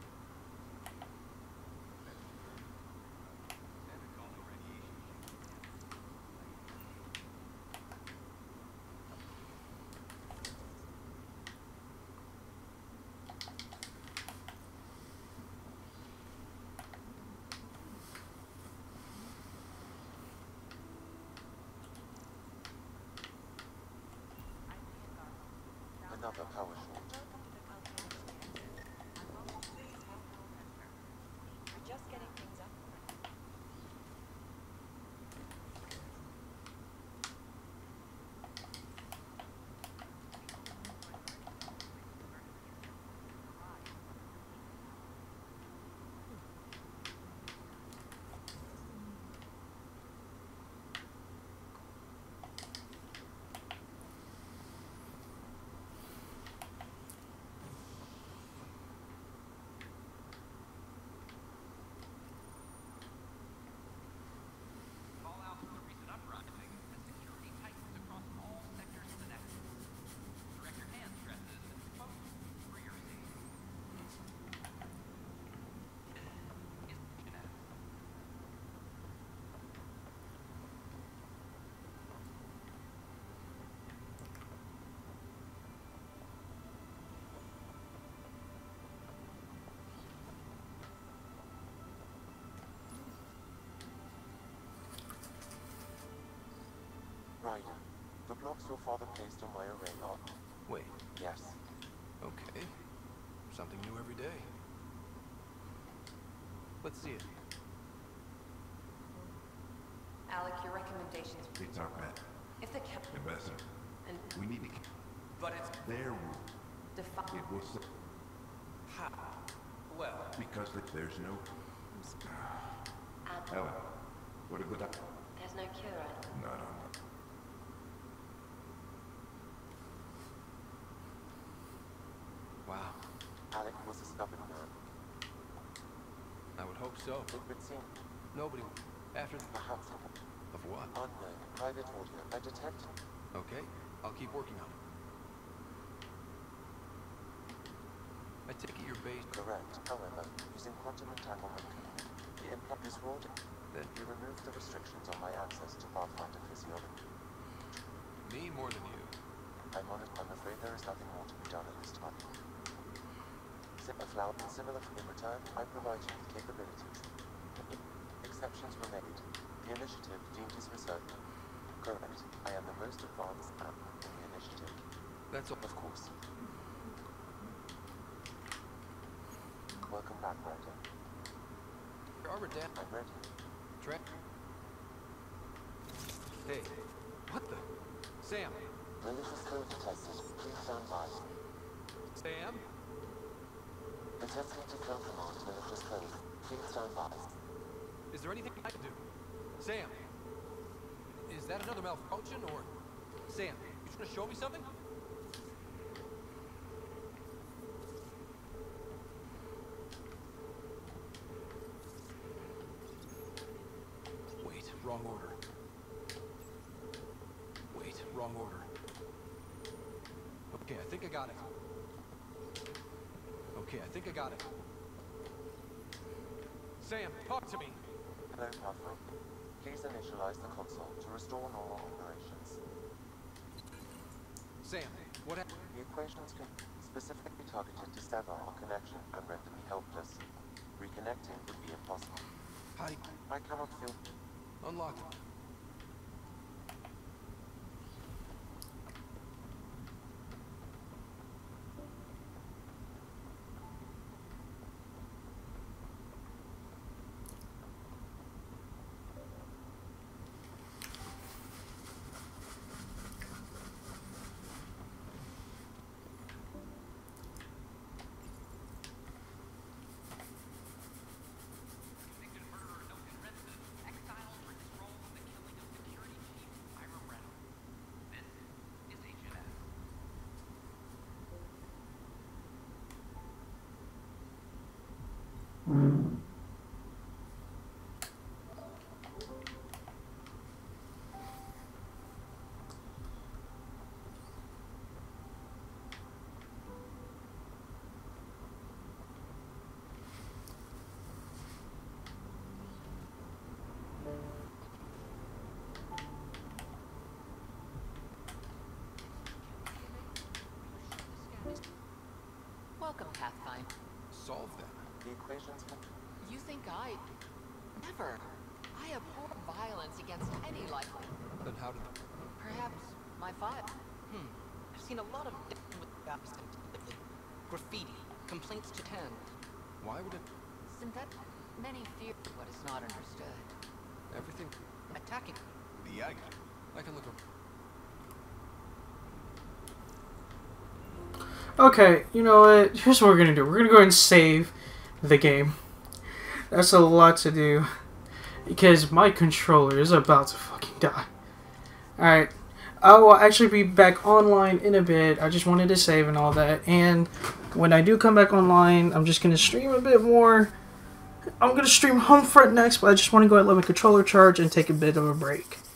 B: Another power short.
D: We're just getting things up.
B: Ryder, the blocks your father placed on my array are...
L: Wait.
B: Yes.
L: Okay. Something new every day. Let's see it.
G: Alec, your recommendations.
H: It's our bet.
G: If the cap
H: Ambassador.
G: and
H: We need to...
N: But it's
H: Their rule.
G: define.
H: It was...
N: how? Well,
H: Because there's no... Ellen, what a good...
G: There's no cure, Adam.
H: Not on that.
L: Wow.
B: Alec was a stubborn man.
L: I would hope so.
B: It would seem...
L: Nobody. After.
B: Perhaps...
L: Of what?
B: Unknown. Private audio. I detected...
L: Okay. I'll keep working on it. I take it your base.
B: Correct. However, using quantum entanglement, the implant is ruled.
L: Then
B: you removed the restrictions on my access to Pathfinder physiology.
L: Me more than you.
B: I'm on it. I'm afraid there is nothing more to be done at this time. Sim a flower similar in return, I provide you with capabilities. exceptions were made. The initiative deemed his research. Correct. I am the most advanced app in the initiative.
L: That's all.
B: Of course. Welcome back, Ryder.
L: Armor down.
B: I'm ready.
L: Tra Hey, what the? Sam.
B: Malicious code detected. Please stand by.
L: Sam?
B: Attempting to countermand malicious code. Please stand by.
L: Is there anything I can do? Sam? Is that another malfunction, or... Sam, you trying to show me something? Wait, wrong order. Wait, wrong order. Okay, I think I got it. Okay, I think I got it. Sam, talk to me.
B: Hello, Pathfinder. Please initialize the console to restore normal operations.
L: Sam, what happened?
B: The equations can specifically targeted to sever our connection and render me helpless. Reconnecting would be impossible.
L: How do you...
B: I cannot feel...
L: Unlock it.
N: Welcome, Pathfinder.
L: Solve them.
B: The equations can...
N: You think I... Never. I abhor violence against any life.
L: Then how did...
N: Perhaps my father... Hmm. I've seen a lot of death with absent. Graffiti. Complaints to ten.
L: Why would it...
N: Synthetic... Many fear what is not understood.
L: Everything...
N: Attacking...
L: The egg. I can look up...
A: Okay, you know what? Here's what we're gonna do. We're gonna go ahead and save the game. That's a lot to do. Because my controller is about to fucking die. Alright. I will actually be back online in a bit. I just wanted to save and all that. And when I do come back online, I'm just gonna stream a bit more. I'm gonna stream Homefront next, but I just want to go ahead and let my controller charge and take a bit of a break.